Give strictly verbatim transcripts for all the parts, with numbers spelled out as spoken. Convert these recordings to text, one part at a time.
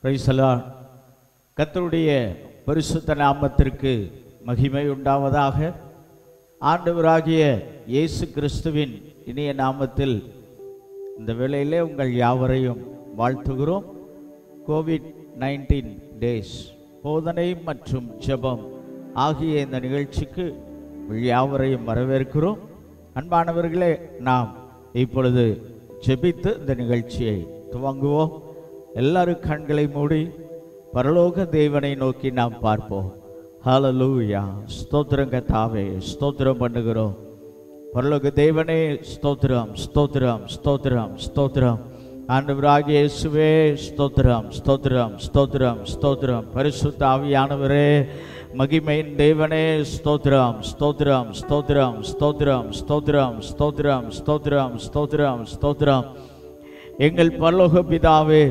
Price the Lord. கர்த்தருடைய பரிசுத்த நாமத்திற்கு மகிமை உண்டாவதாக. ஆண்டவராகிய இயேசு கிறிஸ்துவின் இனிய நாமத்தில் இந்த வேளையிலே உங்கள் யாவரையும் வாழ்த்துகிறோம். கோவிட் நைன்டீன் டேஸ் போதனை மற்றும் ஜெபம் ஆகிய இந்த நிகழ்ச்சிக்கு யாவரையும் வரவேற்கிறோம். அன்பானவர்களே, நாம் இப்பொழுது ஜெபித்து இந்த நிகழ்ச்சியை துவங்குவோம். எல்லாரும் கண்களை மூடி பரலோக தேவனை நோக்கி நாம் பார்ப்போம். ஹல்லேலூயா. ஸ்தோத்திரம் கர்த்தாவே, ஸ்தோத்திரம் பண்ணுகிறோம். பரலோக தேவனே ஸ்தோத்திரம், ஸ்தோத்திரம், ஸ்தோத்திரம், ஸ்தோத்திரம். ஆண்டவராகிய இயேசுவே ஸ்தோத்திரம், ஸ்தோத்திரம், ஸ்தோத்திரம், ஸ்தோத்திரம். பரிசுத்த ஆவியானவரே, மகிமையின் தேவனே ஸ்தோத்திரம், ஸ்தோத்திரம், ஸ்தோத்திரம், ஸ்தோத்திரம், ஸ்தோத்திரம், ஸ்தோத்திரம், ஸ்தோத்திரம், ஸ்தோத்திரம், ஸ்தோத்திரம். எங்கள் பரலோக பிதாவே,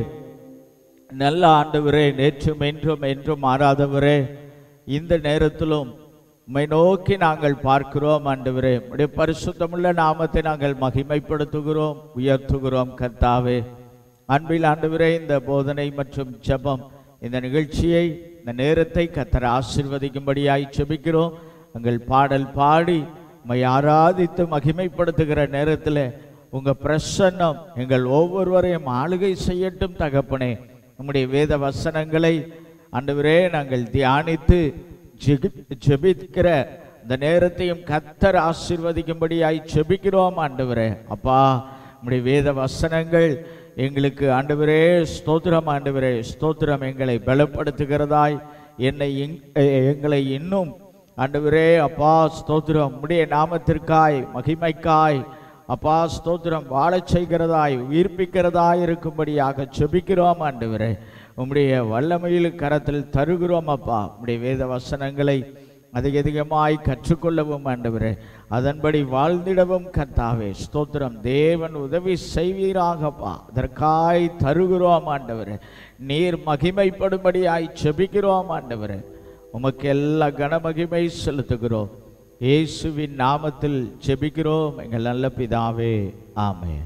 நல்ல ஆண்டவரே, நேற்றும் என்றும் என்றும் மாறாதவரே, இந்த நேரத்திலும் உம்மை நோக்கி நாங்கள் பார்க்கிறோம். ஆண்டவரே, உம்முடைய பரிசுத்தமுள்ள நாமத்தை நாங்கள் மகிமைப்படுத்துகிறோம், உயர்த்துகிறோம். கர்த்தாவே, அன்பில் ஆண்டவரே, இந்த போதனை மற்றும் ஜெபம் இந்த நிகழ்ச்சியை இந்த நேரத்தை கர்த்தர் ஆசீர்வதிக்கும்படியாய் ஜெபிக்கிறோம். எங்கள் பாடல் பாடி உம்மை ஆராதித்து மகிமைப்படுத்துகிற நேரத்தில் உங்கள் பிரசன்னம் எங்கள் ஒவ்வொருவரையும் ஆளுகை செய்யட்டும். தகப்பனே, நம்முடைய வேத வசனங்களை ஆண்டவரே நாங்கள் தியானித்து ஜெபிக்கிற இந்த நேரத்தையும் கர்த்தர் ஆசீர்வதிக்கும்படியாய் ஜெபிக்கிறோம். ஆண்டவரே அப்பா, நம்முடைய வேத வசனங்கள் எங்களுக்கு ஆண்டவரே ஸ்தோத்திரம், ஆண்டவரே ஸ்தோத்திரம், எங்களை பலப்படுத்துகிறதாய் என்னை எங்களை இன்னும் ஆண்டவரே அப்பா ஸ்தோத்திரம் உம்முடைய நாமத்திற்காய் மகிமைக்காய் அப்பா ஸ்தோத்திரம் வாழச் செய்கிறதாய் உயிர்ப்பிக்கிறதாய் இருக்கும்படியாக ஜெபிக்கிறோம். ஆண்டவரே, உம்முடைய வல்லமையில் கரத்தில் தருகிறோம். அப்பா, உம்முடைய வேத வசனங்களை அதிக அதிகமாய் கற்றுக்கொள்ளவும் ஆண்டவரே, அதன்படி வாழ்ந்திடவும் கர்த்தாவே ஸ்தோத்திரம். தேவன் உதவி செய்வீராகப்பா, அதற்காய் தருகிறோம். ஆண்டவரே, நீர் மகிமைப்படும்படியாய் ஜெபிக்கிறோம். ஆண்டவரே, உமக்கு எல்லா கனமகிமை செலுத்துகிறோம். இயேசுவின் நாமத்தில் ஜெபிக்கிறோம் எங்கள் நல்ல பிதாவே, ஆமென்.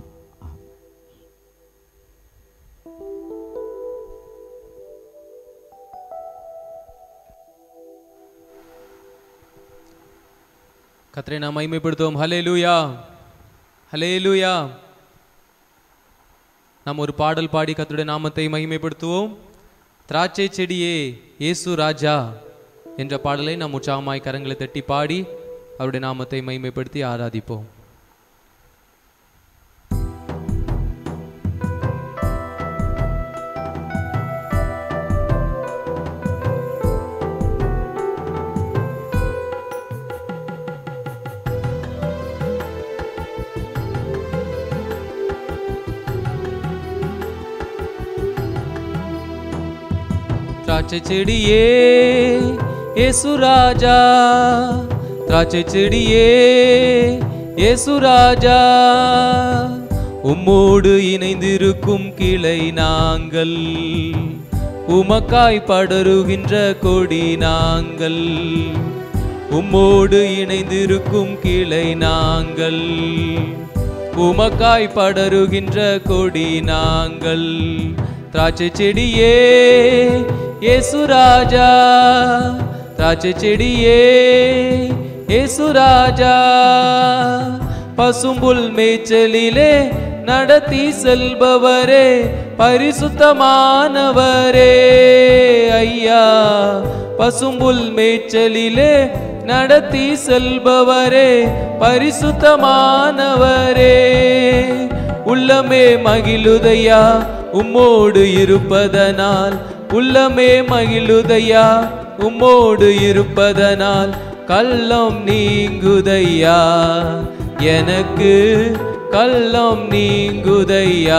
கர்த்தரை நாம் மகிமைப்படுத்துவோம். ஹல்லேலூயா, ஹல்லேலூயா. நாம் ஒரு பாடல் பாடி கர்த்தருடைய நாமத்தை மகிமைப்படுத்துவோம். திராட்சை செடியே இயேசு ராஜா என்ற பாடலை நாம் உற்சாகமாய் கரங்களை தட்டி பாடி அவருடைய நாமத்தை மகிமைப்படுத்தி ஆராதிப்போம். திராட்சை செடியே இயேசு ராஜா, திராட்சை செடியே இயேசு ராஜா, உம்மோடு இணைந்திருக்கும் கிளை நாங்கள், உமக்காய் படருகின்ற கொடி நாங்கள், உம்மோடு இணைந்திருக்கும் கிளை நாங்கள், உமக்காய் படருகின்ற கொடி நாங்கள். திராட்சை செடியே இயேசு ராஜா, திராட்சை செடியே இயேசு ராஜா, பசும்புல் மேய்ச்சலிலே நடத்தி செல்பவரே, பரிசுத்தமானவரே ஐயா, பசும்புல் மேய்ச்சலிலே நடத்தி செல்பவரே, பரிசுத்தமானவரே. உள்ளமே மகிழுதையா உம்மோடு இருப்பதனால், உள்ளமே மகிழுதையா உம்மோடு இருப்பதனால், கள்ளம் நீங்குதையா எனக்கு, கள்ளம் நீங்குதையா.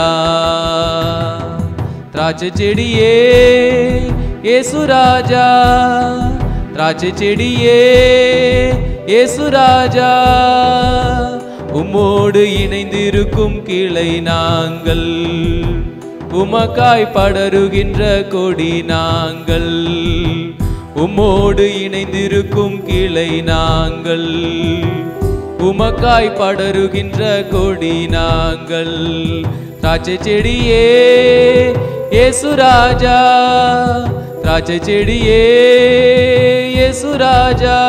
திராட்சை செடியே இயேசு ராஜா, திராட்சை செடியே இயேசு ராஜா, உம்மோடு இணைந்திருக்கும் கிளை நாங்கள், உமக்காய் படருகின்ற கொடி நாங்கள், உம்மோடு இணைந்திருக்கும் கிளை நாங்கள், உமக்காய் படருகின்ற கொடி நாங்கள். திராட்சை செடியே இயேசு ராஜா, திராட்சை செடியே இயேசு ராஜா.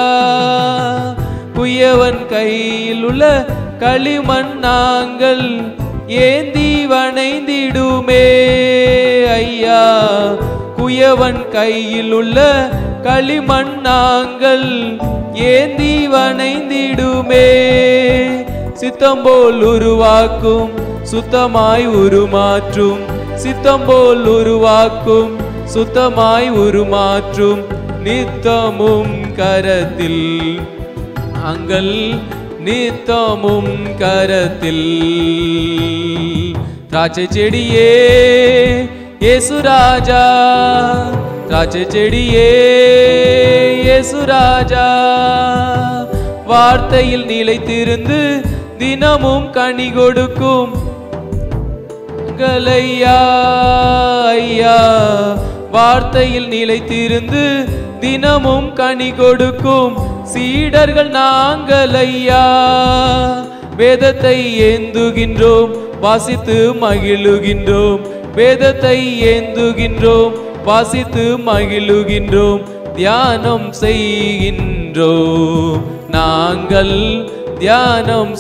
குயவன் கையில் உள்ள களிமண் நாங்கள் ஏந்தி வணைந்திடுமே ஐயா. குயவன் கையில் உள்ள களிமண் நாங்கள் ஏந்தி வணைந்திடுமே. சித்தம் போல் உருவாக்கும் சுத்தமாய் உருமாற்றும், சித்தம் போல் உருவாக்கும் சுத்தமாய் உருமாற்றும். நித்தமும் கரத்தில் அங்கள் நித்தமும் கரத்தில். திராட்சை செடியே இயேசு ராஜா, திராட்சை செடியே இயேசு ராஜா. வார்த்தையில் நிலைத்திருந்து தினமும் கனி கொடுக்கும் ஐயா ஐயா. வார்த்தையில் நிலைத்திருந்து தினமும் கனி கொடுக்கும் சீடர்கள் நாங்கள் ஐயா. வேதத்தை ஏந்துகின்றோம், வாசித்து மகிழுகின்றோம். வேதத்தை ஏந்துகின்றோம், வாசித்து மகிழுகின்றோம். தியானம் செய்கின்றோம், நாங்கள் தியானம்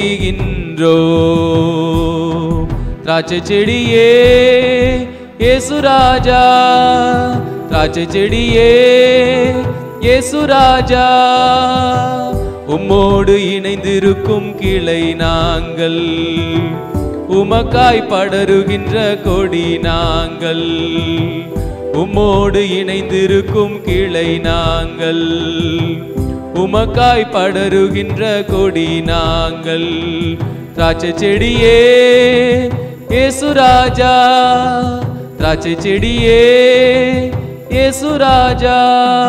செய்கின்றோம். திராட்சை செடியே இயேசு ராஜா, திராட்சை செடியே இயேசு ராஜா. உம்மோடு இணைந்திருக்கும் கிளை நாங்கள், உமக்காய் படருகின்ற கொடி நாங்கள். உம்மோடு இணைந்திருக்கும் கிளை நாங்கள், உமக்காய் படருகின்ற கொடி நாங்கள். திராட்சை செடியே இயேசு ராஜா, திராட்சை செடியே இயேசு ராஜா.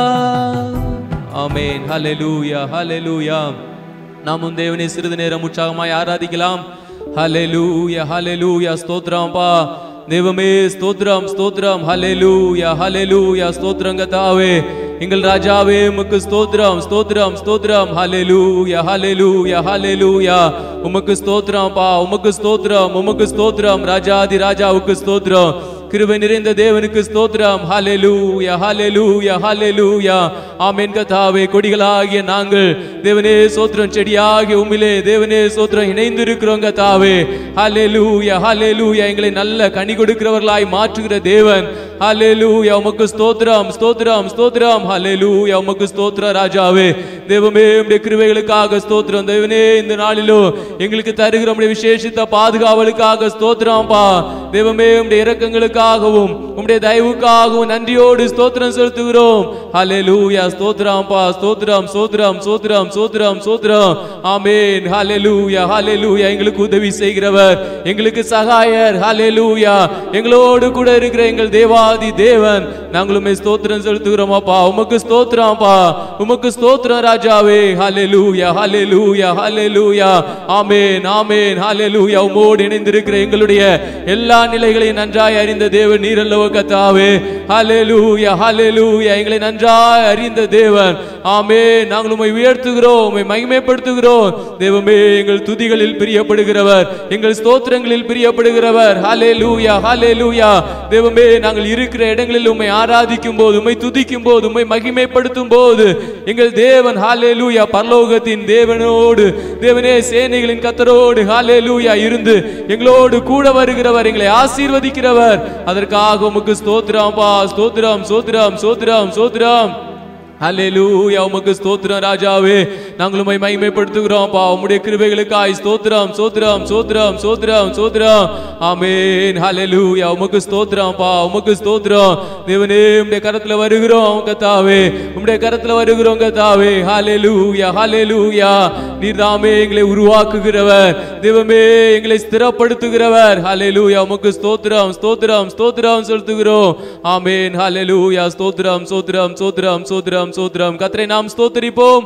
ஆமென். ஹல்லேலூயா, ஹல்லேலூயா. நாமும் தேவனை சிறிது நேரம் உற்சாகமாய் ஆராதிக்கலாம். ஹல்லேலூயா, ஹல்லேலூயா. ஸ்தோத்திரம் பா தேவமே, ஸ்தோத்திரம் ஸ்தோத்திரம். ஹல்லேலூயா, ஹல்லேலூயா. ஸ்தோத்திரம் கர்த்தாவே, எங்கள் ராஜாவே உமக்கு ஸ்தோத்திரம் ஸ்தோத்திரம் ஸ்தோத்திரம். ஹல்லேலூயா, ஹல்லேலூயா, ஹல்லேலூயா. உமக்கு ஸ்தோத்திரம் பா, உமக்கு ஸ்தோத்திரம், உமக்கு ஸ்தோத்திரம். ராஜாதி ராஜாவுக்கு ஸ்தோத்திரம். கிருபை நிறைந்த தேவனுக்கு ஸ்தோத்திரம். ஹல்லேலூயா, ஹல்லேலூயா, ஹல்லேலூயா. ஆமென் கர்த்தாவே. கொடிகளாகிய நாங்கள் தேவனே ஸ்தோத்திரம், செடியாகிய உம்மிலே தேவனே ஸ்தோத்திரம் இணைந்து இருக்கிறோம் கர்த்தாவே. ஹல்லேலூயா, ஹல்லேலூயா. எங்களை நல்ல கனி கொடுக்கிறவர்களாய் மாற்றுகிற தேவன். ஹல்லேலூயா, உமக்கு ஸ்தோத்திரம் ஸ்தோத்திரம் ஸ்தோத்திரம். ஹல்லேலூயா, உமக்கு ஸ்தோத்திரம் ராஜாவே. தேவமே உம்முடைய கிருபைகளுக்காக ஸ்தோத்திரம். தேவனே இந்த நாளிலோ எங்களுக்கு தருகிற உம்முடைய விசேஷித்த பாதுகாவலுக்காக ஸ்தோத்திரம் பா. தேவமே உம்முடைய இரக்கங்களுக்காகவும் உம்முடைய தயவுக்காகவும் நன்றியோடு ஸ்தோத்திரம் செலுத்துகிறோம். ஹல்லேலூயா, ஸ்தோத்திரம் பா. ஸ்தோத்திரம் ஸ்தோத்திரம் ஸ்தோத்திரம் ஸ்தோத்திரம் ஸ்தோத்திரம். ஆமென். ஹல்லேலூயா, ஹல்லேலூயா. எங்களுக்கு உதவி செய்கிறவர், எங்களுக்கு சகாயர். ஹல்லேலூயா. எங்களோடு கூட இருக்கிற எங்கள் தேவாதி தேவன். நாங்களுமே ஸ்தோத்திரம் செலுத்துகிறோம் அப்பா. உமக்கு ஸ்தோத்திரம் அப்பா, உமக்கு ஸ்தோத்திரம் ராஜாவே. ஹல்லேலூயா, ஹல்லேலூயா, ஹல்லேலூயா. ஆமென், ஆமென். ஹல்லேலூயா. உம்மோடு இணைந்திருக்கிற எங்களுடைய எல்லா நிலைகளையும் நன்றாய் அறிந்த தேவன் நீர் அல்லவோ கர்த்தாவே. ஹல்லேலூயா, ஹல்லேலூயா. எங்களை நன்றாய் அறிந்த தேவன். ஆமென். நாங்கள் உம்மை உயர்த்துகிறோம், உம்மை மகிமைப்படுத்துகிறோம். தேவமே எங்கள் துதிகளில் பிரியப்படுகிறவர், எங்கள் ஸ்தோத்திரங்களில் பிரியப்படுகிறவர். ஹல்லேலூயா, ஹல்லேலூயா. தேவமே நாங்கள் இருக்கிற இடங்களில் உம்மை ஆராதிக்கும் போது, உம்மை துதிக்கும் போது, உம்மை மகிமைப்படுத்தும் போது எங்கள் தேவன் ஹல்லேலூயா பரலோகத்தின் தேவனோடு, தேவனே சேனைகளின் கர்த்தரோடு ஹல்லேலூயா இருந்து எங்களோடு கூட வருகிறவர், எங்களை ஆசீர்வதிக்கிறவர். அதற்காக உமக்கு ஸ்தோத்திரம் பா. ஸ்தோத்திரம் ஸ்தோத்திரம் ஸ்தோத்திரம் ஸ்தோத்திரம். ஹல்லேலூயா, உமக்கு ஸ்தோத்திரம் ராஜாவே. நாங்கள் உம்மை மகிமைப்படுத்துகிறோம் பா. உம்முடைய கிருபைகளுக்காய் ஸ்தோத்திரம் ஸ்தோத்திரம் ஸ்தோத்திரம் ஸ்தோத்திரம் ஸ்தோத்திரம். ஆமென். ஹல்லேலூயா. உமக்கு ஸ்தோத்திரம் பா, உமக்கு ஸ்தோத்திரம். தேவனே உம்முடைய கரத்துல வருகிறோம் கர்த்தாவே, உம்முடைய கரத்துல வருகிறோம் கர்த்தாவே. ஹல்லேலூயா, ஹல்லேலூயா. நீர்தாமே எங்களை உருவாக்குகிறவர், தேவமே எங்களை ஸ்திரப்படுத்துகிறவர். ஹல்லேலூயா. உமக்கு ஸ்தோத்திரம் ஸ்தோத்திரம் ஸ்தோத்திரம் செலுத்துகிறோம். ஆமென். ஹல்லேலூயா. ஸ்தோத்திரம் ஸ்தோத்திரம் ஸ்தோத்திரம் ஸ்தோத்திரம் ஸ்தோத்திரம். கர்த்தரை நாம் ஸ்தோத்திரிப்போம்.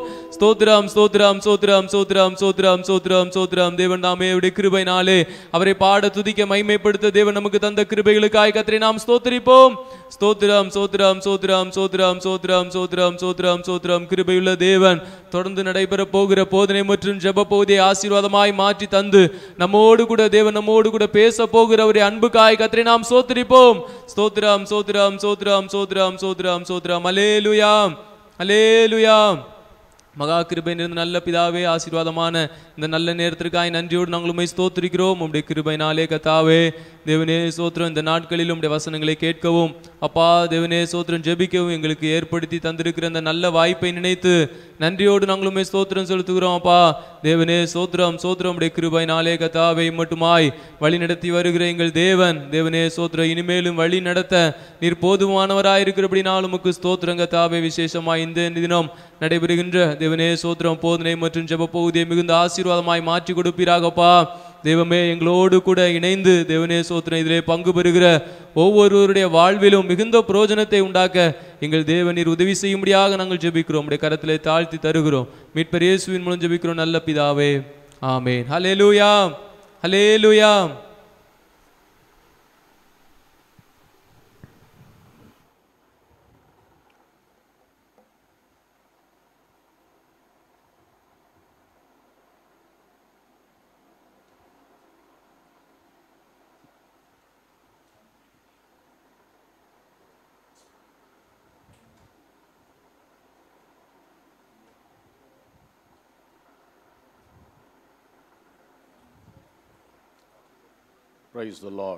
ஸ்தோத்திரம் ஸ்தோத்திரம் ஸ்தோத்திரம் ஸ்தோத்திரம் ஸ்தோத்திரம் ஸ்தோத்திரம் ஸ்தோத்திரம். தேவன் தாமே அவருடைய கிருபையினாலே அவரை பாட துதிக்க மகிமைப்படுத்த தேவன் நமக்கு தந்த கிருபைகளுக்காய் கர்த்தரை நாம் ஸ்தோத்திரிப்போம். ஸ்தோத்திரம் ஸ்தோத்திரம் ஸ்தோத்திரம் ஸ்தோத்திரம் ஸ்தோத்திரம் ஸ்தோத்திரம் ஸ்தோத்திரம் ஸ்தோத்திரம். கிருபையுள்ள தேவன் தொடர்ந்து நடைபெற போகிற போதனை மற்றும் ஜெப பகுதியை ஆசீர்வாதமாய் மாற்றி தந்து நம்மோடு கூட தேவன் நம்மோடு கூட பேச போகிறவருடைய அன்புக்காய் கர்த்தரை நாம் ஸ்தோத்திரிப்போம். ஸ்தோத்திரம் ஸ்தோத்திரம் ஸ்தோத்திரம் ஸ்தோத்திரம் ஸ்தோத்திரம் ஸ்தோத்திரம். அல்லேலூயா அல்லேலூயா. மகா கிருபை நிறைந்த நல்ல பிதாவே, ஆசீர்வாதமான இந்த நல்ல நேரத்திற்காய் நன்றியோடு நாங்கள் உம்மை ஸ்தோத்திரிக்கிறோம். உம்முடைய கிருபையினாலே கர்த்தாவே தேவனே ஸ்தோத்திரம். இந்த நாட்களிலும் உம்முடைய வசனங்களை கேட்கவும் அப்பா தேவனே ஸ்தோத்திரம் ஜெபிக்கவும் எங்களுக்கு ஏற்படுத்தி தந்திருக்கிற இந்த நல்ல வாய்ப்பை நினைத்து நன்றியோடு நாங்கள் உம்மை ஸ்தோத்திரம் செலுத்துகிறோம். அப்பா தேவனே ஸ்தோத்திரம் ஸ்தோத்திரம். உம்முடைய கிருபையினாலே கர்த்தாவே மட்டுமாய் வழி நடத்தி வருகிற எங்கள் தேவன் தேவனே ஸ்தோத்திரம். இனிமேலும் வழி நடத்த நீர் போதுமானவராயிருக்கிறபடினால் உமக்கு ஸ்தோத்திரம் கர்த்தாவே. விசேஷமாய் இந்த தினம் நடைபெறுகின்ற தேவனே ஸ்தோத்திரம் போதனை மற்றும் ஜெப பகுதியை மிகுந்த ஆசீர்வாதமாய் மாற்றி கொடுப்பீராகப்பா. தேவமே எங்களோடு கூட இணைந்து தேவனே ஸ்தோத்திரம் இதிலே பங்கு பெறுகிற ஒவ்வொருவருடைய வாழ்விலும் மிகுந்த பிரயோஜனத்தை உண்டாக்க எங்கள் தேவனீர் உதவி செய்யும்படியாக நாங்கள் ஜெபிக்கிறோம். உடைய கரத்திலே தாழ்த்தி தருகிறோம். மீட்பர் இயேசுவின் மூலம் ஜெபிக்கிறோம் நல்ல பிதாவே, ஆமென். ஹல்லேலூயா ஹல்லேலூயா. Praise the Lord.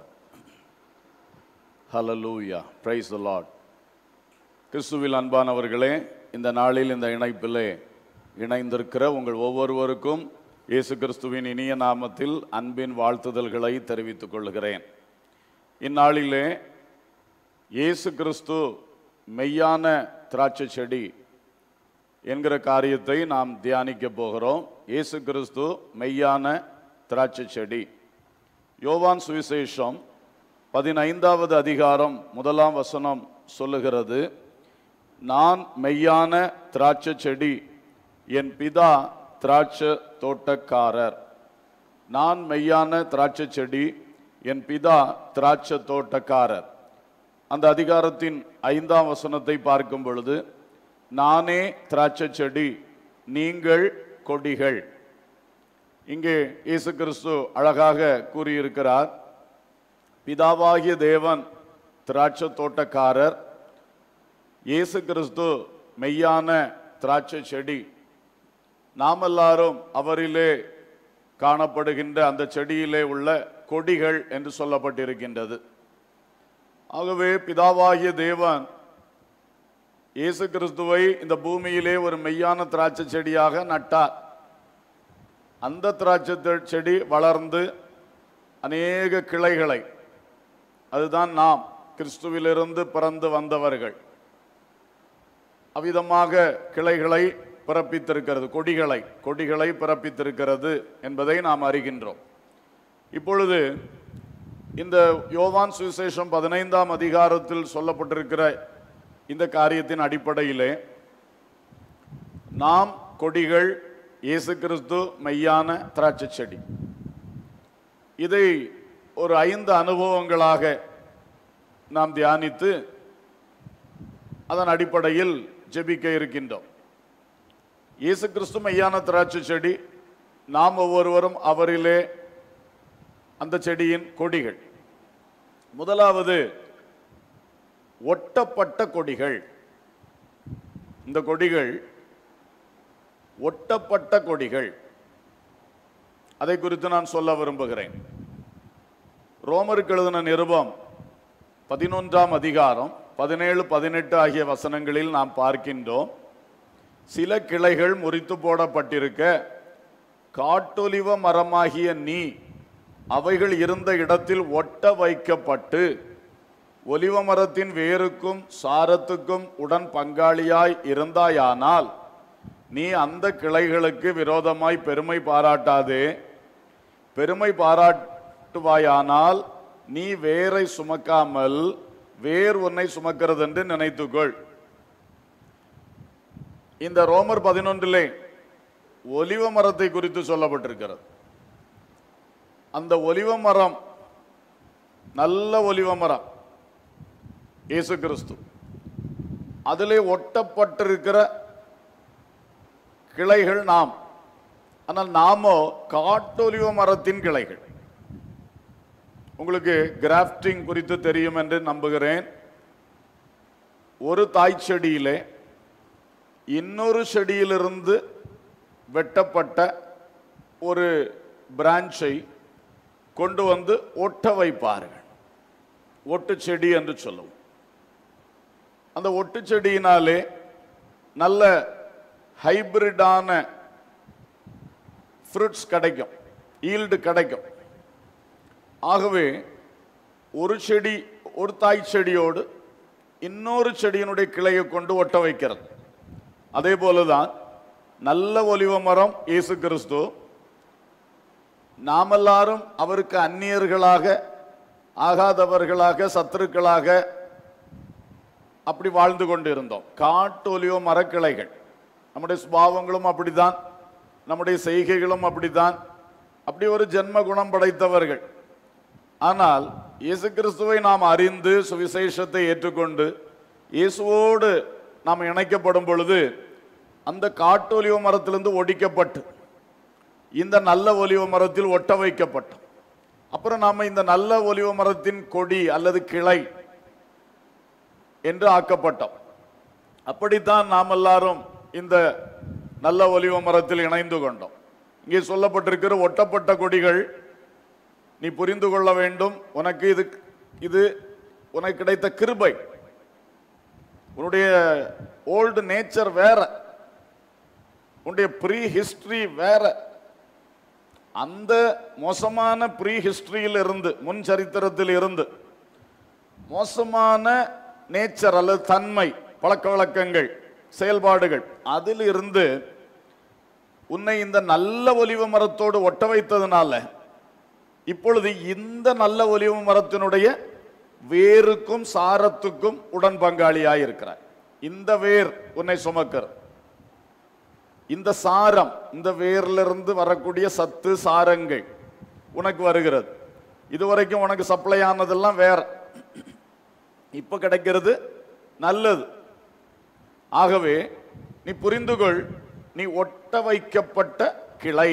Hallelujah. Praise the Lord. கிறிஸ்துவில் அன்பானவர்களே, இந்த நாளில் இந்த இணைப்பிலே இணைந்திருக்கிற உங்கள் ஒவ்வொருவருக்கும் இயேசு கிறிஸ்துவின் இனிய நாமத்தில் அன்பின் வாழ்த்துதல்களை தெரிவித்துக் கொள்கிறேன். இந்நாளிலே இயேசு கிறிஸ்து மெய்யான திராட்சை செடி என்கிற காரியத்தை நாம் தியானிக்க போகிறோம். இயேசு கிறிஸ்து மெய்யான திராட்சை செடி. யோவான் சுவிசேஷம் பதினைந்தாவது அதிகாரம் முதலாம் வசனம் சொல்லுகிறது, நான் மெய்யான திராட்சை செடி, என் பிதா திராட்சை தோட்டக்காரர். நான் மெய்யான திராட்சை செடி, என் பிதா திராட்சை தோட்டக்காரர். அந்த அதிகாரத்தின் ஐந்தாம் வசனத்தை பார்க்கும் பொழுது, நானே திராட்சை செடி, நீங்கள் கொடிகள். இங்கே இயேசு கிறிஸ்து அழகாக கூறியிருக்கிறார், பிதாவாகிய தேவன் திராட்சை தோட்டக்காரர், இயேசு கிறிஸ்து மெய்யான திராட்சை செடி, நாம் எல்லாரும் அவரிலே காணப்படுகின்ற அந்த செடியிலே உள்ள கொடிகள் என்று சொல்லப்பட்டிருக்கின்றது. ஆகவே பிதாவாகிய தேவன் இயேசு கிறிஸ்துவை இந்த பூமியிலே ஒரு மெய்யான திராட்சை செடியாக நட்டார். அந்த திராட்சை செடி வளர்ந்து அநேக கிளைகளை, அதுதான் நாம் கிறிஸ்துவிலிருந்து பிறந்து வந்தவர்கள், அவ்விதமாக கிளைகளை பிறப்பித்திருக்கிறது, கொடிகளை கொடிகளை பிறப்பித்திருக்கிறது என்பதை நாம் அறிகின்றோம். இப்பொழுது இந்த யோவான் சுவிசேஷம் பதினைந்தாம் அதிகாரத்தில் சொல்லப்பட்டிருக்கிற இந்த காரியத்தின் அடிப்படையிலே நாம் கொடிகள், இயேசு கிறிஸ்து மெய்யான திராட்சை செடி. இதை ஒரு ஐந்து அனுபவங்களாக நாம் தியானித்து அதன் அடிப்படையில் ஜெபிக்க இருக்கின்றோம். இயேசு கிறிஸ்து மெய்யான திராட்சை செடி, நாம் ஒவ்வொருவரும் அவரிலே அந்த செடியின் கொடிகள். முதலாவது ஒட்டப்பட்ட கொடிகள். இந்த கொடிகள் ஒட்டப்பட்ட கொடிகள், அதை குறித்து நான் சொல்ல விரும்புகிறேன். ரோமருக்கு எழுதின நிருபம் பதினொன்றாம் அதிகாரம் பதினேழு பதினெட்டு ஆகிய வசனங்களில் நாம் பார்க்கின்றோம், சில கிளைகள் முறித்து போடப்பட்டிருக்க காட்டொலிவ மரமாகிய நீ அவைகள் இருந்த இடத்தில் ஒட்ட வைக்கப்பட்டு ஒலிவ மரத்தின் வேருக்கும் சாரத்துக்கும் உடன் பங்காளியாய் இருந்தாயானால் நீ அந்த கிளைகளுக்கு விரோதமாய் பெருமை பாராட்டாதே. பெருமை பாராட்டுவாயானால் நீ வேரை சுமக்காமல் வேர் உன்னை சுமக்கிறது என்று நினைத்துக்கொள். இந்த ரோமர் பதினொன்றிலே ஒலிவ மரத்தை குறித்து சொல்லப்பட்டிருக்கிறது. அந்த ஒலிவ மரம் நல்ல ஒலிவ மரம் இயேசு கிறிஸ்து. அதிலே ஒட்டப்பட்டிருக்கிற கிளைகள் நாம். ஆனால் நாமோ காட்டொலிவ மரத்தின் கிளைகள். உங்களுக்கு கிராஃப்டிங் குறித்து தெரியும் என்று நம்புகிறேன். ஒரு தாய் செடியிலே இன்னொரு செடியிலிருந்து வெட்டப்பட்ட ஒரு பிரான்ச்சை கொண்டு வந்து ஒட்ட வைப்பார்கள். ஒட்டு செடி என்று சொல்லுவோம். அந்த ஒட்டு செடியினாலே நல்ல ஹைபிரிடான ஃப்ரூட்ஸ் கிடைக்கும், ஈல்டு கிடைக்கும். ஆகவே ஒரு செடி, ஒரு தாய் செடியோடு இன்னொரு செடியினுடைய கிளையை கொண்டு ஒட்ட வைக்கிறது. அதே போலதான் நல்ல ஒலிவ மரம் இயேசு கிறிஸ்து. நாமெல்லாரும் அவருக்கு அந்நியர்களாக, ஆகாதவர்களாக, சத்துருக்களாக அப்படி வாழ்ந்து கொண்டு இருந்தோம். காட்டு ஒலிவ மரக்கிளைகள். நம்முடைய சுபாவங்களும் அப்படித்தான், நம்முடைய செய்கைகளும் அப்படித்தான். அப்படி ஒரு ஜென்ம குணம் படைத்தவர்கள். ஆனால் இயேசு கிறிஸ்துவை நாம் அறிந்து சுவிசேஷத்தை ஏற்றுக்கொண்டு இயேசுவோடு நாம் இணைக்கப்படும் பொழுது அந்த காட்டு ஒலிவ மரத்திலிருந்து ஒடிக்கப்பட்டு இந்த நல்ல ஒலிவ மரத்தில் ஒட்ட வைக்கப்பட்டோம். அப்புறம் நாம இந்த நல்ல ஒலிவ மரத்தின் கொடி அல்லது கிளை என்று ஆக்கப்பட்டோம். அப்படித்தான் நாம் எல்லாரும் இந்த நல்ல ஒலிவ மரத்தில் இணைந்து கொண்டோம். இங்கே சொல்லப்பட்டிருக்கிற ஒட்டப்பட்ட கொடிகள் நீ புரிந்து கொள்ள வேண்டும். உனக்கு இது இது உனக்கு கிடைத்த கிருபை. உன்னுடைய ஓல்டு நேச்சர் வேற, உன்னுடைய ப்ரீ ஹிஸ்டரி வேற. அந்த மோசமான ப்ரீ ஹிஸ்டரியில் இருந்து, முன் சரித்திரத்தில் இருந்து மோசமான நேச்சர் அல்லது தன்மை, பழக்க வழக்கங்கள், செயல்பாடுகள், அதில் இருந்து உன்னை இந்த நல்ல ஒலிவ மரத்தோடு ஒட்ட வைத்ததுனால இப்பொழுது இந்த நல்ல ஒலிவ மரத்தினுடைய வேருக்கும் சாரத்துக்கும் உடன் பங்காளியாய் இருக்கிறார். இந்த வேர் உன்னை சுமக்கிறது. இந்த சாரம், இந்த வேரிலிருந்து வரக்கூடிய சத்து சாரங்கள் உனக்கு வருகிறது. இதுவரைக்கும் உனக்கு சப்ளை ஆனதெல்லாம் வேற, இப்ப கிடைக்கிறது நல்லது. ஆகவே நீ புரிந்துகொள், நீ ஒட்ட வைக்கப்பட்ட கிளை.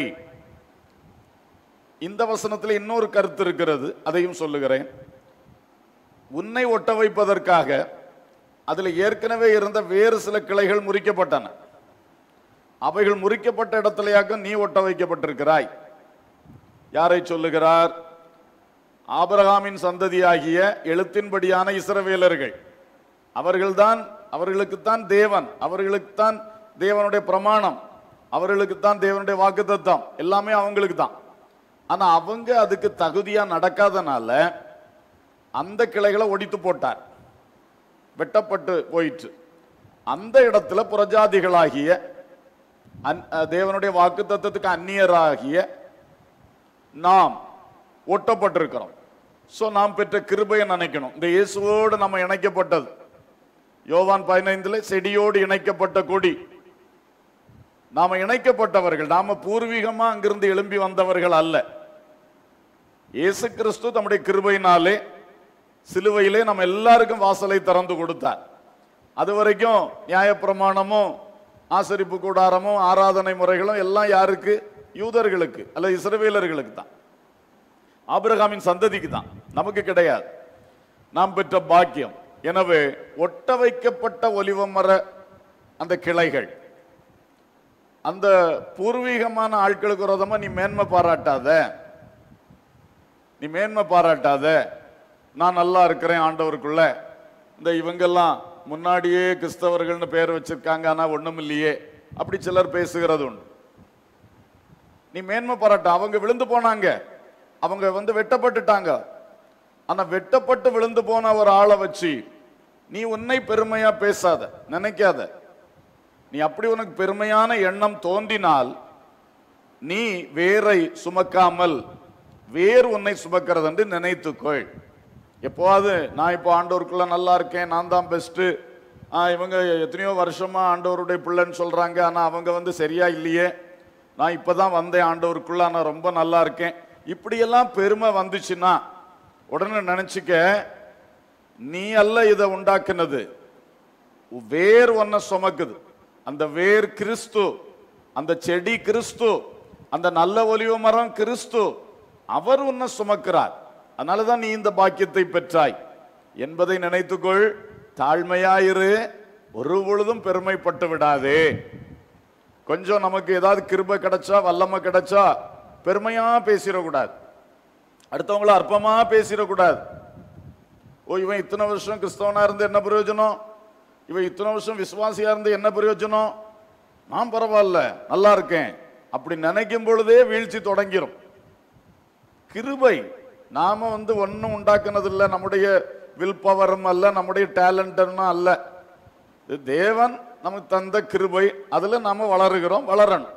இந்த வசனத்தில் இன்னொரு கருத்து இருக்கிறது, அதையும் சொல்லுகிறேன். உன்னை ஒட்ட வைப்பதற்காக அதில் ஏற்கனவே இருந்த வேறு சில கிளைகள் முறிக்கப்பட்டன. அவைகள் முறிக்கப்பட்ட இடத்திலேயாக நீ ஒட்ட வைக்கப்பட்டிருக்கிறாய். யாரை சொல்லுகிறார்? ஆபிரகாமின் சந்ததியாகிய எழுத்தின்படியான இஸ்ரவேலர்கள். அவர்கள்தான், அவர்களுக்குத்தான் தேவன், அவர்களுக்குத்தான் தேவனுடைய பிரமாணம், அவர்களுக்குத்தான் தேவனுடைய வாக்குத்தத்தம், எல்லாமே அவங்களுக்கு தான். ஆனா அவங்க அதுக்கு தகுதியா நடக்காதனால அந்த கிளைகளை ஒடித்து போட்டார், வெட்டப்பட்டு போயிற்று. அந்த இடத்துல புறஜாதிகளாகிய தேவனுடைய வாக்குத்தத்தத்துக்கு அந்நியராகிய நாம் ஒட்டப்பட்டிருக்கிறோம். சோ நாம் பெற்ற கிருபையை நினைக்கணும். இந்த இயேசுவோடு நம்ம இணைக்கப்பட்டது. யோவான் பதினைந்துல செடியோடு இணைக்கப்பட்ட கொடி. நாம இணைக்கப்பட்டவர்கள். நாம பூர்வீகமா அங்கிருந்து எழும்பி வந்தவர்கள் அல்ல. இயேசு கிறிஸ்து தம்முடைய கிருபையினாலே சிலுவையிலே நம்ம எல்லாருக்கும் வாசலை திறந்து கொடுத்தார். அது வரைக்கும் நியாயப்பிரமாணமும் ஆசரிப்பு கூடாரமும் ஆராதனை முறைகளும் எல்லாம் யாருக்கு? யூதர்களுக்கு அல்ல இஸ்ரவேலர்களுக்கு தான், ஆபிரகாமின் சந்ததிக்கு தான், நமக்கு கிடையாது. நாம் பெற்ற பாக்கியம். எனவே ஒட்ட வைக்கப்பட்ட ஒலிவ மர அந்த கிளைகள், அந்த பூர்வீகமான ஆட்களுக்கு விரோதமா நீ மேன்மை பாராட்டாத, நீ மேன்மை பாராட்டாத. நான் நல்லா இருக்கிறேன் ஆண்டவருக்குள்ள, இந்த இவங்கெல்லாம் முன்னாடியே கிறிஸ்தவர்கள்னு பேர் வச்சிருக்காங்க ஆனா ஒண்ணும் இல்லையே, அப்படி சிலர் பேசுகிறது உண்டு. நீ மேன்மை பாராட்ட. அவங்க விழுந்து போனாங்க, அவங்க வந்து வெட்டப்பட்டுட்டாங்க. ஆனா வெட்டப்பட்டு விழுந்து போன ஒரு ஆளை வச்சு நீ உன்னை பெருமையா பேசாத, நினைக்காத. நீ அப்படி உனக்கு பெருமையான எண்ணம் தோன்றினால் நீ வேரை சுமக்காமல் வேர் உன்னை சுமக்கிறது என்று நினைத்துக்கொள். எப்போது நான் இப்போ ஆண்டவருக்குள்ள நல்லா இருக்கேன், நான் தான் பெஸ்ட், இவங்க எத்தனையோ வருஷமா ஆண்டவருடைய பிள்ளைன்னு சொல்றாங்க, ஆனா அவங்க வந்து சரியா இல்லையே, நான் இப்பதான் வந்தேன் ஆண்டவருக்குள்ள, நான் ரொம்ப நல்லா இருக்கேன், இப்படியெல்லாம் பெருமை வந்துச்சுன்னா உடனே நினைச்சுக்க, நீ அல்ல இதை உண்டாக்குனது, வேர் ஒன்ன சுமக்குது. அந்த வேர் கிறிஸ்து, அந்த செடி கிறிஸ்து, அந்த நல்ல ஒலிவ மரம் கிறிஸ்து, அவர் உன்னை சுமக்கிறார். அதனாலதான் நீ இந்த பாக்கியத்தை பெற்றாய் என்பதை நினைத்துக்கொள். தாழ்மையாயிரு, ஒரு பொழுதும் பெருமைப்பட்டு விடாதே. கொஞ்சம் நமக்கு ஏதாவது கிருபை கிடைச்சா, வல்லமை கிடைச்சா பெருமையா பேசிடக்கூடாது, அடுத்தவங்கள அற்பமா பேசிடக்கூடாது. ஓ, இவன் இத்தனை வருஷம் கிறிஸ்தவனா இருந்து என்ன பிரயோஜனம், இவன் இத்தனை வருஷம் விசுவாசியா இருந்து என்ன பிரயோஜனம், நான் பரவாயில்ல நல்லா இருக்கேன் அப்படி நினைக்கும் பொழுதே வீழ்ச்சி தொடங்கிரும். கிருபை நாம வந்து ஒன்னும் உண்டாக்குனது இல்லை, நம்முடைய வில் பவரும் அல்ல, நம்முடைய டேலண்டும் அல்ல. தேவன் நமக்கு தந்த கிருபை, அதுல நாம வளருகிறோம், வளரணும்.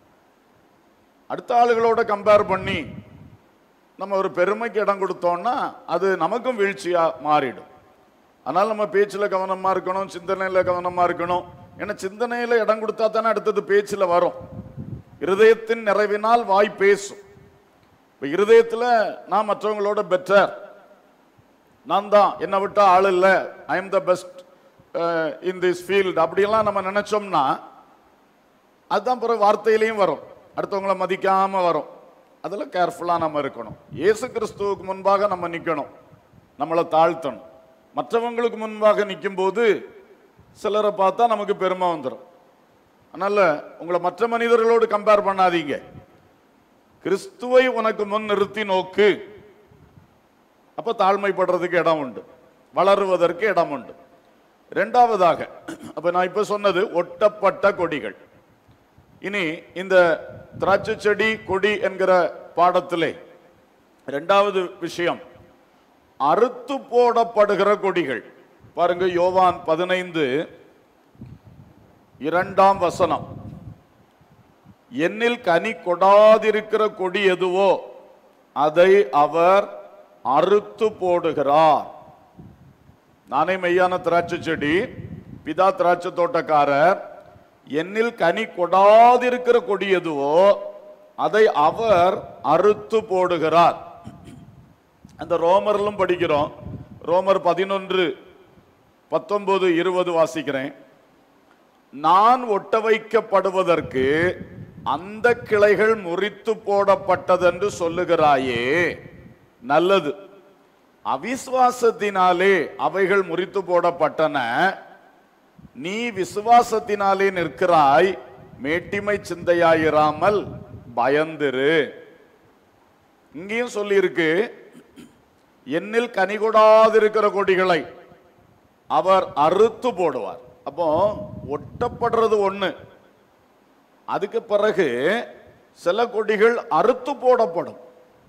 அடுத்த ஆளுகளோட கம்பேர் பண்ணி நம்ம ஒரு பெருமைக்கு இடம் கொடுத்தோம்னா அது நமக்கும் வீழ்ச்சியா மாறிடும். அதனால நம்ம பேச்சுல கவனமா இருக்கணும், சிந்தனையில கவனமா இருக்கணும். ஏன்னா சிந்தனையில இடம் கொடுத்தா தானே அடுத்தது பேச்சுல வரும். இருதயத்தின் நிறைவினால் வாய் பேசும். இப்ப இருதயத்துல நான் மற்றவங்களோட பெட்டர், நான் தான், என்னை விட்டா ஆள் இல்லை, I am the best in this field, அப்படியெல்லாம் நம்ம நினைச்சோம்னா அதுதான் பிறகு வார்த்தையிலையும் வரும், அடுத்தவங்களை மதிக்காம வரும். அதில் கேர்ஃபுல்லாக நம்ம இருக்கணும். இயேசு கிறிஸ்துவுக்கு முன்பாக நம்ம நிற்கணும், நம்மளை தாழ்த்தணும். மற்றவங்களுக்கு முன்பாக நிற்கும் போது சிலரை பார்த்தா நமக்கு பெருமை வந்துடும். அதனால உங்களை மற்ற மனிதர்களோடு கம்பேர் பண்ணாதீங்க. கிறிஸ்துவை உனக்கு முன் நிறுத்தி நோக்கு. அப்ப தாழ்மைப்படுறதுக்கு இடம் உண்டு, வளருவதற்கு இடம் உண்டு. இரண்டாவதாக, அப்ப நான் இப்ப சொன்னது ஒட்டப்பட்ட கொடிகள். இனி இந்த திராட்சை செடி கொடி என்கிற பாடத்திலே இரண்டாவது விஷயம் அறுத்து போடப்படுகிற கொடிகள். பாருங்க, யோவான் பதினைந்து இரண்டாம் வசனம், என்னில் கனி கொடாதிருக்கிற கொடி எதுவோ அதை அவர் அறுத்து போடுகிறார். நானே மெய்யான திராட்சை செடி, பிதா திராட்சை தோட்டக்காரர். என்னில் கனி கொடாதிருக்கிற கொடி எதுவோ அதை அவர் அறுத்து போடுகிறார். அந்த ரோமரிலும் படிக்கிறோம். ரோமர் பதினொன்று பத்தொன்பது இருபது வாசிக்கிறேன். நான் ஒட்ட வைக்கப்படுவதற்கு அந்த கிளைகள் முறித்து போடப்பட்டதென்று சொல்லுகிறாயே, நல்லது. அவிசுவாசத்தினாலே அவைகள் முறித்து போடப்பட்டன, நீ விசுவாசத்தினாலே நிற்கிறாய், மேட்டிமை சிந்தையாயிராமல் பயந்திரு. இங்கேயும் சொல்லி இருக்கு, என்னில் கனிகொடாதிருக்கிற கொடிகளை அவர் அறுத்து போடுவார். அப்போ ஒட்டப்படுறது ஒண்ணு, அதுக்கு பிறகு சில கொடிகள் அறுத்து போடப்படும்.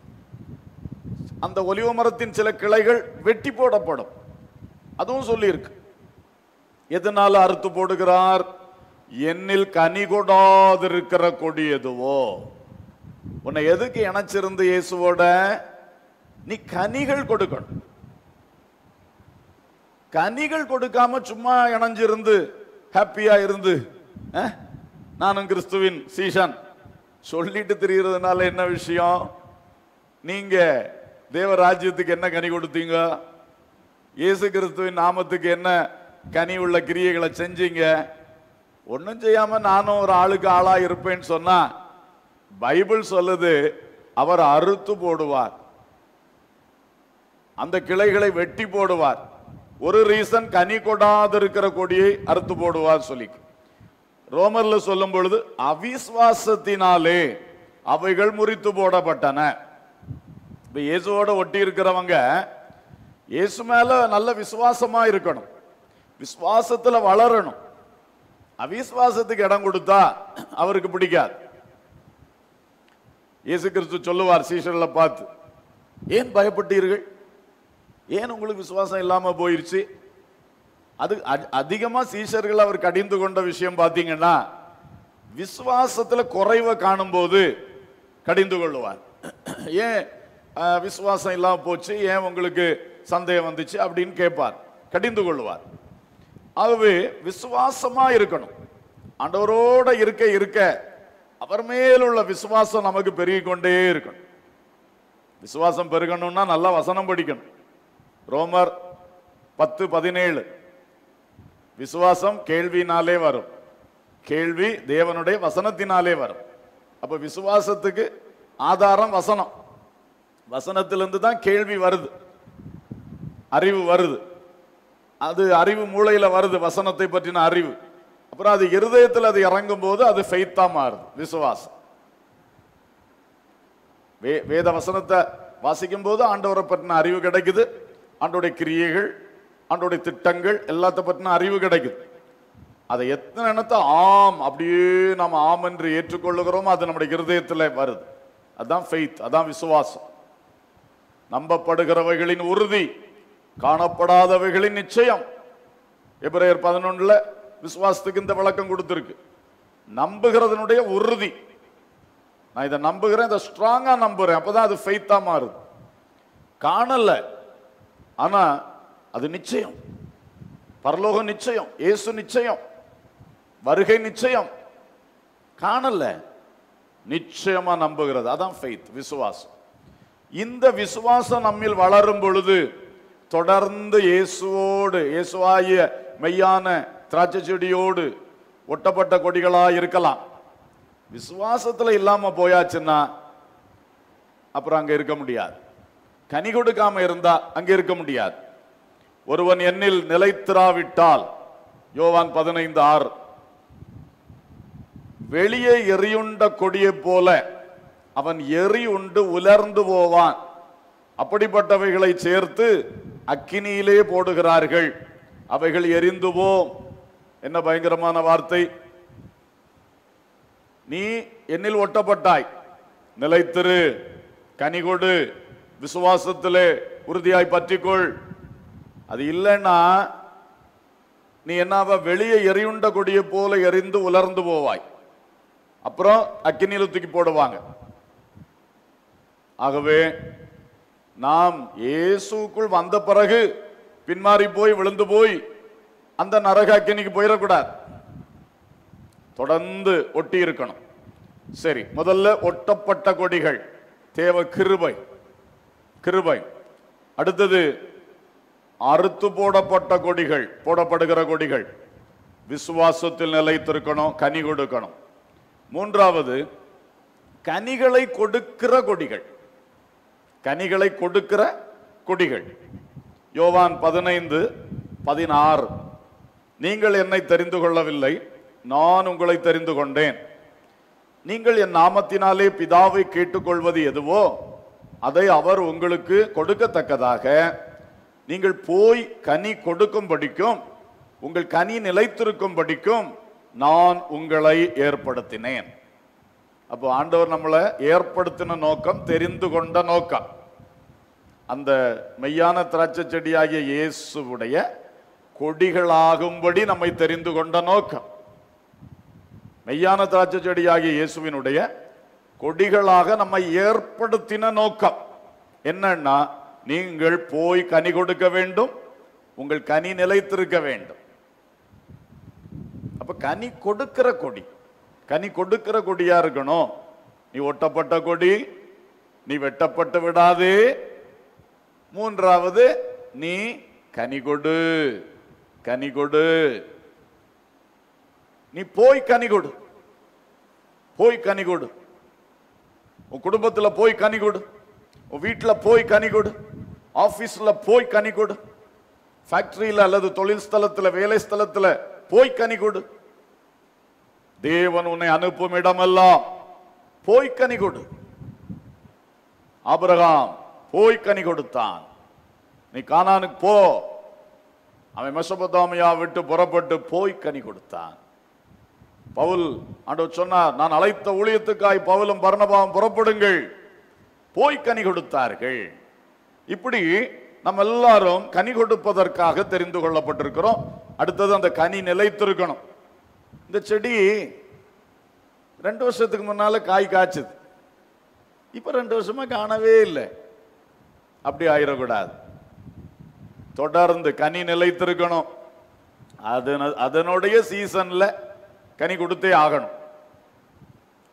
அந்த ஒலிவ மரத்தின் சில கிளைகள் வெட்டி போடப்படும். அதுவும் சொல்லி இருக்கு. எதனால அறுத்து போடுகிறார்? என்னில் கனி கொடாதிருக்கிற கொடி எதுவோ. உன்னை எதுக்கு இணைச்சிருந்து இயேசுவோட? நீ கனிகள் கொடுக்கணும். கனிகள் கொடுக்காம சும்மா இணைஞ்சிருந்து ஹாப்பியா இருந்து நானும் கிறிஸ்துவின் சீஷன் சொல்லிட்டு திரியறதுனால என்ன விஷயம்? நீங்க தேவ ராஜ்யத்துக்கு என்ன கனி கொடுத்தீங்க? இயேசு கிறிஸ்துவின் நாமத்துக்கு என்ன கனி உள்ள கிரியைகளை செஞ்சீங்க? ஒன்னும் செய்யாம நானும் ஒரு ஆளுக்கு ஆளா இருப்பேன்னு சொன்னா பைபிள் சொல்லுது அவர் அறுத்து போடுவார், அந்த கிளைகளை வெட்டி போடுவார். ஒரு ரீசன், கனி கொடாதிருக்கிற கொடியை அறுத்து போடுவார் சொல்லி ரோமர்ல சொல்லும் பொழுது அவிசுவாசத்தினாலே அவைகள் முறித்து போடப்பட்டன. இப்ப இயேசுவோட ஒட்டி இருக்கிறவங்க இயேசு மேல நல்ல விசுவாசமா இருக்கணும், விசுவாசத்துல வளரணும். அவிசுவாசத்துக்கு இடம் கொடுத்தா அவருக்கு பிடிக்காது. இயேசு கிறிஸ்து சொல்லுவார் சீஷர்களை பார்த்து, ஏன் பயப்பட்டீர்கள்? ஏன் உங்களுக்கு விசுவாசம் இல்லாம போயிருச்சு? அது அதிகமா சீஷர்கள் அவர் கடிந்து கொண்ட விஷயம் பாத்தீங்கன்னா, விசுவாசத்துல குறைவை காணும் போது கடிந்து கொள்ளுவார். ஏன் விசுவாசம் இல்லாம போச்சு, ஏன் உங்களுக்கு சந்தேகம் வந்துச்சு அப்படின்னு கேட்பார், கடிந்து கொள்ளுவார். ஆகவே விசுவாசமா இருக்கணும். ஆண்டவரோட இருக்க இருக்க அவர் மேலுள்ள விசுவாசம் நமக்கு பெருகிக் கொண்டே இருக்கணும். விசுவாசம் பெருகணும்னா நல்லா வசனம் படிக்கணும். ரோமர் பத்து பதினேழு, விசுவாசம் கேள்வினாலே வரும், கேள்வி தேவனுடைய வசனத்தினாலே வரும். அப்ப விசுவாசத்துக்கு ஆதாரம் வசனம். வசனத்திலிருந்து தான் கேள்வி வருது, அறிவு வருது. அது அறிவு மூளையில வருது, வசனத்தை பற்றின அறிவு. அப்புறம் அது இருதயத்தில் அது இறங்கும் போது அது ஃபெய்த்தா மாறுது, விசுவாசம். வே வேத வசனத்தை வாசிக்கும் போது ஆண்டவரை பற்றின அறிவு கிடைக்குது, ஆண்டோடைய கிரியைகள், ஆண்டோடைய திட்டங்கள் எல்லாத்த பற்றின அறிவு கிடைக்குது. அதை எத்தனை எண்ணத்தை ஆம் அப்படியே நாம் ஆம் என்று ஏற்றுக்கொள்ளுகிறோமோ அது நம்முடைய இருதயத்தில் வருது. அதுதான் ஃபெய்த், அதான் விசுவாசம். நம்பப்படுகிறவைகளின் உறுதி, காணப்படாதவைகளின் நிச்சயம். எபிரேயர் பதினொன்றுல விசுவாசத்துக்கு இந்த விளக்கம் கொடுத்திருக்கு. நம்புகிறதனுடைய உறுதி, நான் இதை நம்புகிறேன், இதை ஸ்ட்ராங்கா நம்புறேன், அப்பதான் அது ஃபெய்த்தா மாறுது. காணல, ஆனா அது நிச்சயம். பரலோகம் நிச்சயம், இயேசு நிச்சயம், வருகை நிச்சயம். காணல, நிச்சயமா நம்புகிறது, அதான் ஃபெய்த், விசுவாசம். இந்த விசுவாசம் நம்மில் வளரும் பொழுது தொடர்ந்து இயேசுவோடு, இயேசுவாகிய மெய்யான திராட்சை செடியோடு ஒட்டப்பட்ட கொடிகளா இருக்கலாம். விசுவாசத்துல இல்லாம போயாச்சுன்னா அப்புறம் அங்க இருக்க முடியாது. கனி கொடுக்காம இருந்தா அங்க இருக்க முடியாது. ஒருவன் என்னில் நிலைத்திராவிட்டால், யோவான் பதினைந்து ஆறு, வெளியே எரியுண்ட கொடியை போல அவன் எரி உண்டு உலர்ந்து போவான். அப்படிப்பட்டவைகளை சேர்த்து அக்கினியிலே போடுகிறார்கள், அவைகள் எரிந்து போம். என்ன பயங்கரமான வார்த்தை! நீ என்னில் ஒட்டப்பட்டாய், நிலைத்திரு, கனி கொடு, விசுவாசத்திலே உறுதியாய் பற்றிக்கொள். அது இல்லைன்னா நீ என்ன, வெளியே எரியுண்ட கொடியை போல எரிந்து உலர்ந்து போவாய். அப்புறம் அக்கினியில தூக்கி போடுவாங்க. ஆகவே நாம் இயேசுக்குள் வந்த பிறகு பின்மாறி போய் விழுந்து போய் அந்த நரக அக்கினிக்கு போயிடக்கூடாது, தொடர்ந்து ஒட்டி இருக்கணும். சரி, முதல்ல ஒட்டப்பட்ட கொடிகள் தேவ கிருபை, கிருபை. அடுத்தது அறுத்து போடப்பட்ட கொடிகள், போடப்படுகிற கொடிகள் விசுவாசத்தில் நிலைத்திருக்கணும், கனி கொடுக்கணும். மூன்றாவது கனிகளை கொடுக்கிற கொடிகள், கனிகளை கொடுக்கிற கொடிகள். யோவான் பதினைந்து பதினாறு, நீங்கள் என்னை தெரிந்து கொள்ளவில்லை, நான் உங்களை தெரிந்து கொண்டேன். நீங்கள் என் நாமத்தினாலே பிதாவை கேட்டுக்கொள்வது எதுவோ அதை அவர் உங்களுக்கு கொடுக்கத்தக்கதாக நீங்கள் போய் கனி கொடுக்கும் படிக்கும், உங்கள் கனி நிலைத்திருக்கும் படிக்கும் நான் உங்களை ஏற்படுத்தினேன். அப்போ ஆண்டவர் நம்மளை ஏற்படுத்தின நோக்கம், தெரிந்து கொண்ட நோக்கம். அந்த மெய்யான திராட்சை செடியாகிய இயேசுவுடைய கொடிகளாகும்படி நம்மை தெரிந்து கொண்ட நோக்கம். மெய்யான திராட்சை செடியாகிய இயேசுவினுடைய கொடிகளாக நம்மை ஏற்படுத்தின நோக்கம் என்னன்னா, நீங்கள் போய் கனி கொடுக்க வேண்டும், உங்கள் கனி நிலைத்திருக்க வேண்டும். அப்ப கனி கொடுக்கிற கொடி, கனி கொடுக்கிற கொடியா இருக்கணும். நீ ஒட்டப்பட்ட கொடி, நீ வெட்டப்பட்டு விடாதே. மூன்றாவது நீ கனி கொடு, கனி கொடு. நீ போய் கனி கொடு, போய் கனி கொடு. உன் குடும்பத்தில் போய் கனி கொடு, உன் வீட்டில் போய் கனி கொடு, ஆபீஸ்ல போய் கனி கொடு, ஃபேக்டரியில் அல்லது தொழில் ஸ்தலத்தில், வேலை ஸ்தலத்தில் போய் கனி கொடு. தேவன் உன்னை அனுப்பும் இடமெல்லாம் போய் கனி கொடு. ஆபிரகாம் போய் கனி கொடுத்தான். நீ கானானுக்கு போ, அவன் மெசொப்பொத்தாமியா விட்டு புறப்பட்டு போய் கனி கொடுத்தான். பவுல் ஆண்டவர் சொன்னார், நான் அழைத்த ஊழியத்துக்காய் பவுலும் பர்னபாவும் புறப்படுங்கள், போய் கனி கொடுத்தார்கள். இப்படி நம்ம எல்லாரும் கனி கொடுப்பதற்காக தெரிந்து கொள்ளப்பட்டிருக்கிறோம். அடுத்தது அந்த கனி நிலைத்திருக்கணும். இந்த செடி ரெண்டு வருஷத்துக்கு முன்னால காய் காய்ச்சது, இப்ப ரெண்டு வருஷமா காணவே இல்லை. அப்படி ஆயிடக்கூடாது. தொடர்ந்து கனி நிலைத்திருக்கணும். அதனுடைய சீசன்ல கனி கொடுத்தே ஆகணும்.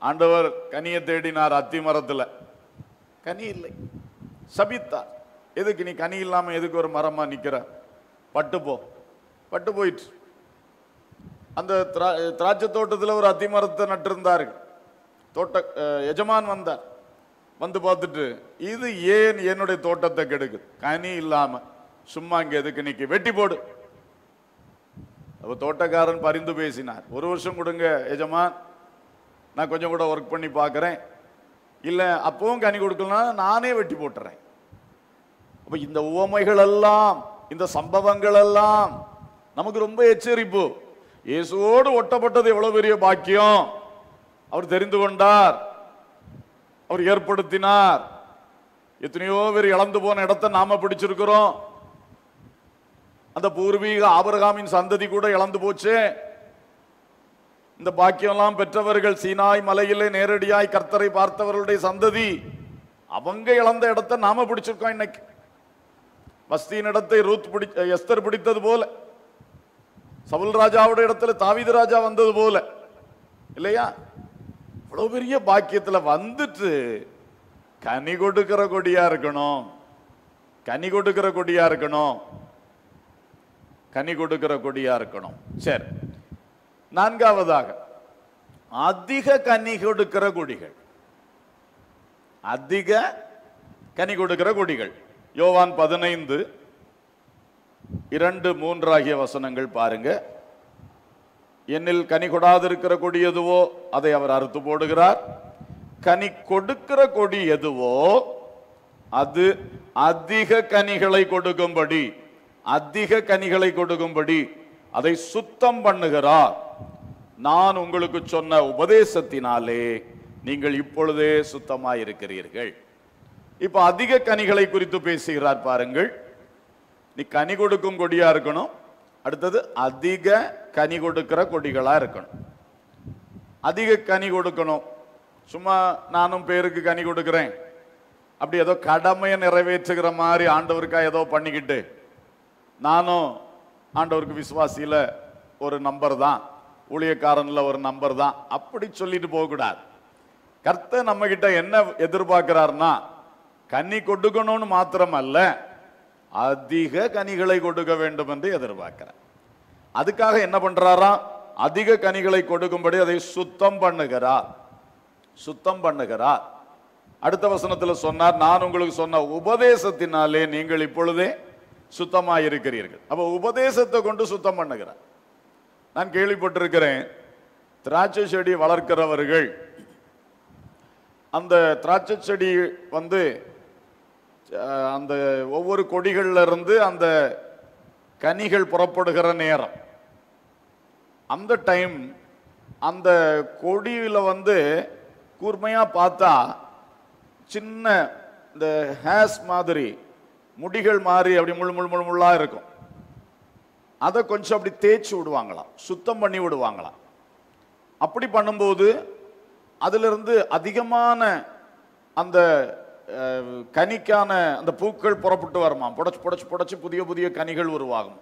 ஆண்டவர் கனியை தேடினார் அத்தி மரத்துல, கனி இல்லை, சபித்தார். எதுக்கு நீ கனி இல்லாம எதுக்கு ஒரு மரமா நிக்கிற, பட்டு போ. பட்டு போயிட்டு அந்த திராட்சை தோட்டத்தில் ஒரு அத்தி மரத்தை நட்டிருந்தார்கள். தோட்ட எஜமான் வந்தார், வந்து பார்த்துட்டு இது ஏன் என்னுடைய தோட்டத்தை கெடுக்குது, கனி இல்லாம சும்மா இங்க எதுக்கு நிக்க, வெட்டி போடு. அப்ப தோட்டக்காரன் பரிந்து பேசினார், ஒரு வருஷம் கொடுங்க எஜமான், நான் கொஞ்சம் கூட ஒர்க் பண்ணி பார்க்கிறேன், இல்ல அப்பவும் கனி கொடுக்கலாம் நானே வெட்டி போட்டுறேன். அப்ப இந்த உவமைகள் எல்லாம், இந்த சம்பவங்கள் எல்லாம் நமக்கு ரொம்ப எச்சரிப்பு. இயேசுவோடு ஒட்டப்பட்டது எவ்வளவு பெரிய பாக்கியம். அவர் தெரிந்து கொண்டார், அவர் ஏற்படுத்தினார். எத்தனையோ பேர் இழந்து போன இடத்தை நாம பிடிச்சிருக்கிறோம். அந்த பூர்வீக ஆபிரகாமின் சந்ததி கூட இழந்து போச்சு. இந்த பாக்கியெல்லாம் பெற்றவர்கள் சீனாய் மலையிலே நேரடியாய் கர்த்தரை பார்த்தவர்களுடைய சந்ததி, அவங்க இழந்த இடத்தை நாம பிடிச்சிருக்கோம். இன்னைக்கு வஸ்தியின் இடத்தை ரூத் பிடி எஸ்தர் பிடித்தது போல, சவுல் ராஜாவுடைய இடத்துல தாவீது ராஜா வந்தது போல, இல்லையா? இவ்வளவு பெரிய பாக்கியத்துல வந்துட்டு கனி கொடுக்கிற கொடியா இருக்கணும், கனி கொடுக்கிற கொடியா இருக்கணும், கனி கொடுக்கிற கொடியா இருக்கணும். சரி, நான்காவதாக அதிக கனி கொடுக்கிற கொடிகள். அதிக கனி கொடுக்கிற கொடிகள். யோவான் பதினைந்து இரண்டு மூன்று ஆகிய வசனங்கள் பாருங்க. என்னில் கனி கொடாதிருக்கிற கொடி எதுவோ அதை அவர் அறுத்து போடுகிறார், கனி கொடுக்கிற கொடி எதுவோ அது அதிக கனிகளை கொடுக்கும்படி, அதிக கனிகளை கொடுக்கும்படி அதை சுத்தம் பண்ணுகிறார். நான் உங்களுக்கு சொன்ன உபதேசத்தினாலே நீங்கள் இப்பொழுதே சுத்தமாய் இருக்கிறீர்கள். இப்ப அதிக கனிகளை குறித்து பேசுகிறார் பாருங்கள். நீ கனி கொடுக்கும் கொடியா இருக்கணும், அடுத்தது அதிக கனி கொடுக்கிற கொடிகளா இருக்கணும். அதிக கனி கொடுக்கணும். சும்மா நானும் பேருக்கு கனி கொடுக்கிறேன், அப்படி ஏதோ கடமையை நிறைவேற்றுகிற மாதிரி ஆண்டவருக்கா ஏதோ பண்ணிக்கிட்டு நானும் ஆண்டவருக்கு விசுவாசியில ஒரு நம்பர் தான், ஊழியக்காரன்ல ஒரு நம்பர் தான், அப்படி சொல்லிட்டு போகக்கூடாது. கர்த்தர் நம்ம கிட்ட என்ன எதிர்பார்க்கிறார்னா கனி கொடுக்கணும்னு மாத்திரம் அல்ல, அதிக கனிகளை கொடுக்க வேண்டும் என்று எதிர்பார்க்கிறார். அதுக்காக என்ன பண்றாரா, அதிக கனிகளை கொடுக்கும்படி அதை சுத்தம் பண்ணுகிறார், சுத்தம் பண்ணுகிறார். அடுத்த வசனத்தில் சொன்னார், நான் உங்களுக்கு சொன்ன உபதேசத்தினாலே நீங்கள் இப்பொழுதே சுத்தமாய் இருக்கிறீர்கள். அப்ப உபதேசத்தை கொண்டு சுத்தம் பண்ணுகிறார். நான் கேள்விப்பட்டிருக்கிறேன், திராட்சை செடி வளர்க்கிறவர்கள் அந்த திராட்சை செடி வந்து அந்த ஒவ்வொரு கொடிகள்ல இருந்து அந்த கனிகள் புறப்படுகிற நேரம், அந்த டைம் அந்த கொடியில வந்து கூர்மையா பார்த்தா சின்ன இந்த ஹேஸ் மாதிரி முடிகள் மாதிரி அப்படி முள் முள் முள் முள்ளா இருக்கும். அதை கொஞ்சம் அப்படி தேய்ச்சி விடுவாங்களாம், சுத்தம் பண்ணி விடுவாங்களாம். அப்படி பண்ணும்போது அதிலிருந்து அதிகமான அந்த கனிக்கான அந்த பூக்கள் புறப்பட்டு வருமா, புடச்சு புடச்சு புடச்சு புதிய புதிய கனிகள் உருவாகும்.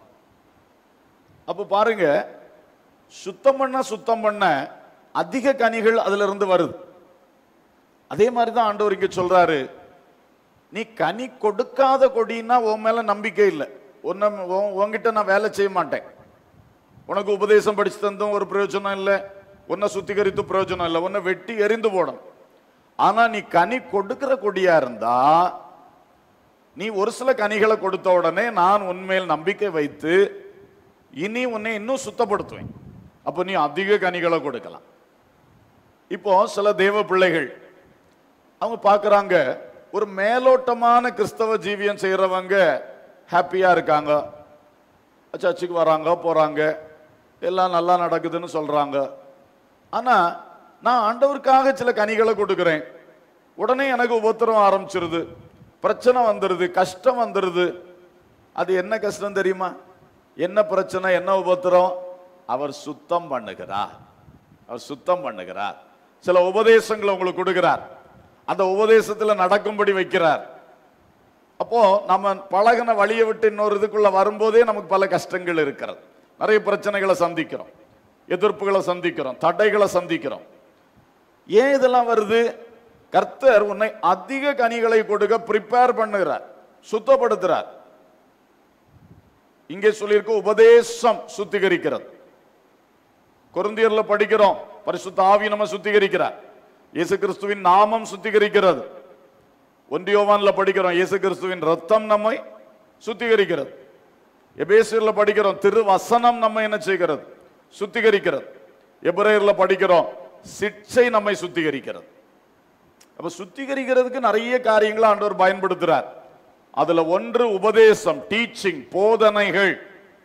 அப்போ பாருங்க, சுத்தம் பண்ண சுத்தம் பண்ண அதிக கனிகள் அதுல இருந்து வருது. அதே மாதிரிதான் ஆண்டவர் இங்க சொல்றாரு, நீ கனி கொடுக்காத கொடின்னா உன் மேல நம்பிக்கை இல்லை, உன்ன உன்கிட்ட நான் வேலை செய்ய மாட்டேன், உனக்கு உபதேசம் படிச்சு தந்தும் ஒரு பிரயோஜனம் இல்லை, உன்னை சுத்திகரித்து பிரயோஜனம் இல்லை, உன்னை வெட்டி எரிந்து போடணும். ஆனா நீ கனி கொடுக்கிற கொடியா இருந்தா, நீ ஒரு சில கனிகளை கொடுத்த உடனே நான் உன்மேல் நம்பிக்கை வைத்து இனி உன்னை இன்னும் சுத்தப்படுத்துவேன். அப்போ நீ அதிக கனிகளை கொடுக்கலாம். இப்போ சில தேவ பிள்ளைகள் அவங்க பார்க்கறாங்க, ஒரு மேலோட்டமான கிறிஸ்தவ ஜீவியம் செய்யறவங்க ஹாப்பியா இருக்காங்க, சர்ச்சுக்கு வராங்க போறாங்க, எல்லாம் நல்லா நடக்குதுன்னு சொல்றாங்க. ஆனா நான் ஆண்டவருக்காக சில கனிகளை கொடுக்கிறேன், உடனே எனக்கு உபத்திரம் ஆரம்பிச்சிருது, பிரச்சனை வந்துருது, கஷ்டம் வந்துருது. அது என்ன கஷ்டம் தெரியுமா? என்ன பிரச்சனை, என்ன உபத்திரம்? அவர் சுத்தம் பண்ணுகிறார், அவர் சுத்தம் பண்ணுகிறார். சில உபதேசங்களை உங்களுக்கு கொடுக்கிறார், அந்த உபதேசத்துல நடக்கும்படி வைக்கிறார். அப்போ நம்ம பழகின வழியை விட்டு இன்னொரு இதுக்குள்ள வரும்போதே நமக்கு பல கஷ்டங்கள் இருக்கிறது, நிறைய பிரச்சனைகளை சந்திக்கிறோம், எதிர்ப்புகளை சந்திக்கிறோம், தடைகளை சந்திக்கிறோம். ஏன் இதெல்லாம் வருது? கர்த்தர் உன்னை அதிக கனிகளை கொடுக்க பிரிப்பேர் பண்ணுகிறார், சுத்தப்படுத்துறார். இங்கே சொல்லியிருக்க உபதேசம் சுத்திகரிக்கிறது. கொரிந்தியர்ல படிக்கிறோம், பரிசுத்த ஆவி நம்ம சுத்திகரிக்கிறார். இயேசு கிறிஸ்துவின் நாமம் சுத்திகரிக்கிறது. ஒன்று யோவான்ல படிக்கிறோம், இயேசு கிறிஸ்துவின் ரத்தம் நம்மை சுத்திகரிக்கிறது. எபேசியர்ல படிக்கிறோம், திருவசனம் நம்ம என்ன செய்கிறது? சுத்திகரிக்கிறது. எபிரேயர்ல படிக்கிறோம், சிட்சை நம்மை சுத்திகரிக்கிறது. அப்ப சுத்திகரிக்கிறதுக்கு நிறைய காரியங்களை ஆண்டவர் பயன்படுத்துறார். அதுல ஒன்று உபதேசம், டீச்சிங், போதனைகள்.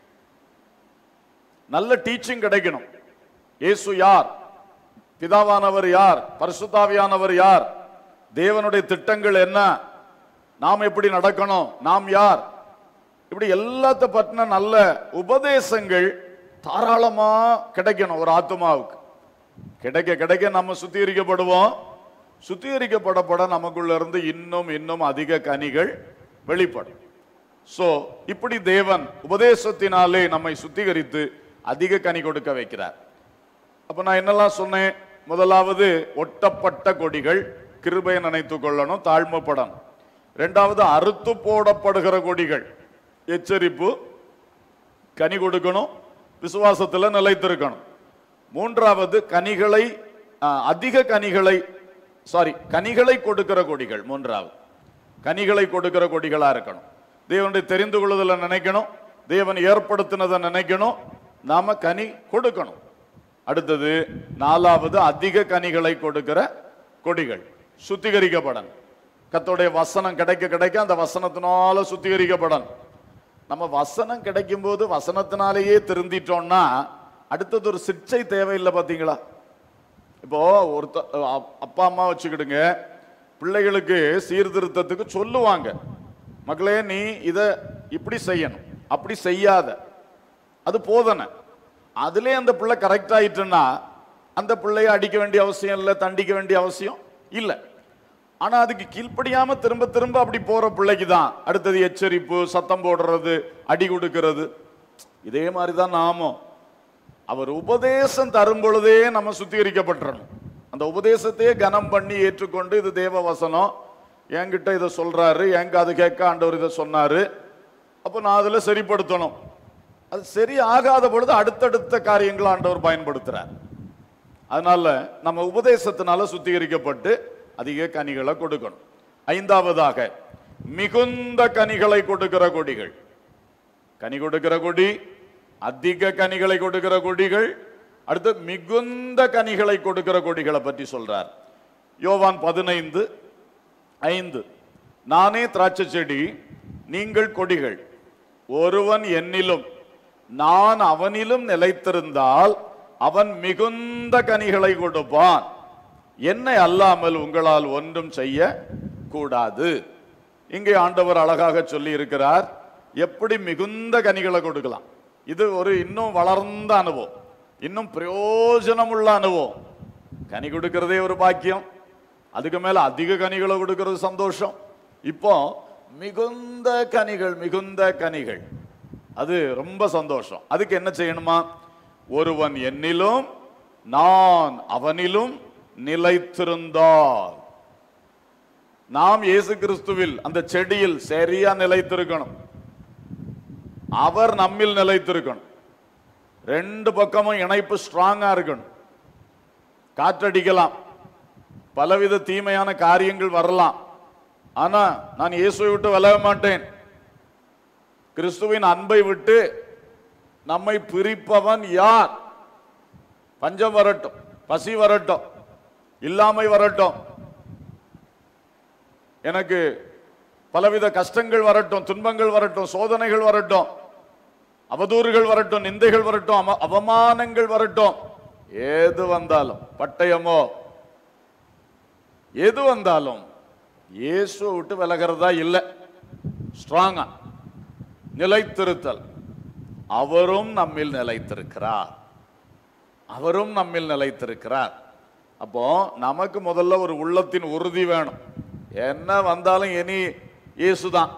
நல்ல டீச்சிங் கிடைக்கணும். இயேசு யார், பிதாவானவர் யார், பரிசுத்தாவியானவர் யார், தேவனுடைய திட்டங்கள் என்ன, நாம் எப்படி நடக்கணும், நாம் யார், இப்படி எல்லாத்த பற்றின நல்ல உபதேசங்கள் தாராளமா கிடைக்கணும் ஒரு ஆத்மாவுக்கு. கிடைக்க கிடைக்க நம்ம சுத்திகரிக்கப்படுவோம். சுத்திகரிக்கப்படப்பட நமக்குள்ள இருந்து இன்னும் இன்னும் அதிக கனிகள் வெளிப்படும். சோ இப்படி தேவன் உபதேசத்தினாலே நம்மை சுத்திகரித்து அதிக கனி கொடுக்க வைக்கிறார். அப்ப நான் என்னெல்லாம் சொன்னேன்? முதலாவது ஒட்டப்பட்ட கொடிகள், கிருபையை நினைத்துக் கொள்ளணும், தாழ்மைப்படணும். இரண்டாவது அறுத்து போடப்படுகிற கொடிகள், எச்சரிப்பு, கனி கொடுக்கணும், விசுவாசத்தில் நிலைத்திருக்கணும். மூன்றாவது கனிகளை, அதிக கனிகளை, சாரி கனிகளை கொடுக்கிற கொடிகள். மூன்றாவது கனிகளை கொடுக்கிற கொடிகளா இருக்கணும். தேவனுடைய தெரிந்து கொள்ளுதல நினைக்கணும், தேவன் ஏற்படுத்தினதை நினைக்கணும், நாம கனி கொடுக்கணும். அடுத்தது நாலாவது அதிக கனிகளை கொடுக்கிற கொடிகள், சுத்திகரிக்கப்படணும். கர்த்தருடைய வசனம் கிடைக்க கிடைக்க அந்த வசனத்தினால சுத்திகரிக்கப்படணும். நம்ம வசனம் கிடைக்கும் போது வசனத்தினாலேயே திருந்திட்டோம்னா அடுத்தது ஒரு சிக்ஷை தேவையில்லை. பார்த்தீங்களா? இப்போ ஒருத்த அப்பா அம்மா வச்சுக்கிடுங்க, பிள்ளைகளுக்கு சீர்திருத்தத்துக்கு சொல்லுவாங்க, மக்களே நீ இதை இப்படி செய்யணும், அப்படி செய்யாத, அது போதனை. அதுல அந்த பிள்ளை கரெக்ட் ஆயிட்டுன்னா அந்த பிள்ளைய அடிக்க வேண்டிய அவசியம் இல்லை, தண்டிக்க வேண்டிய அவசியம் இல்லை. ஆனா அதுக்கு கீழ்ப்படியாம திரும்ப திரும்ப அப்படி போற பிள்ளைக்கு தான் அடுத்தது எச்சரிப்பு, சத்தம் போடுறது, அடி கொடுக்கிறது. இதே மாதிரிதான் நாமும் அவர் உபதேசம் தரும் பொழுதே நம்ம சுத்திகரிக்கப்பட்டுறணும். அந்த உபதேசத்தையே கனம் பண்ணி ஏற்றுக்கொண்டு இது தேவ வசனம், என்கிட்ட இதை சொல்றாரு, எங்க அது கேட்க ஆண்டவர் இதை சொன்னாரு, அப்போ நான் அதுல சரிப்படுத்தணும். அது சரி ஆகாத பொழுது அடுத்தடுத்த காரியங்களை ஆண்டவர் பயன்படுத்துறார். அதனால நம்ம உபதேசத்தினால சுத்திகரிக்கப்பட்டு அதிக கனிகளை கொடுக்கணும். ஐந்தாவதாக மிகுந்த கனிகளை கொடுக்கிற கொடிகள். கனி கொடுக்கிற கொடி, அதிக கனிகளை கொடுக்கிற கொடிகள், அடுத்து மிகுந்த கனிகளை கொடுக்கிற கொடிகளை பற்றி சொல்றார். யோவான் பதினைந்து ஐந்து, நானே திராட்சை செடி, நீங்கள் கொடிகள், ஒருவன் என்னிலும் நான் அவனிலும் நிலைத்திருந்தால் அவன் மிகுந்த கனிகளை கொடுப்பான், என்னை அல்லாமல் உங்களால் ஒன்றும் செய்ய கூடாது. இங்கே ஆண்டவர் அழகாக சொல்லி இருக்கிறார் எப்படி மிகுந்த கனிகளை கொடுக்கலாம். இது ஒரு இன்னும் வளர்ந்த அனுபவம், இன்னும் பிரயோஜனமுள்ள அனுபவம். கனி கொடுக்கிறதே ஒரு பாக்கியம், அதுக்கு மேல அதிக கனிகளை கொடுக்கிறது சந்தோஷம். இப்போ மிகுந்த கனிகள், மிகுந்த கனிகள், அது ரொம்ப சந்தோஷம். அதுக்கு என்ன செய்யணுமா? ஒருவன் என்னிலும் நான் அவனிலும் நிலைத்திருந்தால், நாம் இயேசு கிறிஸ்துவில் அந்த செடியில் சரியா நிலைத்திருக்கணும், அவர் நம்மில் நிலைத்திருக்கணும். ரெண்டு பக்கமும் இணைப்பு ஸ்ட்ராங்கா இருக்கணும். காற்றடிக்கலாம், பலவித தீமையான காரியங்கள் வரலாம், ஆனா நான் இயேசுவை விட்டு விலக மாட்டேன். கிறிஸ்துவின் அன்பை விட்டு நம்மை பிரிப்பவன் யார்? பஞ்சம் வரட்டும், பசி வரட்டும், இல்லாமை வரட்டும், எனக்கு பலவித கஷ்டங்கள் வரட்டும், துன்பங்கள் வரட்டும், சோதனைகள் வரட்டும், அவதூறுகள் வரட்டும், நிந்தைகள் வரட்டும், அவமானங்கள் வரட்டும், ஏது வந்தாலும், பட்டயமோ எது வந்தாலும் இயேசுவை விட்டு விலகிறதா இல்லை. ஸ்ட்ராங்கா நிலைத்திருத்தல். அவரும் நம்மில் நிலைத்திருக்கிறார், அவரும் நம்மில் நிலைத்திருக்கிறார். அப்போ நமக்கு முதல்ல ஒரு உள்ளத்தின் உறுதி வேணும். என்ன வந்தாலும் இனி இயேசுதான்,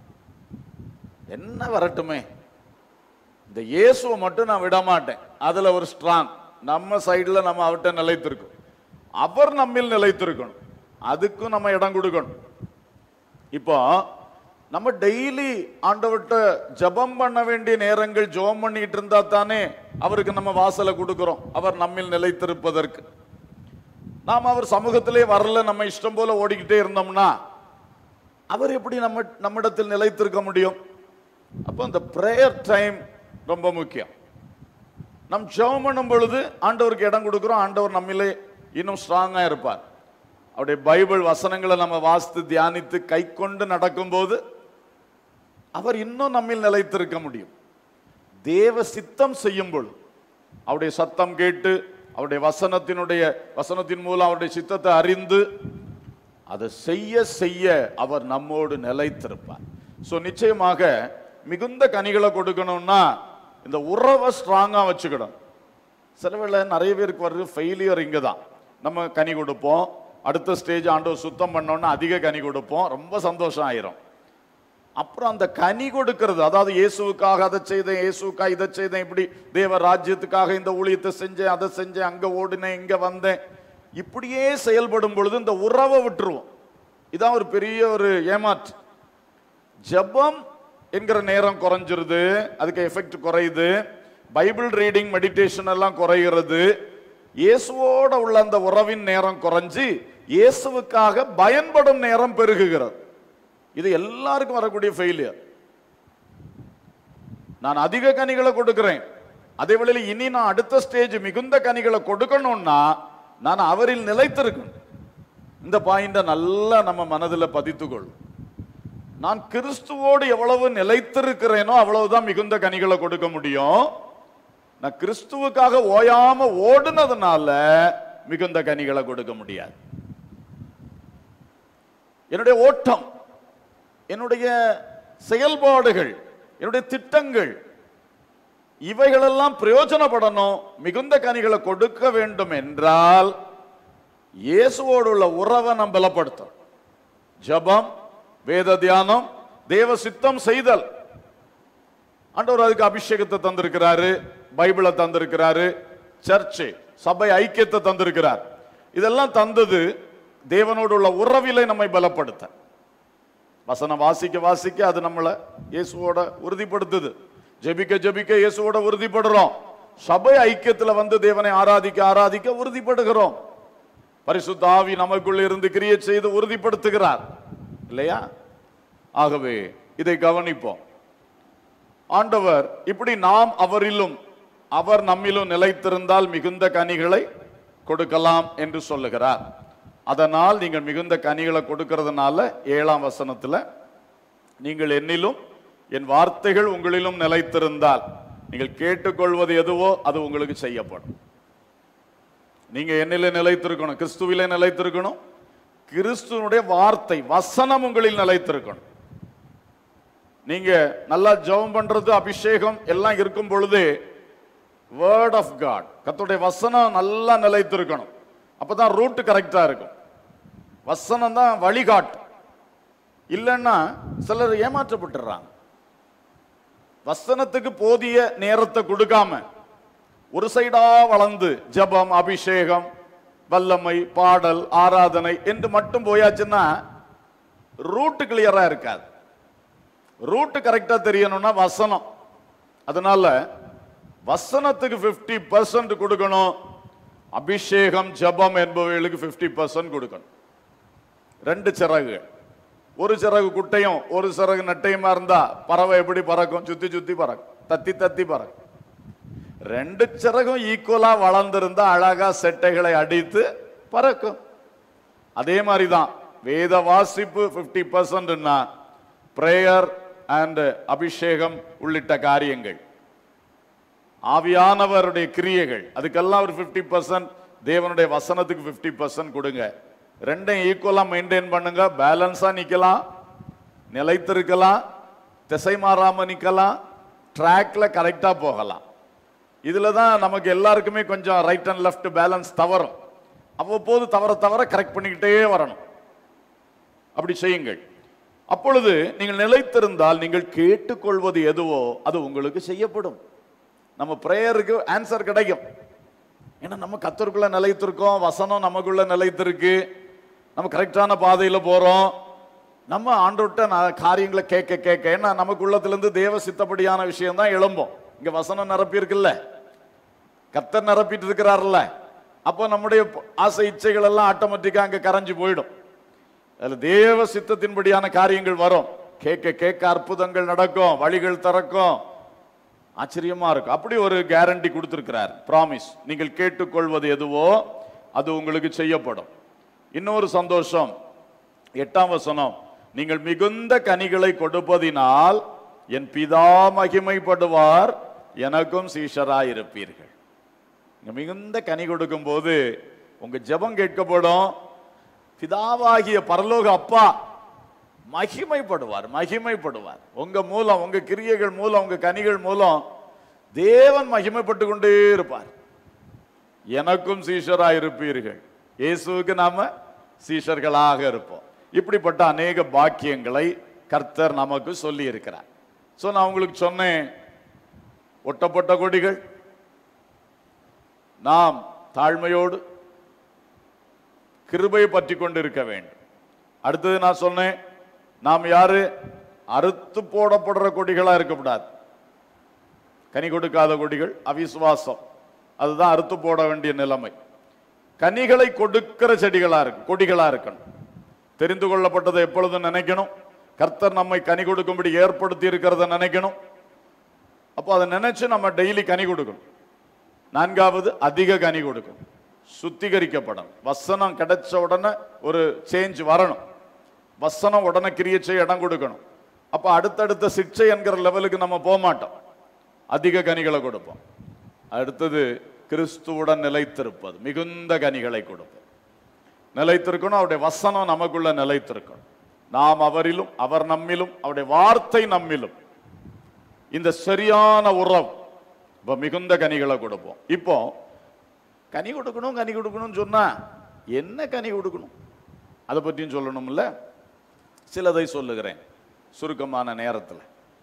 என்ன வரட்டுமே, இந்த இயேசுவை மட்டும் நான் விட மாட்டேன். அதுல ஒரு ஸ்ட்ராங் நம்ம சைடுல நம்ம அவர்கிட்ட நிலைத்திருக்கும். அவர் நம்மில் நிலைத்திருக்கணும், அதுக்கும் நம்ம இடம் கொடுக்கணும். இப்போ நம்ம டெய்லி ஆண்டவர்கிட்ட ஜெபம் பண்ண வேண்டிய நேரங்கள் ஜெபம் பண்ணிட்டு இருந்தா தானே அவருக்கு நம்ம வாசலை கொடுக்கிறோம், அவர் நம்மில் நிலைத்திருப்பதற்கு. நாம் அவர் சமூகத்திலே வரல, நம்ம இஷ்டம் போல ஓடிக்கிட்டே இருந்தோம்னா அவர் எப்படி நம்ம நம்மிடத்தில் நிலைத்திருக்க முடியும்? அப்போ இந்த பிரேயர் டைம் ரொம்ப முக்கியம். நம் ஜெபம் பண்ணும் பொழுது ஆண்டவருக்கு இடம் கொடுக்கிறோம், ஆண்டவர் நம்மிலே இன்னும் ஸ்ட்ராங்கா இருப்பார். அவருடைய பைபிள் வசனங்களை நம்ம வாசித்து தியானித்து கை கொண்டு நடக்கும்போது அவர் இன்னும் நம்மில் நிலைத்திருக்க முடியும். தேவ சித்தம் செய்யும் பொழுது அவருடைய சத்தம் கேட்டு அவருடைய வசனத்தினுடைய வசனத்தின் மூலம் அவருடைய சித்தத்தை அறிந்து அதை செய்ய செய்ய அவர் நம்மோடு நிலைத்திருப்பார். ஸோ நிச்சயமாக மிகுந்த கனிகளை கொடுக்கணும்னா இந்த உறவை ஸ்ட்ராங்கா வச்சுக்கணும். சில வேளை நிறைய பேருக்கு வருது ஃபெயிலியர் இங்கே தான். நம்ம கனி கொடுப்போம், அடுத்த ஸ்டேஜ் ஆண்டவர் சுத்தம் பண்ணோன்னா அதிக கனி கொடுப்போம், ரொம்ப சந்தோஷம் ஆயிரும். அப்புறம் அந்த கனி கொடுக்கிறது, அதாவது இயேசுவுக்காக அதை செய்தேன், இயேசுக்காக இதை செய்தேன், இப்படி தேவ ராஜ்யத்துக்காக இந்த ஊழியத்தை செஞ்சேன், அதை செஞ்சேன், அங்க ஓடினேன், இங்க வந்தேன், இப்படியே செயல்படும் பொழுது இந்த உறவை விட்டுருவோம். இதான் ஒரு பெரிய ஒரு ஏமாற்று. ஜெபம் என்கிற நேரம் குறைஞ்சிருது, அதுக்கு எஃபெக்ட் குறையுது, பைபிள் ரீடிங் மெடிடேஷன் எல்லாம் குறைகிறது, இயேசுவோட உள்ள அந்த உறவின் நேரம் குறைஞ்சு இயேசுவுக்காக பயன்படும் நேரம் பெருகுகிறது. இது எல்லாருக்கும் வரக்கூடிய ஃபெயிலியர். நான் அதிக கனிகளை கொடுக்கிறேன், அதே வேளையில் இனி நான் அடுத்த ஸ்டேஜ் மிகுந்த கனிகளை கொடுக்கணும்னா நான் அவரில் நிலைத்திருக்கணும். இந்த பாயிண்ட நல்லா நம்ம மனதில் பதித்துக்கொள்ளும். நான் கிறிஸ்துவோடு எவ்வளவு நிலைத்திருக்கிறேனோ அவ்வளவுதான் மிகுந்த கனிகளை கொடுக்க முடியும். நான் கிறிஸ்துவுக்காக ஓயாம ஓடுனதுனால மிகுந்த கனிகளை கொடுக்க முடியாது. என்னுடைய ஓட்டம், என்னுடைய செயல்பாடுகள், என்னுடைய திட்டங்கள், இவைகளெல்லாம் பிரயோஜனப்படணும், மிகுந்த கனிகளை கொடுக்க வேண்டும் என்றால் இயேசுவோடு உள்ள உறவை நாம் பலப்படுத்தும். ஜெபம், வேத தியானம், தேவ சித்தம் செய்தல். ஆண்டவர் அதுக்கு அபிஷேகத்தை தந்திருக்கிறாரு, பைபிளை தந்திருக்கிறாரு, சர்ச்சு சபை ஐக்கியத்தை தந்திருக்கிறார். இதெல்லாம் தந்தது தேவனோடு உள்ள உறவிலை நம்மை பலப்படுத்த. வசனம் வாசிக்க வாசிக்க அது நம்மளை இயேசுவோட உறுதிப்படுத்துது. ஜெபிக்க ஜெபிக்க இயேசுவோட உறுதிப்படுறோம். சபை ஐக்கியத்துல வந்து தேவனை ஆராதிக்க ஆராதிக்க உறுதிப்படுகிறோம். பரிசுத்த ஆவி நமக்குள்ள இருந்து கிரியை செய்து உறுதிப்படுத்துகிறார் இல்லையா? ஆகவே இதை கவனிப்போம். ஆண்டவர் இப்படி நாம் அவரிலும் அவர் நம்மிலும் நிலைத்திருந்தால் மிகுந்த கனிகளை கொடுக்கலாம் என்று சொல்லுகிறார். அதனால் நீங்கள் மிகுந்த கனிகளை கொடுக்கிறதுனால ஏழாம் வசனத்துல நீங்கள் என்னிலும் என் வார்த்தைகள் உங்களிலும் நிலைத்திருந்தால் நீங்கள் கேட்டுக்கொள்வது எதுவோ அது உங்களுக்கு செய்யப்படும். நீங்க என்னிலே நிலைத்திருக்கணும், கிறிஸ்துவிலே நிலைத்திருக்கணும், கிறிஸ்துவனுடைய வார்த்தை வசனம் உங்களில் நிலைத்திருக்கணும். நீங்க நல்லா ஜெபம் பண்றது, அபிஷேகம் எல்லாம் இருக்கும் பொழுது வேர்ட் ஆஃப் காட், கர்த்தருடைய வசனம் நல்லா நிலைத்திருக்கணும். அப்பதான் ரூட் கரெக்டா இருக்கும். வசனம் தான் வழிகாட்டு. இல்லைன்னா சிலர் ஏமாற்றப்பட்டுறாங்க. வசனத்துக்கு போதிய நேரத்தை கொடுக்காம ஒரு சைடா வளர்ந்து ஜெபம், அபிஷேகம், வல்லமை, பாடல், ஆராதனை என்று மட்டும் போயாச்சுன்னா ரூட் கிளியரா இருக்காது. ரூட் கரெக்டா தெரியணும்னா வசனம். அதனால வசனத்துக்கு பிப்டி பர்சன்ட் கொடுக்கணும், அபிஷேகம், ஜெபம் என்பவைகளுக்கு பிப்டி பர்சன்ட் கொடுக்கணும். ரெண்டு சிறகு, ஒரு சிறகு குட்டையும் ஒரு சிறகு நட்டையுமா இருந்தா பறவை எப்படி பறக்கும்? சுத்தி சுத்தி பறக்கும், தத்தி தத்தி பறக்கும். ரெண்டு சிறகும் ஈக்குவலா வளர்ந்திருந்தா அழகா செட்டைகளை அடித்து பறக்கும். அதே மாதிரிதான் வேத வாசிப்பு பிப்டி பர்சன்ட்னா பிரேயர் அண்ட் அபிஷேகம் உள்ளிட்ட காரியங்கள், ஆவியானவருடைய கிரியைகள், அதுக்கெல்லாம் ஒரு பிப்டி பர்சன்ட், தேவனுடைய வசனத்துக்கு பிப்டி பர்சன்ட் கொடுங்க. ரெண்டையும் ஈக்குவலா மெயின்டைன் பண்ணுங்க. பேலன்ஸா நிக்கலாம், நிலைத்திருக்கலாம், திசை மாறாம நிக்கலாம், ட்ராக்ல கரெக்டா போகலாம். இதுல தான் நமக்கு எல்லாருக்குமே கொஞ்சம் ரைட் அண்ட் லெஃப்ட் பேலன்ஸ் தவறும். அவ்வப்போது தவற தவற கரெக்ட் பண்ணிக்கிட்டே வரணும். அப்படி செய்யுங்கள். அப்பொழுது நீங்கள் நிலைத்திருந்தால் நீங்கள் கேட்டுக்கொள்வது எதுவோ அது உங்களுக்கு செய்யப்படும். நம்ம பிரேயருக்கு ஆன்சர் கிடைக்கும். ஏன்னா நம்ம கர்த்தருக்குள்ள நிலைத்திருக்கோம், வசனம் நமக்குள்ள நிலைத்திருக்கு, நம்ம கரெக்டான பாதையில போறோம். நம்ம ஆண்டவர்ட்ட காரியங்களை கேட்க கேட்க ஏன்னா நமக்குள்ளத்துல இருந்து தேவ சித்தப்படியான விஷயம் தான் எழும்போம். இங்க வசனம் நிரப்பி இருக்குல்ல, கர்த்தர் நிரப்பிட்டு இருக்கிறார்ல, அப்போ நம்முடைய ஆசை இச்சைகள் எல்லாம் ஆட்டோமேட்டிக்கா அங்க கரைஞ்சு போயிடும். அதுல தேவ சித்தத்தின்படியான காரியங்கள் வரும். கேட்க கேட்க அற்புதங்கள் நடக்கும், வழிகள் திறக்கும், ஆச்சரியமா இருக்கும். அப்படி ஒரு கேரண்டி கொடுத்திருக்கிறார், பிராமிஸ். நீங்கள் கேட்டுக்கொள்வது எதுவோ அது உங்களுக்கு செய்யப்படும். இன்னொரு சந்தோஷம், எட்டாம் வசனம், நீங்கள் மிகுந்த கனிகளை கொடுப்பதினால் என் பிதா மகிமைப்படுவார், எனக்கும் சீஷராயிருப்பீர்கள். மிகுந்த கனி கொடுக்கும் போது உங்க ஜெபம் கேட்கப்படும், பிதாவாகிய பரலோக அப்பா மகிமைப்படுவார் மகிமைப்படுவார் உங்க மூலம், உங்க கிரியைகள் மூலம், உங்க கனிகள் மூலம் தேவன் மகிமைப்பட்டு கொண்டே இருப்பார். எனக்கும் சீஷராயிருப்பீர்கள், இயேசுவுக்கு நாம சீஷர்களாக இருப்போம். இப்படிப்பட்ட அநேக பாக்கியங்களை கர்த்தர் நமக்கு சொல்லி இருக்கிறார். சோ நான் உங்களுக்கு சொன்னேன், ஒட்டப்பட்ட கொடிகள் நாம் தாழ்மையோடு கிருபையை பற்றி கொண்டு இருக்க வேண்டும். அடுத்தது நான் சொன்னேன், நாம் யாரு அறுத்து போடப்படுற கொடிகளா இருக்கக்கூடாது. கனி கொடுக்காத கொடிகள் அவிசுவாசம், அதுதான் அறுத்து போட வேண்டிய நிலைமை. கனிகளை கொடுக்கிற செடிகளா இருக்கு, கொடிகளா இருக்கணும். தெரிந்து கொள்ளப்பட்டதை எப்பொழுதும் நினைக்கணும். கர்த்தர் நம்மை கனி கொடுக்கும்படி ஏற்படுத்தி இருக்கிறத நினைக்கணும். அப்போ அதை நினைச்சு நம்ம டெய்லி கனி கொடுக்கணும். நான்காவது, அதிக கனி கொடுக்கணும், சுத்திகரிக்கப்படணும். வசனம் கிடைச்ச உடனே ஒரு சேஞ்ச் வரணும். வசனம் உடனே கிரியை செய்ய இடம் கொடுக்கணும். அப்ப அடுத்தடுத்த சிக்ஷை என்கிற லெவலுக்கு நம்ம போக மாட்டோம், அதிக கனிகளை கொடுப்போம். அடுத்தது, கிறிஸ்துவுடன் நிலைத்திருப்பது, மிகுந்த கனிகளை கொடுப்போம். நிலைத்திருக்கணும், அவருடைய வசனம் நமக்குள்ள நிலைத்திருக்கணும். நாம் அவரிலும் அவர் நம்மிலும், அவருடைய வார்த்தை நம்மிலும், இந்த சரியான உறவு. இப்ப மிகுந்த கனிகளை கொடுப்போம். இப்போ கனி கொடுக்கணும் கனி கொடுக்கணும்னு சொன்னா என்ன கனி கொடுக்கணும் அதை பற்றியும் சொல்லணும்ல. சிலதை சொல்லுகிறேன் சுருக்கமான நேரத்தில்.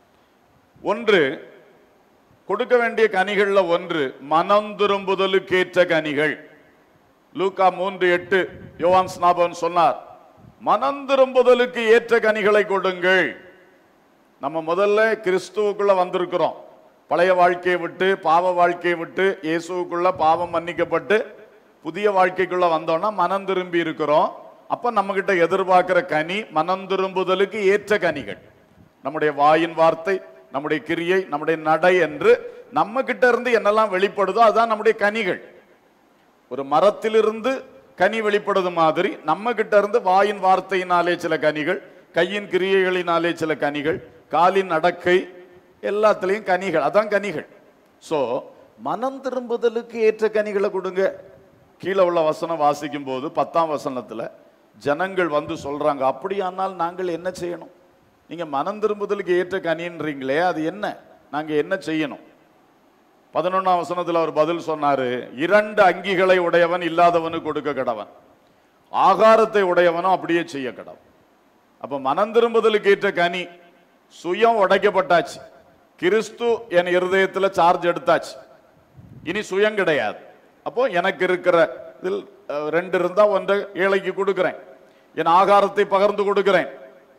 ஒன்று, கொடுக்க வேண்டிய கனிகள்ல ஒன்று மனம் திரும்புதலுக்கேற்ற கனிகள். லூக்கா மூன்று எட்டு யோவான் ஸ்நாபகன் சொன்னார், மனம் திரும்புதலுக்கு ஏற்ற கனிகளை கொடுங்கள். நம்ம முதல்ல கிறிஸ்துவுக்குள்ள வந்திருக்கிறோம். பழைய வாழ்க்கையை விட்டு, பாவ வாழ்க்கையை விட்டு, இயேசுவுக்குள்ள பாவம் மன்னிக்கப்பட்டு புதிய வாழ்க்கைக்குள்ள வந்தோம்னா மனம் திரும்பி இருக்கிறோம். அப்ப நம்ம கிட்ட எதிர்பார்க்கிற கனி மனம் திரும்புதலுக்கு ஏற்ற கனிகள். நம்முடைய வாயின் வார்த்தை, நம்முடைய கிரியை, நம்முடைய நடை என்று நம்ம கிட்ட இருந்து என்னெல்லாம் வெளிப்படுதோ அதுதான் நம்முடைய கனிகள். ஒரு மரத்திலிருந்து கனி வெளிப்படுது மாதிரி நம்ம கிட்ட இருந்து வாயின் வார்த்தையினாலே சில கனிகள், கையின் கிரியைகளினாலே சில கனிகள், காலின் நடக்கை, எல்லாத்திலையும் கனிகள், அதான் கனிகள். சோ மனம் திரும்புதலுக்கு ஏற்ற கனிகளை கொடுங்க. கீழே உள்ள வசனம் வாசிக்கும் போது பத்தாம் வசனத்துல ஜனங்கள் வந்து சொல்றாங்க, அப்படியானால் நாங்கள் என்ன செய்யணும்? நீங்க மனம் திரும்புதலுக்கு ஏற்ற கனின்றீங்களே, அது என்ன, நாங்க என்ன செய்யணும்? பதினொன்னாம் வசனத்துல அவர் பதில் சொன்னாரு, இரண்டு அங்கிகளை உடையவன் இல்லாதவனு கொடுக்க கடவன், ஆகாரத்தை உடையவனும் அப்படியே செய்ய கடவன். அப்ப மனம் திரும்புதலுக்கு ஏற்ற கனி, சுயம் உடைக்கப்பட்டாச்சு, கிறிஸ்து என் இருதயத்துல சார்ஜ் எடுத்தாச்சு, இனி சுயம் கிடையாது. அப்போ எனக்கு இருக்கிற இதில் ரெண்டு இருந்தா ஒன்றை ஏழைக்கு கொடுக்கிறேன், என் ஆகாரத்தை பகிர்ந்து கொடுக்கிறேன்,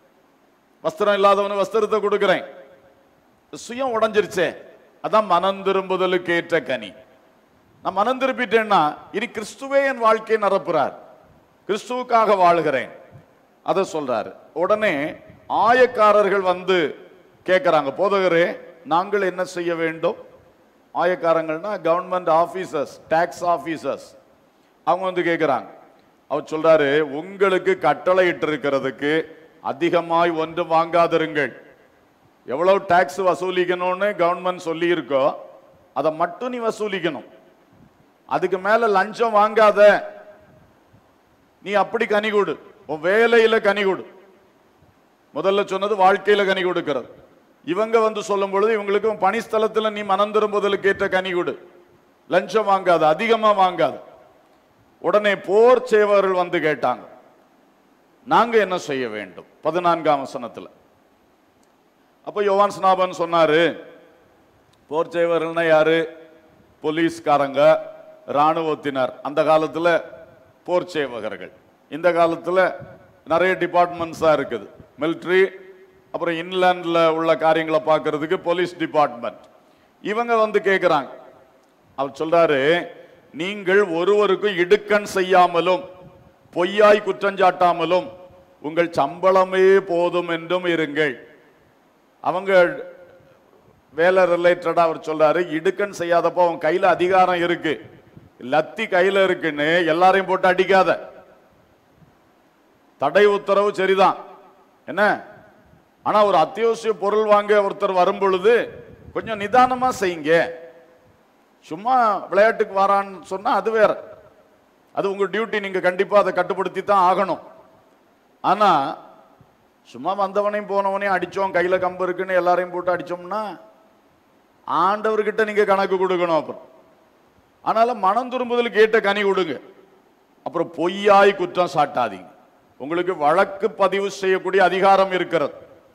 வஸ்திரம் இல்லாதவனு வஸ்திரத்தை கொடுக்கிறேன். சுயம் உடைஞ்சிருச்சே, அதான் மனம் திரும்புதலுக்கு ஏற்ற கனி. நான் மனம் திருப்பிட்டேன்னா இனி கிறிஸ்துவே என் வாழ்க்கையை நிரப்புறார், கிறிஸ்துவுக்காக வாழ்கிறேன், அதை சொல்றாரு. உடனே ஆயக்காரர்கள் வந்து கேட்கிறாங்க, போதகரே நாங்கள் என்ன செய்ய வேண்டும்? ஆயக்காரங்கள்னா கவர்மெண்ட் ஆபீசர்ஸ், டாக்ஸ் ஆபீசர்ஸ். அவங்க வந்து கேட்கிறாங்க. அவர் சொல்றாரு, உங்களுக்கு கட்டளை இட்டு இருக்கிறதுக்கு அதிகமாய் ஒன்று வாங்காதிருங்கள். எவ்வளவு டாக்ஸ் வசூலிக்கணும்னு கவர்மெண்ட் சொல்லி இருக்கோ அதை மட்டும் நீ வசூலிக்கணும், அதுக்கு மேல லஞ்சம் வாங்காத. நீ அப்படி கனி கொடு, உன் வேலையில கனி கொடு. முதல்ல சொன்னது வாழ்க்கையில கனி கொடுக்கிறது. இவங்க வந்து சொல்லும் பொழுது இவங்களுக்கு பணிஸ்தலத்துல நீ மனம் திரும்புதலுக்கு ஏற்ற கனி கொடு, லஞ்சம் வாங்காது, அதிகமா வாங்காது. உடனே போர் சேவர்கள் வந்து கேட்டாங்க, நாங்க என்ன செய்ய வேண்டும்? பதினான்காம் வசனத்துல. அப்ப யோவான் ஸ்நாபகன் சொன்னாரு, போர் சேவர்கள்னா யாரு? போலீஸ்காரங்க, இராணுவத்தினர், அந்த காலத்துல போர் சேவகர்கள், இந்த காலத்துல நிறைய டிபார்ட்மெண்ட்ஸா இருக்குது. மிலிட்ரி, அப்புறம் இன்லேண்ட்ல உள்ள காரியங்களை பார்க்கறதுக்கு போலீஸ் டிபார்ட்மெண்ட். இவங்க வந்து கேட்கிறாங்க. அவர் சொல்றாரு, நீங்கள் ஒருவருக்கும் இடுக்கண் செய்யாமலும் பொய்யாய் குற்றஞ்சாட்டாமலும் உங்கள் சம்பளமே போதும் என்றும் இருங்கள். அவங்க வேலை ரிலேட்டடா அவர் சொல்றாரு, இடுக்கண் செய்யாதப்போ அவன் கையில அதிகாரம் இருக்கு, லத்தி கையில இருக்குன்னு எல்லாரையும் போட்டு அடிக்காத. தடை உத்தரவு சரிதான் என்ன, ஆனா ஒரு அத்தியாவசிய பொருள் வாங்க ஒருத்தர் வரும் பொழுது கொஞ்சம் நிதானமா செய்யுங்க. சும்மா விளையாட்டுக்கு வரான்னு சொன்னா அது வேற, அது உங்க டியூட்டி, நீங்க கண்டிப்பா அதை கட்டுப்படுத்தி தான் ஆகணும். ஆனா சும்மா வந்தவனையும் போனவனையும் அடிச்சோம், கையில கம்பு இருக்குன்னு எல்லாரையும் போட்டு அடிச்சோம்னா ஆண்டவர்கிட்ட நீங்க கணக்கு கொடுக்கணும். அப்புறம் ஆனால மனம் திரும்புதலுக்கு ஏற்ற கனி கொடுங்க. அப்புறம் பொய்யாய் குற்றம் சாட்டாதீங்க. உங்களுக்கு வழக்கு பதிவு செய்யக்கூடிய அதிகாரம் இருக்கிறது,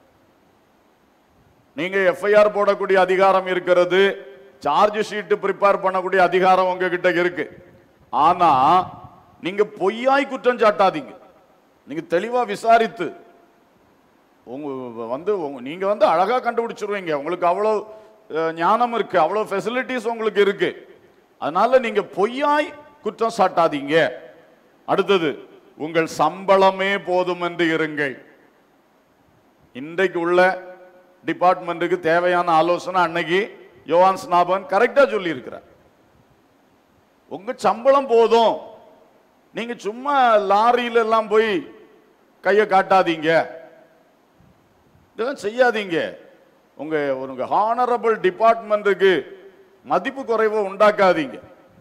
நீங்க எஃப்ஐஆர் போடக்கூடிய அதிகாரம் இருக்கிறது, சார்ஜ் ஷீட் ப்ரிப்பேர் பண்ணக்கூடிய அதிகாரம் உங்ககிட்ட இருக்கு. ஆனா நீங்க பொய்யாய் குற்றம் சாட்டாதீங்க. நீங்க தெளிவா விசாரித்து உங்க வந்து நீங்க வந்து அழகா கண்டுபிடிச்சிருவீங்க. உங்களுக்கு அவ்வளவு ஞானம் இருக்கு, அவ்வளவு ஃபெசிலிட்டிஸ் உங்களுக்கு இருக்கு. அதனால நீங்க பொய்யாய் குற்றம் சாட்டாதீங்க. அடுத்தது, உங்கள் சம்பளமே போதும் என்று இருங்கள். இன்றைக்கு உள்ள டிபார்ட்மெண்ட்டுக்கு தேவையான ஆலோசனை அன்னைக்கு யோவான் ஸ்நாபகன் கரெக்டா சொல்லி இருக்கிறார். உங்க சம்பளம் போதும், நீங்க சும்மா லாரியில எல்லாம் போய் கையை காட்டாதீங்க, இதெல்லாம் செய்யாதீங்க. உங்க ஒரு ஹானரபிள் டிபார்ட்மெண்ட்டுக்கு மதிப்பு குறைவை உண்டாக்காதீங்க.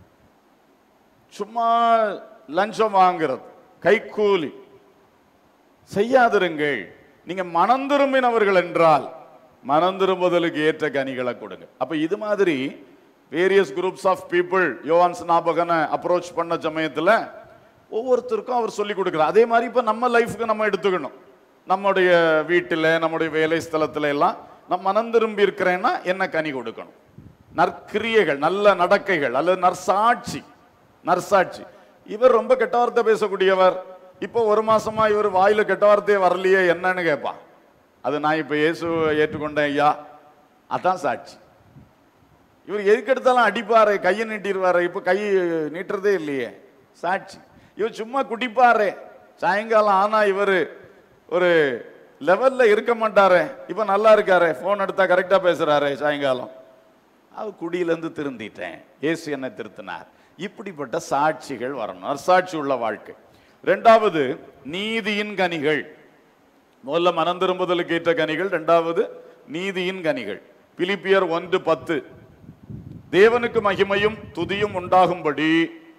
சும்மா லஞ்சம் வாங்குறது, கைக்கூலி செய்யாதிருங்கள். நீங்க மனம் திரும்பினவர்கள் என்றால் மனம் திரும்புதலுக்கு ஏற்ற கனிகளை கொடுங்க. அப்ப இது மாதிரி வேரியஸ் குரூப்ஸ் ஆஃப் பீப்புள் யோவான் ஸ்நாபகனை அப்ரோச் பண்ண சமயத்துல ஒவ்வொருத்தருக்கும் அவர் சொல்லி கொடுக்கிறார். அதே மாதிரி இப்ப நம்ம லைஃப்க்கு நம்ம எடுத்துக்கணும். நம்முடைய வீட்டில், நம்முடைய வேலை ஸ்தலத்துல எல்லாம் நம்ம மனம் திரும்பி இருக்கிறேன்னா என்ன கனி கொடுக்கணும்? நற்கிரியைகள், நல்ல நடக்கைகள், அல்லது நற்சாட்சி. நற்சாட்சி. இவர் ரொம்ப கெட்ட வார்த்தை பேசக்கூடியவர். இப்போ ஒரு மாசமா இவர் வாயில கெட்ட வார்த்தையே வரலையே, என்னன்னு கேட்பான். அது நான் இப்ப இயேசு ஏற்றுக்கொண்டேன் ஐயா, அதான் சாட்சி. இவர் எதுக்கு எடுத்தாலும் அடிப்பாரு, கையை நீட்டிடுவாரு. இப்ப கை நீட்டுறதே இல்லையே, சாட்சி. இவர் சும்மா குடிப்பாரு, சாயங்காலம் ஆனா இவர் ஒரு லெவல்ல இருக்க மாட்டாரு. இப்ப நல்லா இருக்காரு, போன் எடுத்தா கரெக்டா பேசுறாரு சாயங்காலம். அவர் குடியிலிருந்து திருந்திட்டேன், இயேசு என்னை திருத்தினார். இப்படிப்பட்ட சாட்சிகள் வரணும், நற்சாட்சி உள்ள வாழ்க்கை. இரண்டாவது, நீதியின் கனிகள். முதல்ல மனம் திரும்புதலுக்கு ஏற்ற கனிகள், இரண்டாவது நீதியின் கனிகள். பிலிப்பியர் ஒன்று பத்து, தேவனுக்கு மகிமையும் துதியும் உண்டாகும்படி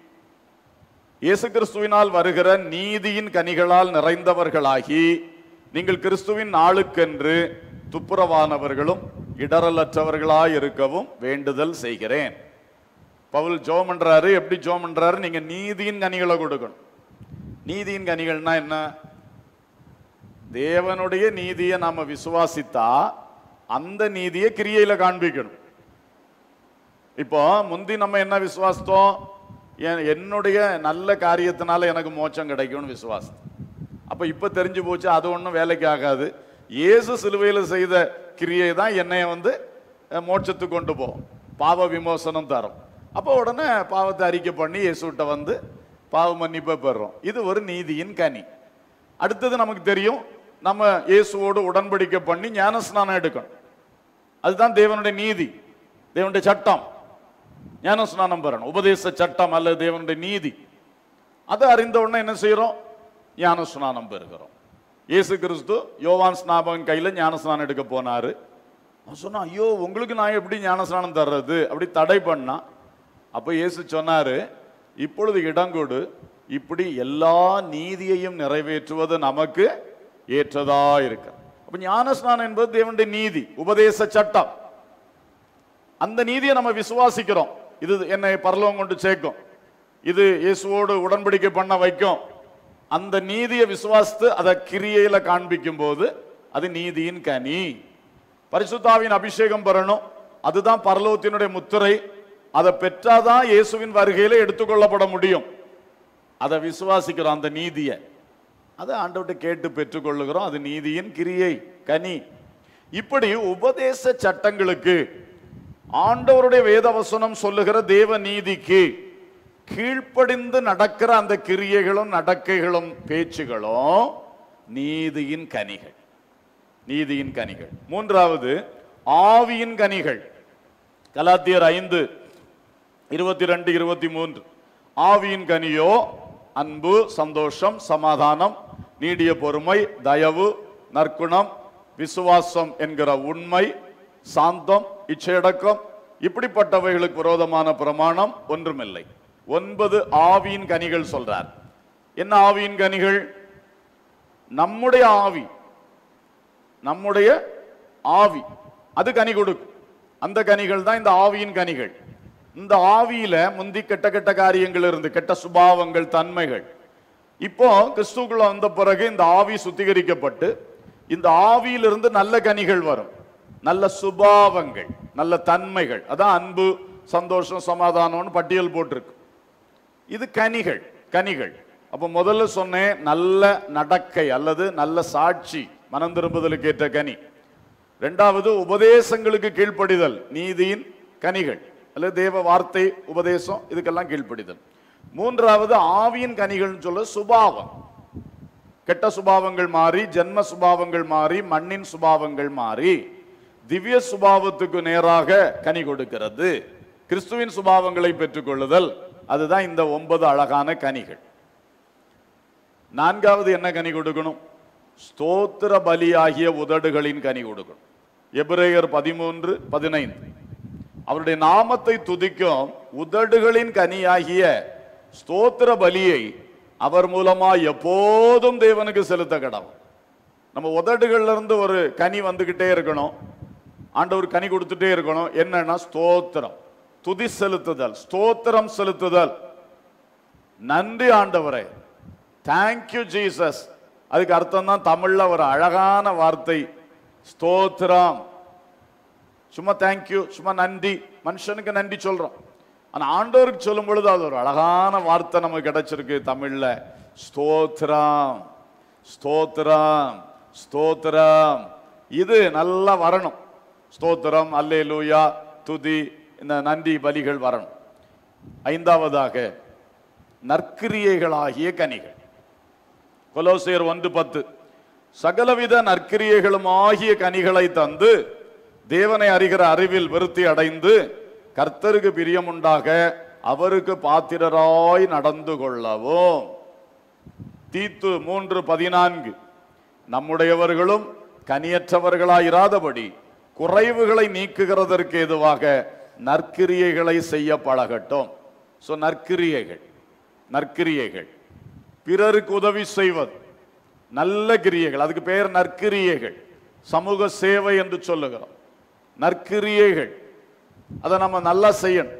இயேசு கிறிஸ்துவினால் வருகிற நீதியின் கனிகளால் நிறைந்தவர்களாகி நீங்கள் கிறிஸ்துவின் நாளுக்கென்று துப்புரவானவர்களும் இடரலற்றவர்களாய் இருக்கவும் வேண்டுதல் செய்கிறேன். பவுல் ஜெபம் பண்றாரு. எப்படி ஜெபம் பண்றாரு? நீங்க நீதியின் கனிகளை கொடுக்கணும். நீதியின் கனிகள்னா என்ன? தேவனுடைய நீதியை நாம விசுவாசித்தா அந்த நீதியை கிரியையில காண்பிக்கணும். இப்போ முந்தி நம்ம என்ன விசுவாசத்தோம்? என்னுடைய நல்ல காரியத்தினால எனக்கு மோட்சம் கிடைக்கும்னு விசுவாசம். அப்ப இப்ப தெரிஞ்சு போச்சு, அது ஒன்றும் வேலைக்கு ஆகாது. இயேசு சிலுவையில் செய்த கிரியை தான் என்னைய வந்து மோட்சத்துக்கு கொண்டு போகும், பாவ விமோசனம் தரும். அப்போ உடனே பாவத்தை அறிக்கை பண்ணி இயேசுகிட்ட வந்து பாவ மன்னிப்பை பெறுறோம். இது ஒரு நீதியின் கனி. அடுத்தது நமக்கு தெரியும், நம்ம இயேசுவோடு உடன்படிக்கை பண்ணி ஞானஸ்நானம் எடுக்கணும். அதுதான் தேவனுடைய நீதி, தேவனுடைய சட்டம். ஞானஸ்நானம் பெறணும், உபதேச சட்டம் அல்லது தேவனுடைய நீதி. அதை அறிந்த உடனே என்ன செய்யறோம்? ஞானஸ்நானம் பெறுகிறோம். இயேசு கிறிஸ்து யோவான் ஸ்நாபகன் கையில ஞானஸ்நானம் எடுக்க போனாரு. சொன்னா, ஐயோ உங்களுக்கு நான் எப்படி ஞானஸ்நானம் தர்றது அப்படி தடை பண்ணா. அப்ப இயேசு சொன்னாரு, இப்பொழுது இடங்கொடு, இப்படி எல்லா நீதியையும் நிறைவேற்றுவது நமக்கு ஏற்றதா இருக்க. அப்ப ஞானஸ்நானம் என்பது தேவனுடைய நீதி, உபதேச சட்டம். அந்த நீதியை நம்ம விசுவாசிக்கிறோம். இது என்னை பரலோகம் கொண்டு சேர்க்கும், இது இயேசுவோடு உடன்படிக்கை பண்ண வைக்கும். அந்த நீதியை விசுவாசித்து அதை கிரியையில காண்பிக்கும் போது அது நீதியின் கனி. பரிசுத்தாவின் அபிஷேகம் பெறணும், அதுதான் பரலோகத்தினுடைய முத்திரை. அதை பெற்றாதான் இயேசுவின் வருகையில எடுத்துக்கொள்ளப்பட முடியும். அதை விசுவாசிக்கிறோம், அந்த நீதியை அதை ஆண்டவர்கிட்ட கேட்டு பெற்றுக்கொள்ளுகிறோம். அது நீதியின் கிரியை, கனி. இப்படி உபதேச சட்டங்களுக்கு, ஆண்டவருடைய வேதவசனம் சொல்லுகிற தேவ நீதிக்கு கீழ்ப்படிந்து நடக்கிற அந்த கிரியைகளும் நடக்கைகளும் பேச்சுகளும் நீதியின் கனிகள். நீதியின் கனிகள். மூன்றாவது ஆவியின் கனிகள். கலாத்தியர் ஐந்து இருபத்தி ரெண்டு இருபத்தி மூன்று. ஆவியின் கனியோ அன்பு, சந்தோஷம், சமாதானம், நீடிய பொறுமை, தயவு, நற்குணம், விசுவாசம் என்கிற உண்மை, சாந்தம், இச்சையடக்கம், இப்படிப்பட்டவைகளுக்கு விரோதமான பிரமாணம் ஒன்றுமில்லை. ஒன்பது ஆவியின் கனிகள் சொல்றார். என்ன ஆவியின் கனிகள்? நம்முடைய ஆவி, நம்முடைய ஆவி அது கனி கொடுக்கும். அந்த கனிகள் தான் இந்த ஆவியின் கனிகள். இந்த ஆவியில முந்தி கெட்ட கெட்ட காரியங்கள் இருந்து, கெட்ட சுபாவங்கள், தன்மைகள். இப்போ கிறிஸ்துக்குள்ள வந்த பிறகு இந்த ஆவி சுத்திகரிக்கப்பட்டு இந்த ஆவியிலிருந்து நல்ல கனிகள் வரும். நல்ல சுபாவங்கள், நல்ல தன்மைகள். அதான் அன்பு, சந்தோஷம், சமாதானம்னு பட்டியல் போட்டிருக்கு. இது கனிகள், கனிகள். அப்ப முதல்ல சொன்னேன் நல்ல நடக்கை அல்லது நல்ல சாட்சி, மனம் திரும்புதலுக்கு ஏற்ற கனி. இரண்டாவது உபதேசங்களுக்கு கீழ்ப்படிதல், நீதியின் கனிகள் அல்லது தேவ வார்த்தை உபதேசம், இதுக்கெல்லாம் கீழ்ப்படிதல். மூன்றாவது ஆவியின் கனிகள் சொல்ல சுபாவம். கெட்ட சுபாவங்கள் மாறி, ஜென்ம சுபாவங்கள் மாறி, மண்ணின் சுபாவங்கள் மாறி திவ்ய சுபாவத்துக்கு நேராக கனி கொடுக்கிறது. கிறிஸ்துவின் சுபாவங்களை பெற்றுக்கொள்ளுதல், அதுதான் இந்த ஒன்பது அழகான கனிகள். நான்காவது என்ன கனி கொடுக்கணும்? ஸ்தோத்திர பலியாகிய உதடுகளின் கனி கொடுக்கணும். எபிரேயர் பதிமூன்று பதினைந்து. அவருடைய நாமத்தை துதிக்கும் உதடுகளின் கனியாகிய ஸ்தோத்திர பலியை அவர் மூலமா எப்போதும் தேவனுக்கு செலுத்த கடவும். நம்ம உதடுகள்ல இருந்து ஒரு கனி வந்துகிட்டே இருக்கணும். ஆண்டவர் கனி கொடுத்துட்டே இருக்கணும். என்னன்னா ஸ்தோத்திரம், துதி செலுத்துதல், ஸ்தோத்திரம் செலுத்துதல். நன்றி ஆண்டவரே, தேங்க்யூ ஜீசஸ். அதுக்கு அர்த்தம் தான் தமிழ்ல ஒரு அழகான வார்த்தை ஸ்தோத்திரம். சும்மா தேங்க்யூ, சும்மா நன்றி, மனுஷனுக்கு நன்றி சொல்றோம். ஆனா ஆண்டவருக்கு சொல்லும் பொழுது அது ஒரு அழகான வார்த்தை நமக்கு கிடைச்சிருக்கு தமிழ்ல. ஸ்தோத்திரம், ஸ்தோத்திரம், ஸ்தோத்திரம். இது நல்லா வரணும். ஸ்தோத்திரம், அல்லேலூயா, துதி, இந்த நன்றி பலிகள் வரணும். ஐந்தாவதாக நற்கிரியைகளாகிய கனிகள். கொலோசியர் ஒன்று பத்து. சகலவித நற்கிரியைகளும் ஆகிய கனிகளை தந்து தேவனை அறிகிற அறிவில் விருத்தி அடைந்து கர்த்தருக்கு பிரியமுண்டாக அவருக்கு பாத்திரராய் நடந்து கொள்ளவும். தீத்து மூன்று பதினான்கு. நம்முடையவர்களும் கனியற்றவர்களாயிராதபடி குறைவுகளை நீக்குகிறதற்கு ஏதுவாக நற்கிரியைகளை செய்ய பழகட்டும். சோ நற்கிரியைகள், நற்கிரியைகள் பிறருக்கு உதவி செய்வது நல்ல கிரியைகள், அதுக்கு பெயர் நற்கிரியைகள். சமூக சேவை என்று சொல்லுகிறோம். நற்கிரியைகள் அதை நம்ம நல்லா செய்யணும்.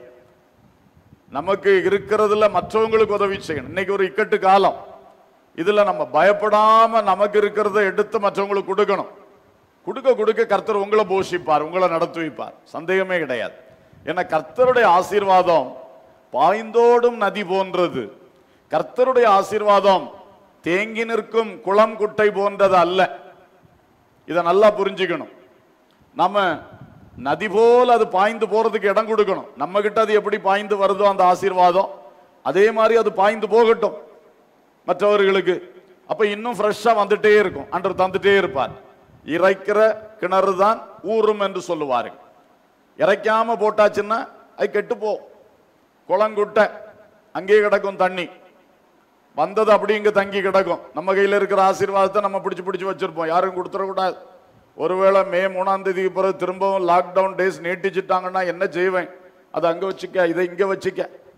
நமக்கு இருக்கிறதுல மற்றவங்களுக்கு உதவி செய்யணும். இன்னைக்கு ஒரு இக்கட்டு காலம், இதுல நம்ம பயப்படாம நமக்கு இருக்கிறத எடுத்து மற்றவங்களுக்கு கொடுக்கணும். கொடுக்க கொடுக்க கர்த்தர் உங்களை போஷிப்பார், உங்களை நடத்தி வைப்பார், சந்தேகமே கிடையாது. ஏன்னா கர்த்தருடைய ஆசீர்வாதம் பாய்ந்தோடும் நதி போன்றது. கர்த்தருடைய ஆசீர்வாதம் தேங்கி நிற்கும் குளம் குட்டை போன்றது அல்ல. இதை நல்லா புரிஞ்சுக்கணும். நம்ம நதி போல் அது பாய்ந்து போறதுக்கு இடம் கொடுக்கணும். நம்ம கிட்ட அது எப்படி பாய்ந்து வருதோ அந்த ஆசீர்வாதம், அதே மாதிரி அது பாய்ந்து போகட்டும் மற்றவர்களுக்கு. அப்ப இன்னும் ஃப்ரெஷ்ஷா வந்துட்டே இருக்கும், ஆண்டவர் தந்துட்டே இருப்பார். இறைக்கிற கிணறு தான் ஊறும் என்று சொல்லுவார்கள். இறைக்காம போட்டாச்சுன்னா அது கெட்டு போ, குளங்குட்டை அங்கே கிடக்கும், தண்ணி வந்தது அப்படி இங்க தங்கி கிடக்கும். நம்ம கையில் இருக்கிற ஆசீர்வாதத்தை நம்ம பிடிச்சு பிடிச்சு வச்சிருப்போம், யாரும் கொடுத்துடக்கூடாது. ஒருவேளை மே மூணாம் தேதிக்கு பிறகு திரும்பவும் லாக்டவுன் டேஸ் நீட்டிச்சுட்டாங்கன்னா என்ன செய்வேன்? அதை அங்க வச்சுக்க, இதை இங்க வச்சுக்க.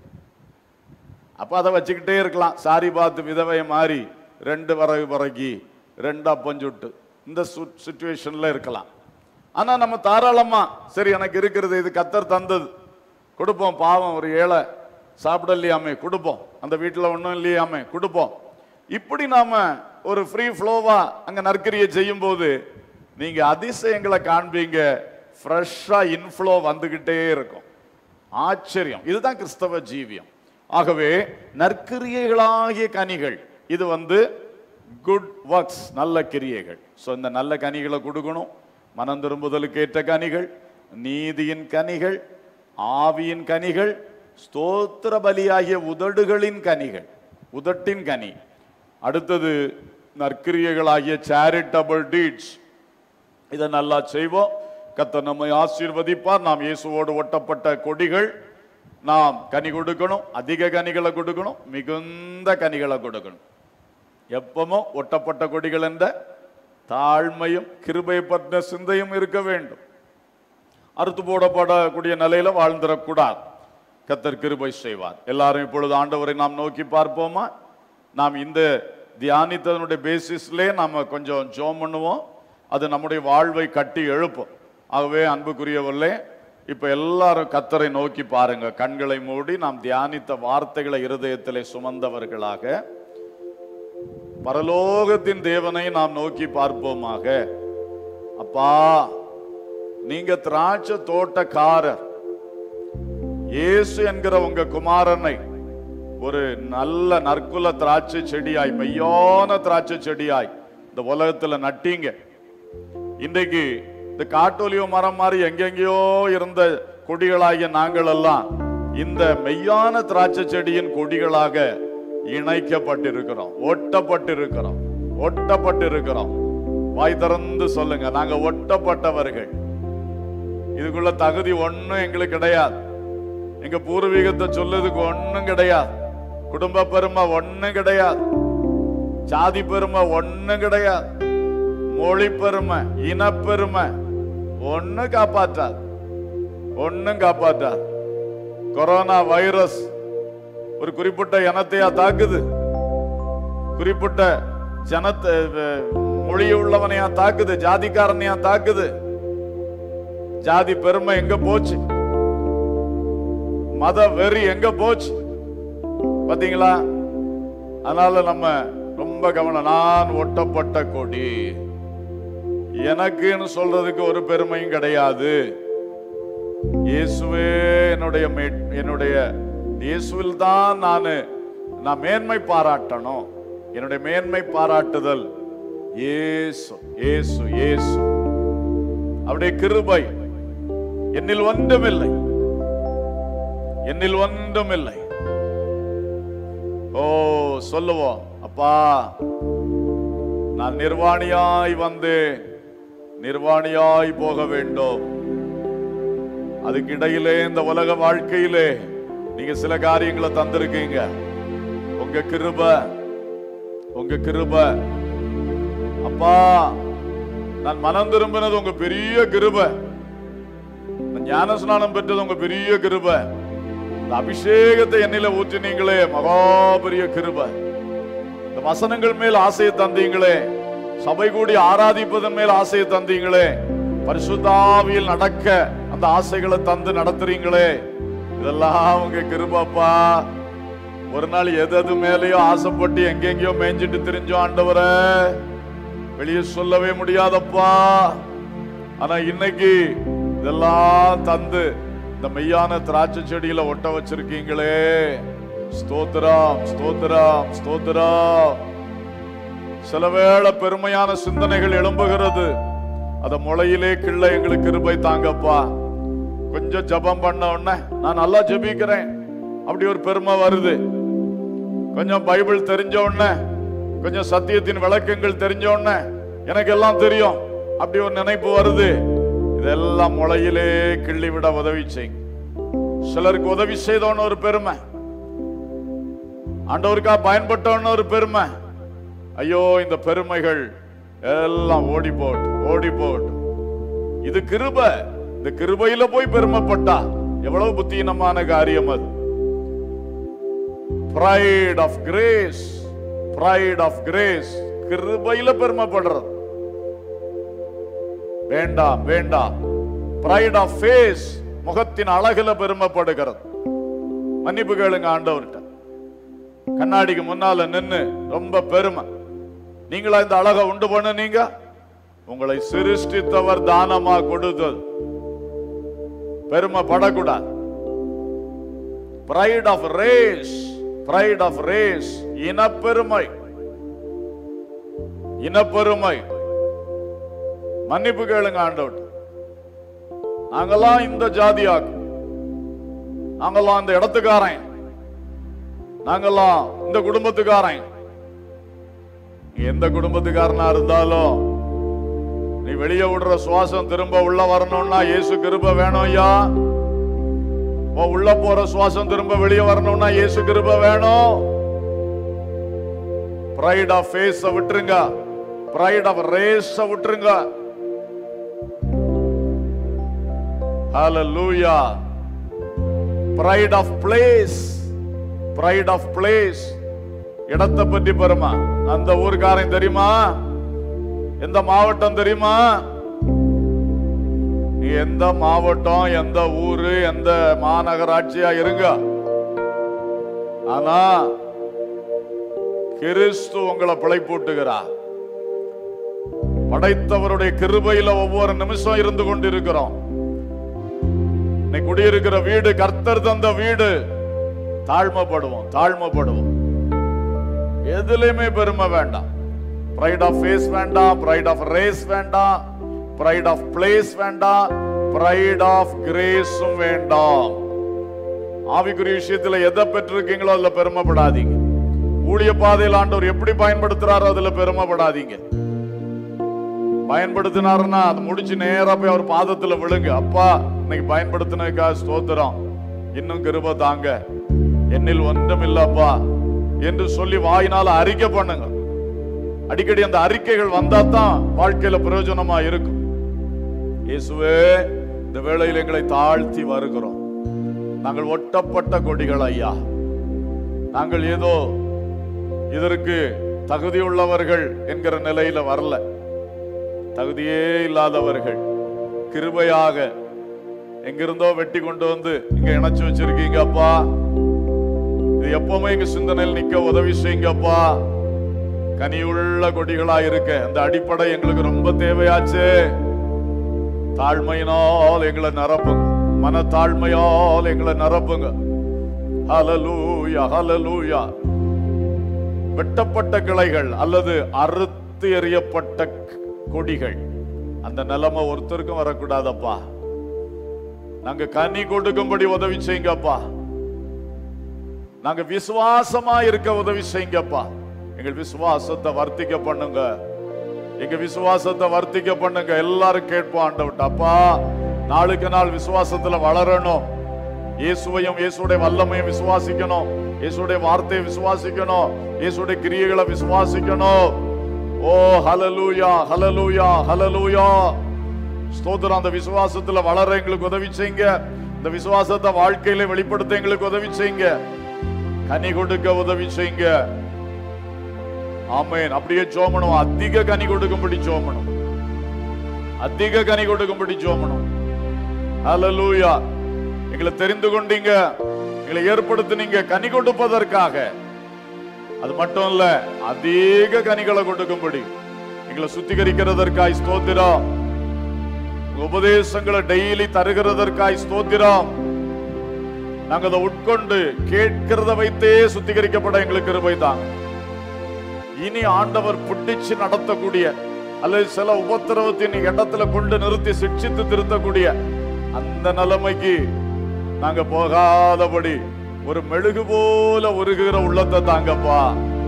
அப்ப அதை வச்சுக்கிட்டே இருக்கலாம். சாரி பார்த்து விதவை மாறி ரெண்டு வரகு பிறகி ரெண்டு அப்பஞ்சுட்டு இந்த சிச்சுவேஷன்ல இருக்கலாம். ஆனா நம்ம தாராளமா சரி எனக்கு இருக்கிறது இது கர்த்தர் தந்தது கொடுப்போம். பாவம் ஒரு ஏழை சாப்பிடலையாமே கொடுப்போம், அந்த வீட்டில் ஒன்றும் இல்லையாமே கொடுப்போம். இப்படி நாம ஒரு ஃப்ரீ ஃப்ளோவா அங்க நற்கிரியை செய்யும் போது நீங்க அதிசயங்களை காண்பீங்க. ஃப்ரெஷ்ஷா இன்ஃப்ளோ வந்துகிட்டே இருக்கும். ஆச்சரியம். இதுதான் கிறிஸ்தவ ஜீவியம். ஆகவே நற்கிரியைகளாகிய கனிகள், இது வந்து குட் ஒர்க்ஸ், நல்ல கிரியைகள். ஸோ இந்த நல்ல கனிகளை கொடுக்கணும். மனம் திரும்புதலுக்கு ஏற்ற கனிகள், நீதியின் கனிகள், ஆவியின் கனிகள், ஸ்தோத்திர பலியாகிய உதடுகளின் கனிகள், உதட்டின் கனி. அடுத்தது நற்கிரியைகளாகிய சேரிட்டபிள் டீட்ஸ். இதை நல்லா செய்வோம், கர்த்தர் நம்மை ஆசீர்வதிப்பார். நாம் இயேசுவோடு ஒட்டப்பட்ட கொடிகள், நாம் கனி கொடுக்கணும், அதிக கனிகளை கொடுக்கணும், மிகுந்த கனிகளை கொடுக்கணும். எப்பவும் ஒட்டப்பட்ட கொடிகள் என்ற தாழ்மையும் கிருபை பற்றின சிந்தையும் இருக்க வேண்டும். அறுத்து போடப்படக்கூடிய நிலையில வாழ்ந்துடக்கூடாது. கர்த்தர் கிருபை செய்வார். எல்லாரும் இப்பொழுது ஆண்டவரை நாம் நோக்கி பார்ப்போமா? நாம் இந்த தியானித்ததனுடைய பேசிஸ்லே நாம் கொஞ்சம் ஜெபம் பண்ணுவோம். அது நம்முடைய வாழ்வை கட்டி எழுப்பும். ஆகவே அன்புக்குரியவர்களே, இப்ப எல்லாரும் கர்த்தரை நோக்கி பாருங்க. கண்களை மூடி நாம் தியானித்த வார்த்தைகளை இருதயத்திலே சுமந்தவர்களாக பரலோகத்தின் தேவனை நாம் நோக்கி பார்ப்போமாக. அப்பா, நீங்க திராட்சை தோட்டக்காரர். இயேசு என்கிற உங்க குமாரனை ஒரு நல்ல நற்குல திராட்சை செடியாய், மெய்யான திராட்சை செடியாய் இந்த உலகத்துல நட்டீங்க. இன்றைக்கு இந்த காட்டொலியோ மரம் மாதிரி எங்கெங்கயோ இருந்த கொடிகளாகிய நாங்கள் எல்லாம் இந்த மெய்யான திராட்சை செடியின் கொடிகளாக இணைக்கப்பட்டிருக்கிறோம், ஒட்டப்பட்டிருக்கிறோம், ஒட்டப்பட்டிருக்கிறோம். வாய் திறந்து சொல்லுங்க, நாங்க ஒட்டப்பட்டவர்கள். இதுக்குள்ள தகுதி ஒண்ணும் எங்களுக்கு கிடையாது. எங்க பூர்வீகத்தை சொல்லுறதுக்கு ஒண்ணும் கிடையாது. குடும்ப பெருமை ஒண்ணும் கிடையாது. ஜாதி பெருமை ஒண்ணும் கிடையாது. மொழி பெருமை, இனப்பெருமை ஒண்ணும் காப்பாற்றாது, ஒண்ணும் காப்பாற்றாது. கொரோனா வைரஸ் ஒரு குறிப்பிட்ட இனத்தையா தாக்குது, குறிப்பிட்ட ஜனத்தை மொழி உள்ளவனையா தாக்குது, ஜாதிக்காரனையா தாக்குது. ஜாதி பெருமை எங்க போச்சு? மத வெறி எங்க போச்சு? பாத்தீங்களா? அதனால நம்ம ரொம்ப கவனம். நான் ஒட்டப்பட்ட கொடி, எனக்குன்னு சொல்றதுக்கு ஒரு பெருமையும் கிடையாது. இயேசுவே என்னுடைய என்னுடைய இயேசுவில் தான் நான் நான் மேன்மை பாராட்டணும். என்னுடைய மேன்மை பாராட்டுதல் இயேசு, இயேசு, இயேசு. அவருடைய கிருபை. என்னில் ஒன்றுமில்லை, என்னில் ஒன்றுமில்லை. ஓ சொல்லுவோம், அப்பா நான் நிர்வாணியாய் வந்தேன், நிர்வாணியாய் போக வேண்டும். அதுக்கிடையிலே இந்த உலக வாழ்க்கையிலே நீங்க சில காரியங்களை தந்திருக்கீங்க. உங்க கிருபை, உங்க கிருபை. அப்பா, நான் மனம் திரும்பினது உங்க பெரிய கிருபை. ஞான ஸ்நானம் பெற்றது உங்க பெரிய கிருபை. இந்த அபிஷேகத்தை என்னில ஊற்றினீங்களே, மகா பெரிய கிருபை. இந்த வசனங்கள் மேல் ஆசையை தந்தீங்களே, சபை கூடி ஆராதிப்பதன் மேல் ஆசையை தந்தீங்களே, பரிசுத்த ஆவியில் நடக்க அந்த ஆசைகளை தந்து நடத்துறீங்களே, இதெல்லாம் உங்க கிருபைப்பா. ஒரு நாள் எது எது மேலேயோ ஆசைப்பட்டு எங்கெங்கயோ மேய்ஞ்சிட்டு திரிஞ்சோம் ஆண்டவரே, வெளியே சொல்லவே முடியாதப்பா. ஆனா இன்னைக்கு இதெல்லாம் தந்து இந்த மெய்யான திராட்சை செடியில ஒட்ட வச்சிருக்கீங்களே, ஸ்தோத்திரம், ஸ்தோத்திரம், ஸ்தோத்திரம். சில வேளை பெருமையான சிந்தனைகள் எழும்புகிறது. அத முளையிலே கிள்ள எங்களுக்கு கிருபை தாங்கப்பா. கொஞ்சம் ஜபம் பண்ண உடனே நான் நல்லா ஜபிக்கிறேன் அப்படி ஒரு பெருமை வருது. கொஞ்சம் பைபிள் தெரிஞ்ச உடனே, கொஞ்சம் சத்தியத்தின் விளக்கங்கள் தெரிஞ்ச உடனே எனக்கு எல்லாம் தெரியும் அப்படி ஒரு நினைப்பு வருது. இதெல்லாம் முளையிலே கிள்ளி விட உதவி செய்யுங்க. சிலருக்கு உதவி செய்தோன்னு ஒரு பெருமை, ஆண்டவருக்கா பயன்பட்டோன்னு ஒரு பெருமை. ஐயோ, இந்த பெருமைகள் எல்லாம் ஓடி போட்டு ஓடி போட்டு. இது கிருபை. இந்த கிருபையில போய் பெருமைப்பட்டா எவ்வளவு புத்தீனமான காரியம் அது. pride of grace, pride of grace. கிருபையில பெருமைப்படுறது வேண்டாம், வேண்டாம். pride of face, முகத்தின் அழகுல பெருமைப்படுகிறது. மன்னிப்பு கேளுங்க ஆண்டவர்கிட்ட. கண்ணாடிக்கு முன்னால நின்னு ரொம்ப பெருமை. நீங்களா இந்த அழகை உண்டு பண்ண? நீங்க உங்களை சிருஷ்டித்தவர் தானமா கொடுத்தது. பெருமை படக்கூடாது. pride of race, pride of race, இனப்பெருமை, இனப்பெருமை. மன்னிப்பு கேளுங்க ஆண்டவர். நாங்கெல்லாம் இந்த ஜாதியாக்கு, நாங்கெல்லாம் இந்த இடத்துக்காரன், நாங்கெல்லாம் இந்த குடும்பத்துக்காரன். எந்த குடும்பத்துக்காரனா இருந்தாலும் நீ வெளியே விடுற சுவாசம் திரும்ப உள்ள வரணும்னா இயேசு கிருபை வேணும் ஐயா. உள்ள போற சுவாசம் திரும்ப வெளியே வரணும்னா இயேசு கிருபை வேணும். pride of face விட்டுருங்க, pride of race விட்டுருங்க. hallelujah. pride of place, pride of place, இடத்தை பற்றி பெருமை. அந்த ஊர்காரன் தெரியுமா, எந்த மாவட்டம் தெரியுமா, எந்த மாவட்டம், எந்த ஊரு, எந்த மாநகராட்சியா இருங்க, ஆனா கிறிஸ்து உங்களை பிழைப்பூட்டுகிறார். படைத்தவருடைய கிருபையில ஒவ்வொரு நிமிஷம் இருந்து கொண்டிருக்கிறோம். குடியிருக்கிற வீடு கர்த்தர் தந்த வீடு. தாழ்மைப்படுவோம், தாழ்மைப்படுவோம். எதுலையுமே பெருமை வேண்டாம். pride of face வேண்டாம், pride of race வேண்டாம், pride of place வேண்டாம், pride of grace வேண்டாம். ஆவிக்குரிய விஷயத்துல எதை பெற்றிருக்கீங்களோ அதுல பெருமைப்படாதீங்க. ஊழிய பாதையில் ஆண்டவர் எப்படி பயன்படுத்துறாரோ அதுல பெருமைப்படாதீங்க. பயன்படுத்தினாருன்னா அது முடிச்சு நேரா போய் அவர் பாதத்துல விழுங்க. அப்பா இன்னைக்கு பயன்படுத்தினதுக்காக ஸ்தோத்திரம், இன்னும் கிருபை தாங்க, என்னில் ஒன்றும் இல்லப்பா என்று சொல்லி வாயினால அறிக்கை பண்ணுங்க. அடிக்கடி அந்த அறிக்கைகள் வந்தா தான் வாழ்க்கையில பிரயோஜனமா இருக்கும். இயேசுவே, இந்த வேளையில் எங்களை தாழ்த்தி வருகிறோம். நாங்கள் ஒட்டப்பட்ட கொடிகள் ஐயா. நாங்கள் ஏதோ இதற்கு தகுதியுள்ளவர்கள் என்கிற நிலையில வரல. தகுதியே இல்லாதவர்கள். கிருபையாக எங்கிருந்தோ வெட்டி கொண்டு வந்து இங்க இணைச்சு வச்சிருக்கீங்க அப்பா. இது எப்பவுமே எங்க சிந்தனையில் நிக்க உதவி செய்யுங்கப்பா. கனியுள்ள கொடிகளா இருக்க அந்த அடிப்படை எங்களுக்கு ரொம்ப தேவையாச்சு. தாழ்மையினால் எங்களை நிரப்புங்க, மன தாழ்மையால் எங்களை நிரப்புங்க. ஹல்லேலூயா, ஹல்லேலூயா. வெட்டப்பட்ட கிளைகள் அல்லது அறுத்து எறியப்பட்ட கொடிகள், அந்த நிலைமை ஒருத்தருக்கும் வரக்கூடாதப்பா. நாங்க கனி கொடுக்கும்படி உதவி செய்யுங்கப்பா. நாங்க விசுவாசமா இருக்க உதவி செய்யுங்கப்பா. எங்கள் விசுவாசத்தை வர்த்திக்க பண்ணுங்க, எங்க விசுவாசத்தை வர்த்திக்க பண்ணுங்க. எல்லாரும் கேட்போம் ஆண்டவர்ட்ட, அப்பா நாளுக்கு நாள் விசுவாசத்துல வளரணும். இயேசுவையும் இயேசுடைய வல்லமையும் விசுவாசிக்கணும், இயேசுடைய வார்த்தையை விசுவாசிக்கணும், இயேசுடைய கிரியைகளை விசுவாசிக்கணும். ஓ ஹல்லேலூயா, ஹல்லேலூயா, ஹல்லேலூயா. ஸ்தோத்திரம். அந்த விசுவாசத்துல வளர எங்களுக்கு உதவி செய்யுங்க. இந்த விசுவாசத்தை வாழ்க்கையில வெளிப்படுத்த எங்களுக்கு உதவி செய்யுங்க. கனி கொடுக்க உதவி செய்யுங்க. ஆமென். அப்படியே ஜோமணும். அதிக கனி கொடுக்கும்படி ஜோமணும், அதிக கனி கொடுக்கும்படி ஜோமணும். ஹல்லேலூயா. எங்களை தெரிந்து கொண்டீங்க, எங்களை ஏற்படுத்தினீங்க கனி கொடுப்பதற்காக. அது மட்டும் இல்ல, அதிக கனிகளை கொடுக்கும்படி எங்களை சுத்திகரிக்கிறதற்காய் ஸ்தோத்திரம். உபதேசங்களை டெய்லி தருகிறதற்காய் ஸ்தோத்திரம். நாங்க அதை உட்கொண்டு கேட்கிறத வைத்தே சுத்திகரிக்கப்பட எங்களுக்கு கிருபை தான். இனி ஆண்டவர் புட்டிச்சு நடத்தக்கூடிய அல்லது சில உபத்திரவத்தின் இடத்துல கொண்டு நிறுத்தி சிக்ஷித்து திருத்தக்கூடிய அந்த நிலைமைக்கு நாங்க போகாதபடி ஒரு மெழுகு போல உருகுகிற உள்ளத்தை தாங்கப்பா.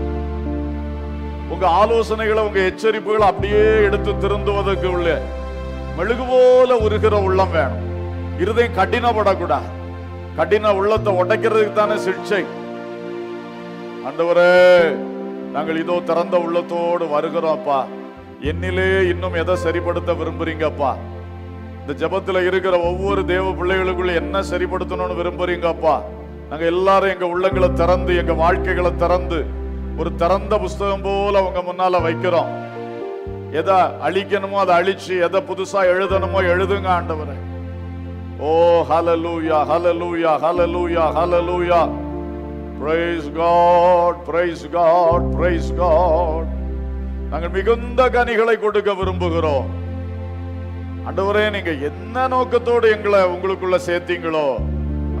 உங்க ஆலோசனைகளை, உங்க எச்சரிப்புகளை அப்படியே எடுத்து திருந்துவதற்கு உள்ள மெழுகு போல உருகிற உள்ளம் வேணும். இருதயம் கடினப்படக்கூடாது. கடின உள்ளத்தை உடைக்கிறதுக்கு தானே சிக்ஷை. ஆண்டவரே, நாங்கள் இதோ திறந்த உள்ளத்தோடு வருகிறோம் அப்பா. என்னிலே இன்னும் எதை சரிப்படுத்த விரும்புறீங்கப்பா? இந்த ஜபத்துல இருக்கிற ஒவ்வொரு தேவ பிள்ளைகளுக்குள்ள என்ன சரிப்படுத்தணும்னு விரும்புறீங்கப்பா? நாங்க எல்லாரும் எங்க உள்ளங்களை திறந்து, எங்க வாழ்க்கைகளை திறந்து ஒரு திறந்த புஸ்தகம் போல உங்க முன்னால வைக்கிறோம். எதை அழிக்கணுமோ அதை அழிச்சு, எதை புதுசா எழுதணுமோ எழுதுங்க ஆண்டவரே. ஓ ஹல்லேலூயா, ஹல்லேலூயா, ஹல்லேலூயா, ஹல்லேலூயா. Praise God, praise God, praise God. நாங்கள் மிகுந்த கனிகளை கொடுக்க விரும்புகிறோம் ஆண்டவரே. நீங்க என்ன நோக்கத்தோடு எங்களை உங்களுக்குள்ள சேர்த்தீங்களோ அந்த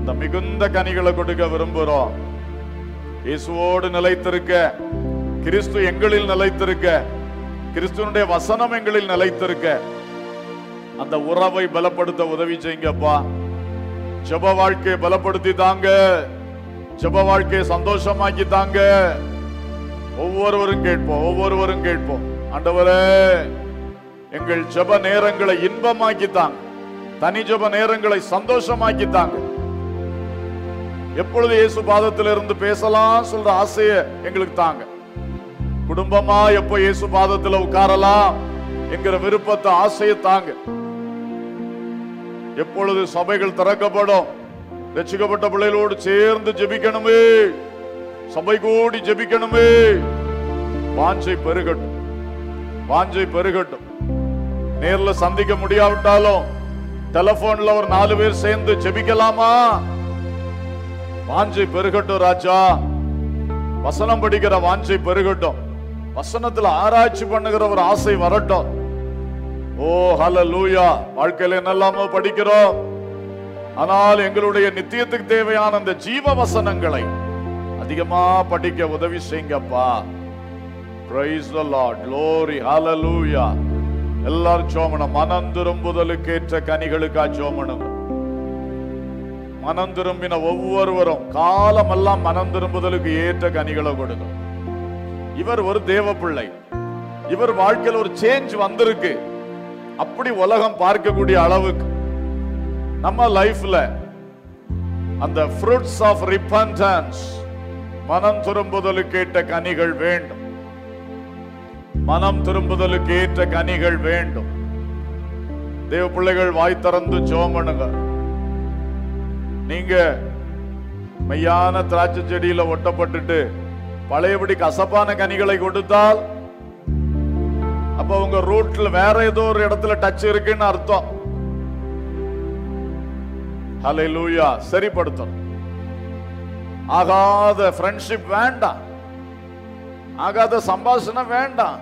அந்த மிகுந்த கனிகளை கொடுக்க விரும்புகிறோம். இயேசுவோடு நிலைத்திருக்க, கிறிஸ்து எங்களில் நிலைத்திருக்க, கிறிஸ்துவனுடைய வசனம் எங்களில் நிலைத்திருக்க, அந்த உறவை பலப்படுத்த உதவி செய்யுங்கப்பா. ஜெப வாழ்க்கையை பலப்படுத்தி தாங்க, ஜெப வாழ்க்கையை சந்தோஷமாக்கி தாங்க. ஒவ்வொருவரும் கேட்போம், ஒவ்வொருவரும் கேட்போம். ஆண்டவரே, எங்கள் ஜெப நேரங்களை இன்பமாக்கி தாங்க, தனி ஜெப நேரங்களை சந்தோஷமாக்கி தாங்க. எப்பொழுது இயேசு பாதத்தில் இருந்து பேசலாம் சொல்ற ஆசைய எங்களுக்கு தாங்க. குடும்பமா எப்போ இயேசு பாதத்தில் உட்காரலாம் என்கிற விருப்பத்தை, ஆசையை தாங்க. எப்பொழுது சபைகள் திறக்கப்படும், ரட்சிக்கப்பட்ட பிள்ளைகளோடு சேர்ந்து ஜெபிக்கணுமே, சபை கூடி ஜெபிக்கணுமே. வாஞ்சை பெருகட்டும், வாஞ்சை பெருகட்டும். நேர்ல சந்திக்க முடியாவிட்டாலும் டெலிபோன்ல ஒரு நாலு பேர் சேர்ந்து ஜெபிக்கலாமா? வாஞ்சை பெருகட்டும் ராஜா. வசனம் படிக்கிற வாஞ்சை பெருகட்டும், வசனத்துல ஆராய்ச்சி பண்ணுகிற ஒரு ஆசை வரட்டும். ஓ ஹல்லேலூயா. வாழ்க்கையில என்னெல்லாமோ படிக்கிறோம், ஆனால் எங்களுடைய நித்தியத்துக்கு தேவையான அந்த ஜீவ வசனங்களை அதிகமா படிக்க உதவி செய்யுங்கப்பா. Praise the Lord, glory, hallelujah. எல்லாரும் ஜெபம். மனம் திரும்புதலுக்கு ஏற்ற கனிகளுக்கா ஜெபம். மனம் திரும்பின ஒவ்வொருவரும் காலமெல்லாம் மனம் திரும்புதலுக்கு ஏற்ற கனிகளை கொடுக்கும். இவர் ஒரு தேவ பிள்ளை, இவர் வாழ்க்கையில் ஒரு சேஞ்ச் வந்திருக்கு. அப்படி உலகம் பார்க்கக்கூடிய அளவுக்கு நம்ம லைஃப்ல அந்த ஃப்ரூட்ஸ் ஆஃப் ரிப்பன்டன்ஸ், மனம் திரும்புதலுக்கு ஏற்ற கனிகள் வேண்டும். மனம் திரும்புதலுக்கு ஏற்ற கனிகள் வேண்டும். தேவ பிள்ளைகள் வாய் திறந்து ஜெபம் பண்ணுங்க. நீங்க மெய்யான திராட்சை செடியில ஒட்டப்பட்டுட்டு பழையபடி கசப்பான கனிகளை கொடுத்தால் அப்ப உங்க ரூட்ல வேற ஏதோ ஒரு இடத்துல டச் இருக்குன்னு அர்த்தம். ஹல்லேலூயா. சரிப்படுத்தணும். ஆகாத ஃப்ரெண்ட்ஷிப் வேண்டாம், ஆகாத சம்பாஷணம் வேண்டாம்,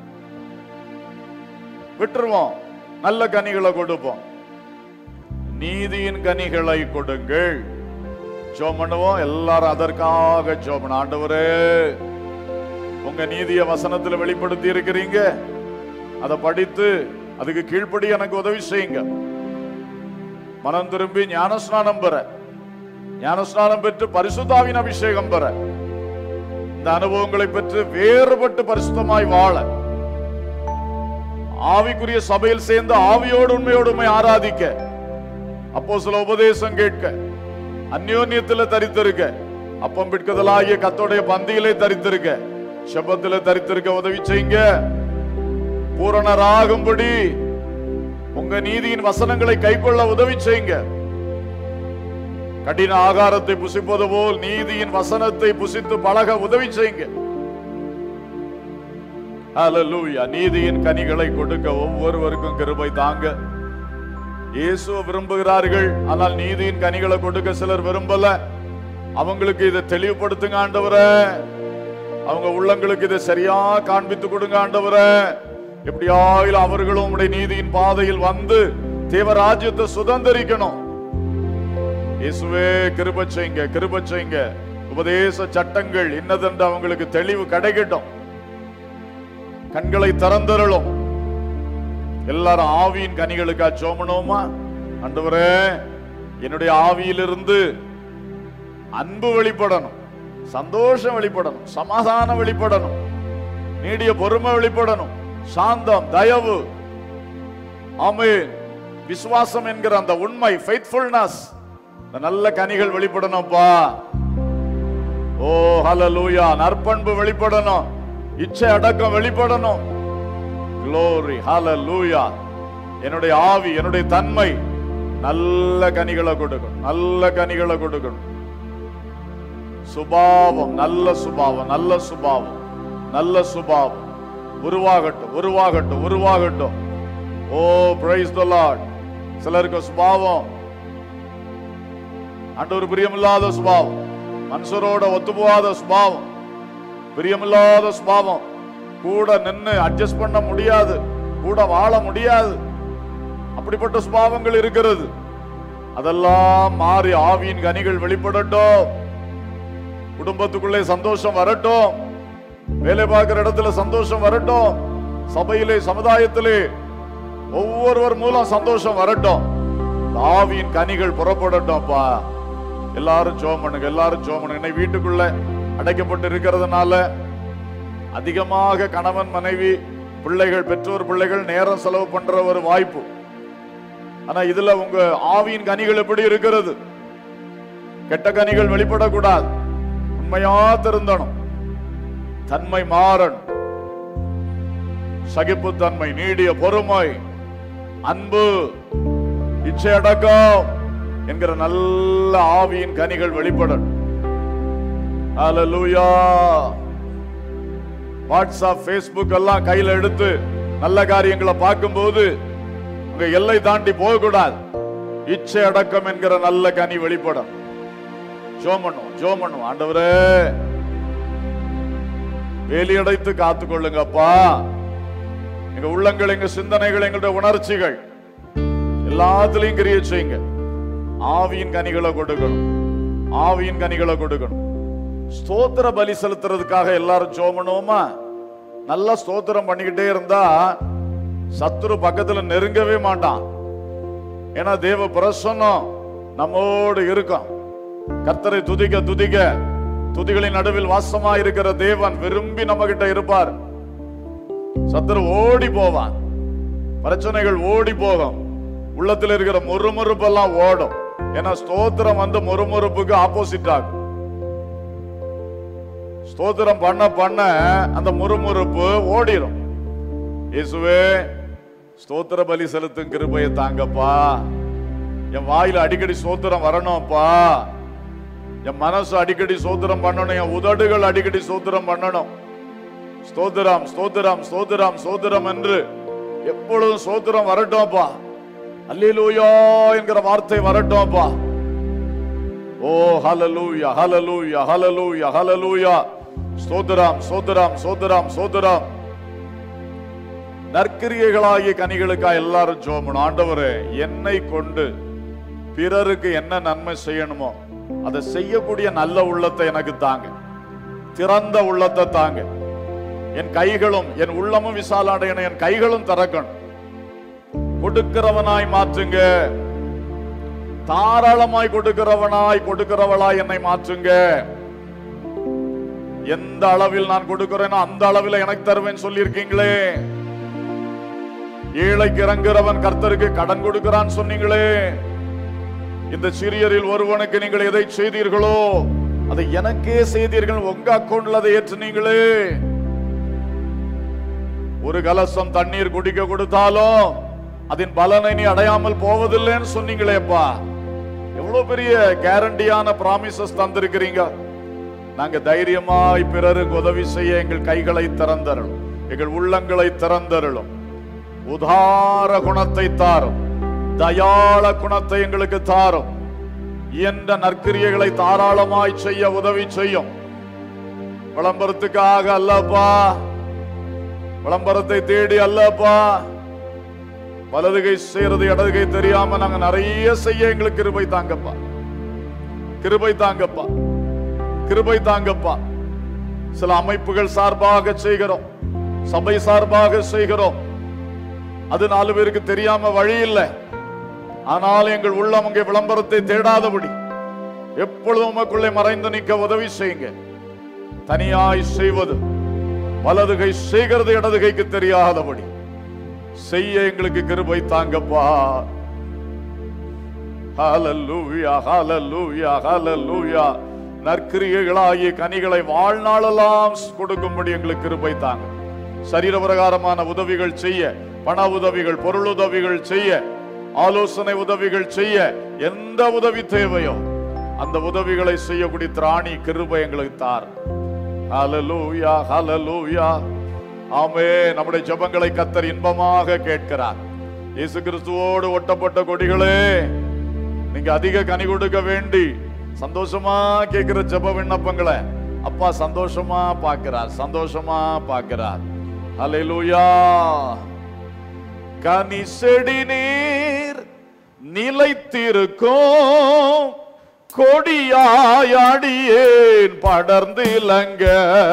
விட்டுருவோம். நல்ல கனிகளை கொடுப்போம். நீதியின் கனிகளை கொடுங்கள். ஜெபம் பண்ணுவோம். எல்லாரும் அதற்காக ஜெபம் பண்ண. ஆண்டவரே, உங்க நீதிய வசனத்துல வெளிப்படுத்தி இருக்கிறீங்க, அதை படித்து அதுக்கு கீழ்ப்படி எனக்கு உதவி செய்யுங்க. மனம் திரும்பி ஞானஸ்நானம் பெற, ஞானஸ்நானம் பெற்று பரிசுத்தாவின் அபிஷேகம் பெற, இந்த அனுபவங்களை பெற்று வேறுபட்டு பரிசுத்தமாய் வாழ, ஆவிக்குரிய சபையில் சேர்ந்து ஆவியோடு உண்மையோடு உண்மை ஆராதிக்க, அப்போ சில உபதேசம் கேட்க, அந்யோன்யத்தில் தரித்திருக்க, அப்பம் பிற்கதலாகிய கத்தோடைய பந்தியிலே தரித்திருக்க, செபத்திலே தரித்திருக்க உதவி செய்யுங்க. பூரணராகும்படி உங்க நீதியின் வசனங்களை கைக்கொள்ள உதவி செய்யுங்க. கடின ஆகாரத்தை புசிப்பது போல் நீதியின் வசனத்தை புசித்து பழக உதவி செய்யுங்க. ஹல்லேலூயா. நீதியின் கனிகளை கொடுக்க ஒவ்வொருவருக்கும் கிருபை தாங்க. இயேசு விரும்புகிறார்கள், ஆனால் நீதியின் கனிகளை கொடுக்க சிலர் விரும்பல. அவங்களுக்கு இதை தெளிவுபடுத்துங்க ஆண்டவரே. அவங்க உள்ளங்களுக்கு இதை சரியா காண்பித்து கொடுங்க ஆண்டவரே. எப்படியாயிலும் அவர்களும் உடைய நீதியின் பாதையில் வந்து தேவராஜ்யத்தை சுதந்திரிக்கணும். இயேசுவே கிருபை செய்யுங்க, கிருபை செய்யுங்க. உபதேச சட்டங்கள் இன்னதென்று அவங்களுக்கு தெளிவு கிடைக்கட்டும். கண்களை திறந்தருளும். எல்லாரும் ஆவியின் கனிகளுக்கா ஜெபம்மா. ஆண்டவரே, என்னுடைய ஆவியிலிருந்து அன்பு வெளிப்படணும், சந்தோஷம் வெளிப்படணும், சமாதானம் வெளிப்படணும், நீடிய பொறுமை வெளிப்படணும், சாந்தம், தயவு, ஆமென், விசுவாசம் என்கிற அந்த உண்மை, ஃபெய்த்ஃபுல்னஸ், நல்ல கனிகள் வெளிப்படணும்ப்பா. ஓ ஹல்லேலூயா. நற்பண்பு வெளிப்படணும், இச்சை அடக்கம் வெளிப்படணும். Glory, hallelujah. என்னுடைய ஆவி, என்னுடைய தன்மை நல்ல கனிகளை கொடுக்கணும், நல்ல கனிகளை கொடுக்கணும். சுபாவம், நல்ல சுபாவம், நல்ல சுபாவம், நல்ல சுபாவம் உருவாகட்டும், உருவாகட்டும், உருவாகட்டும். ஓ praise the Lord. சிலருக்கு சுபாவம் ஆண்டவர் பிரியமில்லாத சுபாவம், மனுஷரோட ஒத்துப்போகாத சுபாவம், பிரியமில்லாத சுபாவம், கூட நின்று அட்ஜஸ்ட் பண்ண முடியாது, கூட வாழ முடியாது. அப்படிப்பட்ட சுபாவங்கள் இருக்கிறது. அதெல்லாம் மாறி ஆவியின் கனிகள் வெளிப்படட்டும். குடும்பத்துக்குள்ளே சந்தோஷம் வரட்டும். வேலை பார்க்கிற இடத்துல சந்தோஷம் வரட்டும். சபையிலே, சமுதாயத்திலே ஒவ்வொருவர் மூலம் சந்தோஷம் வரட்டும். ஆவியின் கனிகள் புறப்படட்டும்ப்பா. எல்லாரும் ஜெபம் பண்ணுங்க, எல்லாரும் ஜெபம் பண்ணுங்க. இன்னைக்கு வீட்டுக்குள்ள அடைக்கப்பட்டு இருக்கிறதுனால அதிகமாக கணவன், மனைவி, பிள்ளைகள், பெற்றோர் பிள்ளைகள் நேரம் செலவு பண்ற ஒரு வாய்ப்பு. ஆனா இதுல உங்க ஆவியின் கனிகள் எப்படி இருக்கிறது? கெட்ட கனிகள் வெளிப்படக்கூடாது. உண்மையா திருந்தணும். தன்மை மாறணும். சகிப்புத்தன்மை, நீடிய பொறுமை, அன்பு, இச்சை அடக்கம் என்கிற நல்ல ஆவியின் கனிகள் வெளிப்படணும். ஹல்லேலூயா. வாட்ஸ்அப், ஃபேஸ்புக் எல்லாம் கையில எடுத்து நல்ல காரியங்களை பார்க்கும்போது உங்க எல்லை தாண்டி போக கூடாது. இச்சை அடக்கம் என்கிற நல்ல கனி வெளிப்படும். ஜெபம் பண்ணுவோம், ஜெபம் பண்ணுவோம். ஆண்டவரே, வேலியடைத்து காத்துக்கொள்ளுங்கப்பா. எங்க உள்ளங்கள், எங்க சிந்தனைகள், எங்களுடைய உணர்ச்சிகள் எல்லாத்திலையும் கிரியை செய்யுங்க. ஆவியின் கனிகளை கொடுக்கணும். ஆவியின் கனிகளை கொடுக்கணும். ஸ்தோத்திர பலி செலுத்துறதுக்காக எல்லாரும் ஜெபம் பண்ணுவோமா? நல்லா ஸ்தோத்திரம் பண்ணிக்கிட்டே இருந்தா சத்துரு பக்கத்துல நெருங்கவே மாட்டான். ஏன்னா தேவ பிரசன்னம் நம்மோடு இருக்கும். கர்த்தரை துதிக்க துதிக்க துதிகளின் நடுவில் வாசமா இருக்கிற தேவன் விரும்பி நம்ம கிட்ட இருப்பார். சத்துரு ஓடி போவான். பிரச்சனைகள் ஓடி போகும். உள்ளத்தில் இருக்கிற முறுமுறுப்பெல்லாம் ஓடும். ஏன்னா ஸ்தோத்திரம் வந்து முறுமுறுப்புக்கு ஆப்போசிட் ஆகும். ஸ்தோத்திரம் பண்ண பண்ண அந்த முறுமுறுப்பு ஓடிடும். இயேசுவே, ஸ்தோத்திர பலி செலுத்தும் கிருபையை தாங்கப்பா. என் வாயில அடிக்கடி ஸ்தோத்திரம் வரணும்ப்பா. என் மனசு அடிக்கடி ஸ்தோத்திரம் பண்ணணும். என் உதடுகள் அடிக்கடி ஸ்தோத்திரம் பண்ணணும். ஸ்தோத்திரம், ஸ்தோத்திரம், ஸ்தோத்திரம், ஸ்தோத்திரம் என்று எப்பொழுதும் ஸ்தோத்திரம் வரட்டும்ப்பா. அல்லேலூயா என்கிற வார்த்தை வரட்டும்ப்பா. ஓ ஹல்லேலூயா, ஹல்லேலூயா, ஹல்லேலூயா, ஹல்லேலூயா. ஸ்தோத்திரம், ஸ்தோத்திரம், ஸ்தோத்திரம், ஸ்தோத்திரம். நற்கிரியைகளாகிய கனிகளுக்காக எல்லாரும் ஜெபம் பண்ணணும். ஆண்டவரே, என்னை கொண்டு பிறருக்கு என்ன நன்மை செய்யணுமோ அதை செய்யக்கூடிய நல்ல உள்ளத்தை எனக்கு தாங்க. திறந்த உள்ளத்தை தாங்க. என் கைகளும் என் உள்ளமும் விசாலடையணும். என் கைகளும் திறக்கணும். கொடுக்கிறவனாய் மாற்றுங்க. தாராளமாய் கொடுக்கிறவனாய், கொடுக்கிறவளாய் என்னை மாற்றுங்க. எந்த அளவில் நான் கொடுக்கிறேனோ அந்த அளவில் எனக்கு தருவேன் சொல்லியிருக்கீங்களே. ஏழைக்கு இறங்குறவன் கர்த்தருக்கு கடன் கொடுக்கிறான் சொன்னீங்களே. இந்த சிறியரில் ஒருவனுக்கு நீங்கள் எதை செய்தீர்களோ அதை எனக்கே செய்தீர்கள். உங்க அக்கௌண்ட்ல அதை ஏற்றுனீங்களே. ஒரு கலசம் தண்ணீர் குடிக்க கொடுத்தாலும் அதன் பலனை நீ அடையாமல் போவதில்லைன்னு சொன்னீங்களேப்பா. எவ்வளவு பெரிய கேரண்டியான பிராமிசஸ் தந்திருக்கிறீங்க. நாங்க தைரியமாய் பிறருக்கு உதவி செய்ய எங்கள் கைகளை திறந்தருளும். எங்கள் உள்ளங்களை திறந்தருளும். உதார குணத்தை தாரும். தயாள குணத்தை எங்களுக்கு தாரும். என்ற நற்கிரியைகளை தாராளமாய் செய்ய உதவி செய்யும். விளம்பரத்துக்காக அல்லப்பா, விளம்பரத்தை தேடி அல்லப்பா. வலதுகை செய்யறது இடதுகை தெரியாம நாங்க நிறைய செய்ய எங்களுக்கு கிருபை தாங்கப்பா. கிருபை தாங்கப்பா. கிருபை தாங்கப்பா. சில அமைப்புகள் சார்பாக செய்கிறோம். சபை சார்பாக செய்கிறோம். அது நாலு பேருக்கு தெரியாம வழி இல்லை. ஆனால் எங்கள் உள்ளம் அங்கே விளம்பரத்தை தேடாதபடி எப்பொழுதும் உமக்குள்ளே மறைந்து நிற்க உதவி செய்யுங்க. தனியாய் செய்வது வலதுகை செய்கிறது இடதுகைக்கு தெரியாதபடி செய்ய எங்களுக்கு கிருபை தாங்கப்பா. ஹல்லேலூயா, ஹல்லேலூயா, ஹல்லேலூயா. நற்கிரியைகளாகிய கனிகளை வாழ்நாளெல்லாம் கொடுக்கும்படி எங்களுக்கு கிருபை தாங்க. சரீர பிரகாரமான உதவிகள் செய்ய, பண உதவிகள், பொருள் உதவிகள் செய்ய, ஆலோசனை உதவிகள் செய்ய, எந்த உதவி தேவையோ அந்த உதவிகளை செய்யக்கூடிய திராணி கிருபை எங்களுக்கு தார். ஹல்லேலூயா, ஹல்லேலூயா. ஆமே. நம்முடைய ஜெபங்களை கர்த்தர் இன்பமாக கேட்கிறார். இயேசு கிறிஸ்துவோடு ஒட்டப்பட்ட கொடிகளே, நீங்க அதிக கனி கொடுக்க வேண்டி சந்தோஷமா கேட்கிற ஜெப விண்ணப்பங்களை அப்பா சந்தோஷமா பார்க்கிறார். சந்தோஷமா பார்க்கிறார். ஹல்லேலூயா. கனி செடி நீர் நிலைத்திருக்கும் கொடியாயடியேன் படர்ந்திலங்க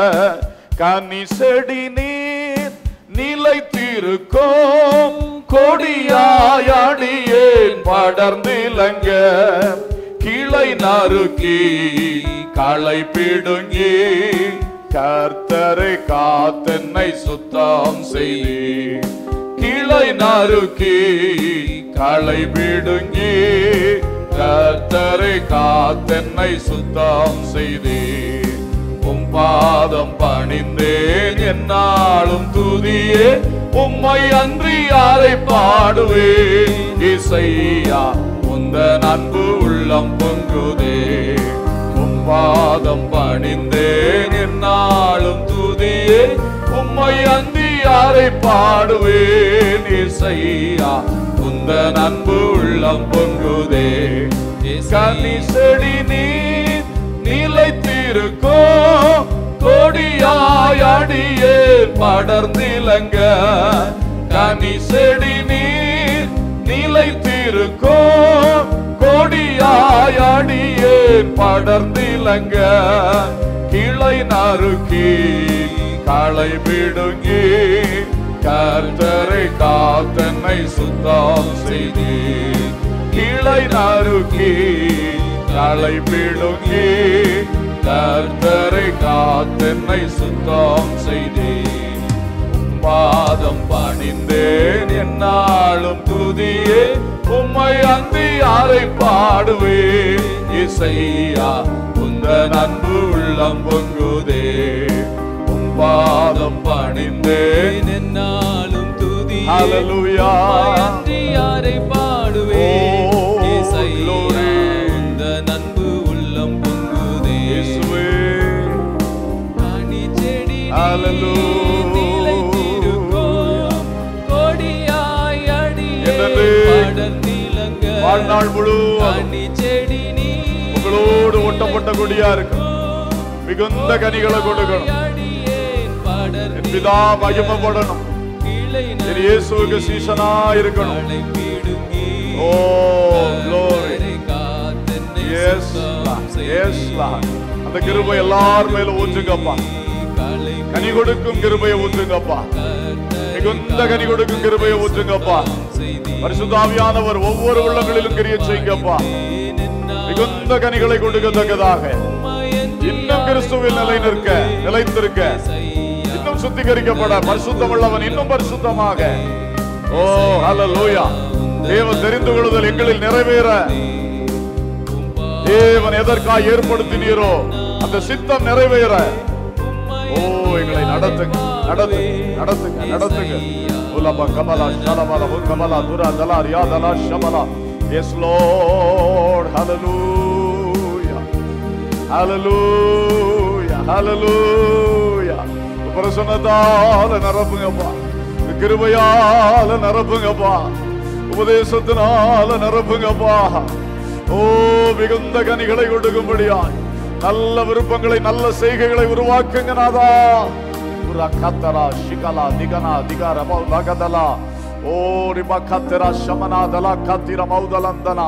கனி செடி நீர் நிலைத்திருக்கும் கொடியாயடியேன் படர்ந்திலங்க கிளை நறுக்கி களை பிடுங்கி கர்த்தரை காத்தென்னை சுத்தம் செய்தி கிளை நறுக்கி களை பிடுங்கி கர்த்தரை காத்தென்னை சுத்தம் செய்தி உம் பாதம் பணிந்தேன் என்னாலும் துதியே உம்மை அன்றி யாரை பாடுவேன் இசையா உந்தன் அன்பு உள்ளம் பொங்குதே உம் பாதம் பணிந்தேன் என்னாலும் துதியே உம்மை அன்றி யாரை பாடுவேன் இசையா உந்தன் அன்பு உள்ளம் பொங்குதே கனி செடி நீர் நிலைத்திருக்கும் கொடியாயடியேன் படர்ந்திலங்க கனி செடி நீர் நிலைத்திருக்கும் கொடியாயடியேன் படர்ந்திலங்க கிளை நறுக்கி களை பிடுங்கி கர்த்தரை காத்தென்னை சுத்தம் செய்தி கிளை நறுக்கி களை பிடுங்கி கர்த்தரை காத்தென்னை சுத்தம் செய்தி பாதம் பணிந்தேன் என்னாலும் துதியே உம்மை அன்றி யாரை பாடுவேன் இசையா உந்தன் அன்பு உள்ளம் பொங்குதே உம் பாதம் பணிந்தேன் என்னாலும் துதியே ஹல்லேலூயா அன்றி யாரை பாடுவேன் இசையா உந்தன் அன்பு உள்ளம் பொங்குதே இயேசுவே கனி செடி ஹல்லேலூயா வாழ்நாள் முழுவதும் உங்களோடு ஒட்டப்பட்ட கொடியா இருக்கு மிகுந்த கனிகளை கொடுக்கணும் என் பிதா மகிமைப்படணும் என் இயேசுவுக்கு சீசனா இருக்கணும் ஓ glory yes yes அந்த கிருபை எல்லார் மேல ஊற்றுங்கப்பா கனி கொடுக்கும் கிருபையை ஊற்றுங்கப்பா மிகுந்த கனி கொடுக்கும் கிருபையை ஊற்றுங்கப்பா பரிசுத்த ஆவியானவர் ஒவ்வொரு உள்ளங்களிலும் கிரியை செய்யுங்கப்பா மிகுந்த கனிகளை கொடுக்கத்தக்கதாக இன்னும் கிறிஸ்துவில் நிலை நிற்க நிலைத்திருக்க இன்னும் சுத்திகரிக்கப்பட பரிசுத்தம் உள்ளவன் இன்னும் பரிசுத்தமாக ஓ ஹல்லேலூயா தேவன் தெரிந்து கொள்ளுதல் எங்களில் நிறைவேற தேவன் எதற்காக ஏற்படுத்தினீரோ அந்த சித்தம் நிறைவேற ஓ எங்களை நடத்துங்க நடத்துங்க நடத்துங்க நடத்துங்க உலப கமலா ஷலமல கமலா துரா தலா ரியா தலா ஷமலா yes Lord hallelujah hallelujah hallelujah பிரசன்னத்தால நிரப்புங்கப்பா கிருபையால நிரப்புங்கப்பா உபதேசத்தினால நிரப்புங்கப்பா ஓ மிகுந்த கனிகளை கொடுக்கும்படியாய் நல்ல விருப்பங்களை நல்ல செய்கைகளை உருவாக்குங்க நாதா கத்தரா ஷிகலா திகனா திகார மௌலகதலா ஓ ரிபா கத்தரா ஷமனா தலா கத்திர மௌதலந்தனா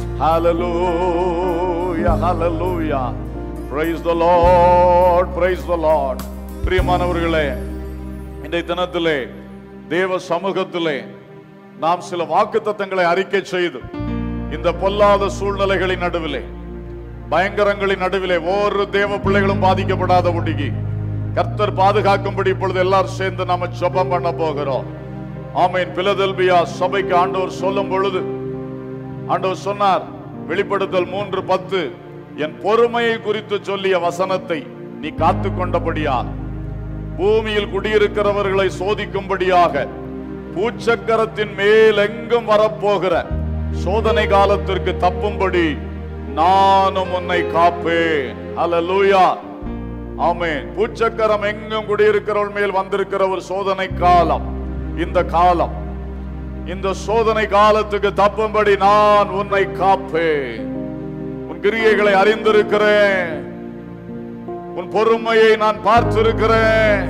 ஹல்லேலூயா ஹல்லேலூயா praise the lord praise the lord பிரியமானவர்களே இன்றைய தினத்திலே தேவ சமூகத்திலே நாம் சில வாக்குத்தத்தங்களை அறிக்கை செய்து இந்த பொல்லாத சூழ்நிலைகளின் நடுவிலே பயங்கரங்களின் நடுவிலே ஒவ்வொரு தேவ பிள்ளைகளும் பாதிக்கப்படாதபடிக்கு கர்த்தர் பாதுகாக்கும்படி இப்பொழுது எல்லாரும் சேர்ந்து நாம ஜெபம் பண்ண போகிறோம். ஆமென். பிலதெல்பியா சபைக்கு ஆண்டவர் சொல்லும் பொழுது ஆண்டவர் சொன்னார், வெளிப்படுத்தல் மூன்று பத்து, என் பொறுமையை குறித்து சொல்லிய வசனத்தை நீ காத்து கொண்டபடியா பூமியில் குடியிருக்கிறவர்களை சோதிக்கும்படியாக பூச்சக்கரத்தின் மேல் எங்கும் வரப்போகிற சோதனை காலத்திற்கு தப்பும்படி நானும் உன்னை காப்பேன். அல்லேலூயா. ஆமென். பூச்சக்கரம் எங்கும் குடியிருக்கிறவர்கள் மேல் வந்திருக்கிற ஒரு சோதனை காலம். இந்த காலம், இந்த சோதனை காலத்துக்கு தப்பும்படி நான் உன்னை காப்பேன். உன் கிரியைகளை அறிந்திருக்கிறேன், உன் பொறுமையை நான் பார்த்திருக்கிறேன்.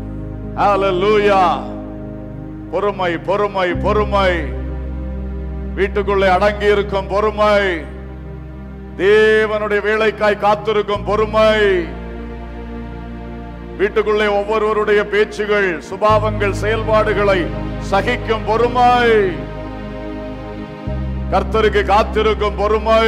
அல்லேலூயா. பொறுமை பொறுமை பொறுமை. வீட்டுக்குள்ளே அடங்கி இருக்கும் பொறுமை, தேவனுடைய வேலைக்காய் காத்திருக்கும் பொறுமை, வீட்டுக்குள்ளே ஒவ்வொருவருடைய பேச்சுகள், சுபாவங்கள், செயல்பாடுகளை சகிக்கும் பொறுமை, கர்த்தருக்கு காத்திருக்கும் பொறுமை,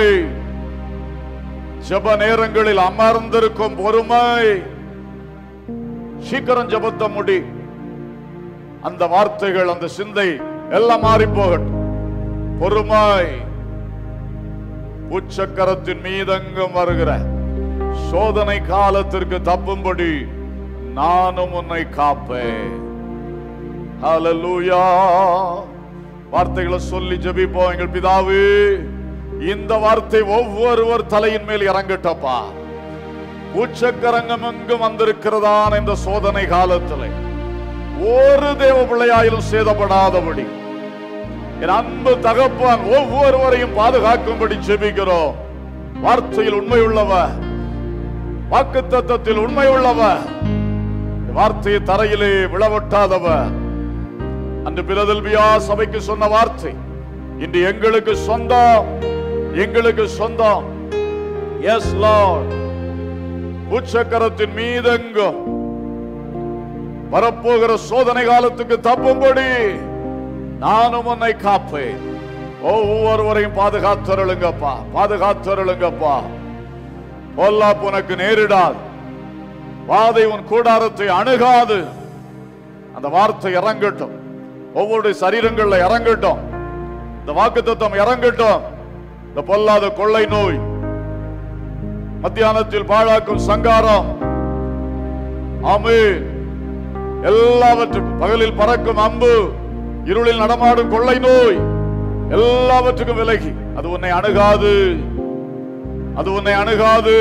ஜெப நேரங்களில் அமர்ந்திருக்கும் பொறுமை. சீக்கிரம் ஜெபத்தை முடி. அந்த வார்த்தைகள், அந்த சிந்தை எல்லாம் மாறி போகட்டும். பொறுமை. உச்சக்கரத்தின் மீதெங்கும் வருகிற சோதனை காலத்திற்கு தப்பும்படி நானும் உன்னை காப்பேன். ஹல்லேலூயா. வார்த்தைகளை சொல்லி ஜெபிப்போம். எங்கள் பிதாவே, இந்த வார்த்தை ஒவ்வொருவர் தலையின் மேல் இறங்கட்டப்பா. உச்சக்கரங்கம் எங்கும் வந்திருக்கிறதான இந்த சோதனை காலத்தில் ஒரு தேவ பிள்ளையாயிலும் சேதப்படாதபடி என் அன்பு தகப்பான் ஒவ்வொருவரையும் பாதுகாக்கும்படி ஜெபிக்கிறோம். வார்த்தையில் உண்மை உள்ளவர், வாக்குத்தத்தத்தில் உண்மை உள்ளவர், வார்த்தையை தரையிலே விழவட்டாதவர். அன்று பிலதெல்பியா சபைக்கு சொன்ன வார்த்தை இன்று எங்களுக்கு சொந்தம், எங்களுக்கு சொந்தம். S Lord. உச்சக்கரத்தின் மீதெங்கும் வரப்போகிற சோதனை காலத்துக்கு தப்பும்படி நானும் உன்னை காப்பேன். ஒவ்வொருவரையும் பாதுகாத்தருளுங்கப்பா, பாதுகாத்தருளுங்கப்பா. பொல்லாப்பு உனக்கு நேரிடாது, வாதை உன் கூடாரத்தை அணுகாது. அந்த வார்த்தை இறங்கட்டும், ஒவ்வொரு சரீரங்கள்ல இறங்கட்டும். இந்த வாக்குத்தத்தம் இறங்கட்டும். இந்த பொல்லாத கொள்ளை நோய், மத்தியானத்தில் பாழாக்கும் சங்காரம், ஆமென், எல்லாவற்றுக்கும், பகலில் பறக்கும் அம்பு, இருளில் நடமாடும் கொள்ளை நோய், எல்லாவற்றுக்கும் விலகி அது உன்னை அணுகாது, அது உன்னை அணுகாது.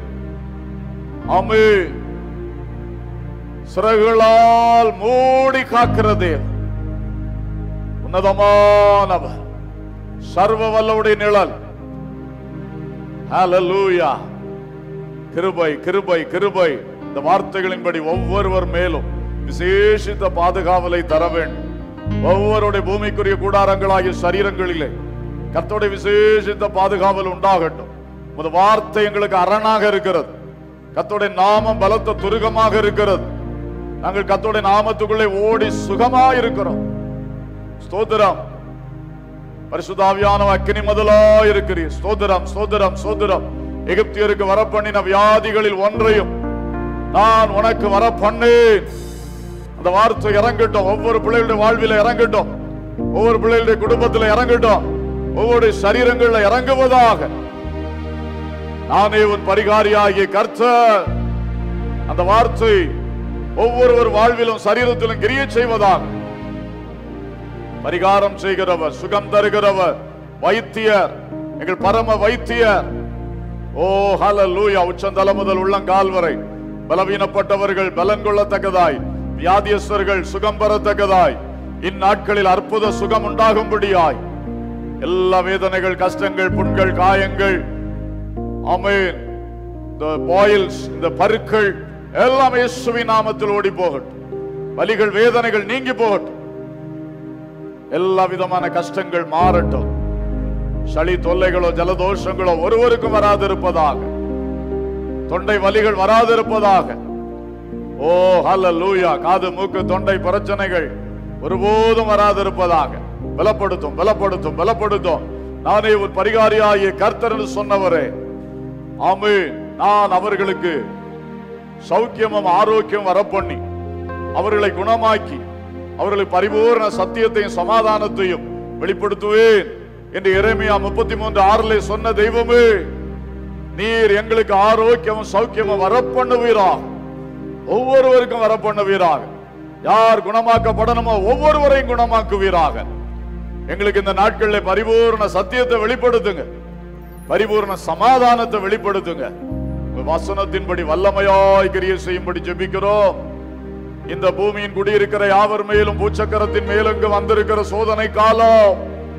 ஆமென். சிறகுகளால் மூடி காக்கிறது உன்னதமானவர், சர்வ வல்லவருடைய நிழல். ஹல்லேலூயா. கிருபை, கிருபை, கிருபை. இந்த வார்த்தைகளின்படி ஒவ்வொருவர் மேலும் விசேஷித்த பாதுகாவலை தர வேண்டும். ஒவ்வொருடைய பூமிக்குரிய கூடாரங்களாகிய சரீரங்களிலே கர்த்தருடைய விசேஷித்த பாதுகாவல் உண்டாகட்டும். உமது வார்த்தை எங்களுக்கு அரணாக இருக்கிறது. கர்த்தருடைய நாமம் பலத்த துருகமாக இருக்கிறது. நாங்கள் கர்த்தருடைய நாமத்துக்குள்ளே ஓடி சுகமாக இருக்கிறோம். ஸ்தோத்திரம். பரிசுத்த ஆவியானவர் அக்கினி முதலாய் இருக்கிறீர். ஸ்தோத்திரம், ஸ்தோத்திரம், ஸ்தோத்திரம். எகிப்தியருக்கு வரப்பண்ணின வியாதிகளில் ஒன்றையும் நான் உனக்கு வரப்பண்ணேன். அந்த வார்த்தை இறங்கட்டும். ஒவ்வொரு பிள்ளைகளுடைய வாழ்வில இறங்கட்டும், ஒவ்வொரு பிள்ளைகளுடைய குடும்பத்தில் இறங்கட்டும், ஒவ்வொரு சரீரங்களில் இறங்குவதாக. நானே உன் பரிகாரியாகிய கர்த்தர். அந்த வார்த்தை ஒவ்வொருவர் வாழ்விலும் சரீரத்திலும் கிரியை செய்வதாக. பரிகாரம் செய்கிறவர், சுகம் தருகிறவர், வைத்தியர், எங்கள் பரம வைத்தியர். ஓ ஹல்லேலூயா. உச்சந்தலை முதல் உள்ளங்கால் வரை பலவீனப்பட்டவர்கள் பலன் கொள்ளத்தக்கதாய், வியாதியஸ்தர்கள் சுகம் பெறத்தக்கதாய், இந்நாட்களில் அற்புத சுகம் உண்டாகும்படியாய் எல்லா வேதனைகள், கஷ்டங்கள், புண்கள், காயங்கள், ஆமென், இந்த பாயில்ஸ், இந்த பருக்கள் எல்லாம் இயேசுவின் நாமத்தில் ஓடி போகட்டும். வலிகள், வேதனைகள் நீங்கி போகட்டும். எல்லா விதமான கஷ்டங்கள் மாறட்டும். சளி தொல்லைகளோ ஜலதோஷங்களோ ஒருவருக்கும் வராதிருப்பதாக. தொண்டை வலிகள் வராதிருப்பதாக. ஓ ஹல்லேலூயா. காது, மூக்கு, தொண்டை பிரச்சனைகள் ஒருபோதும் வராதிருப்பதாக. பலப்படுத்தும், பலப்படுத்தும், பலப்படுத்தும். நானே ஒரு பரிகாரியாகிய கர்த்தர் என்று சொன்னவரே, ஆமென். நான் அவர்களுக்கு சௌக்கியமும் ஆரோக்கியம் வரப்பண்ணி அவர்களை குணமாக்கி அவர்களுக்கு பரிபூர்ண சத்தியத்தையும் சமாதானத்தையும் வெளிப்படுத்துவேன் என்று எரேமியா முப்பத்தி மூன்று ஆறிலே சொன்ன தெய்வமே, நீர் எங்களுக்கு ஆரோக்கியமும் சௌக்கியமும் வரப்பண்ணுவீராக. ஒவ்வொருவருக்கும் வரப்பண்ணுவீராக. யார் குணமாக்கப்படணுமோ ஒவ்வொருவரையும் குணமாக்குவீராக. எங்களுக்கு இந்த நாட்களில் பரிபூர்ண சத்தியத்தை வெளிப்படுத்துங்க, பரிபூர்ண சமாதானத்தை வெளிப்படுத்துங்க. வசனத்தின்படி வல்லமையாய் கிரியை செய்யும்படி ஜெபிக்கிறோம். இந்த பூமியின் குடியிருக்கிற யாவர் மேலும் பூச்சக்கரத்தின் மேலங்கு வந்திருக்கிற சோதனை காலம்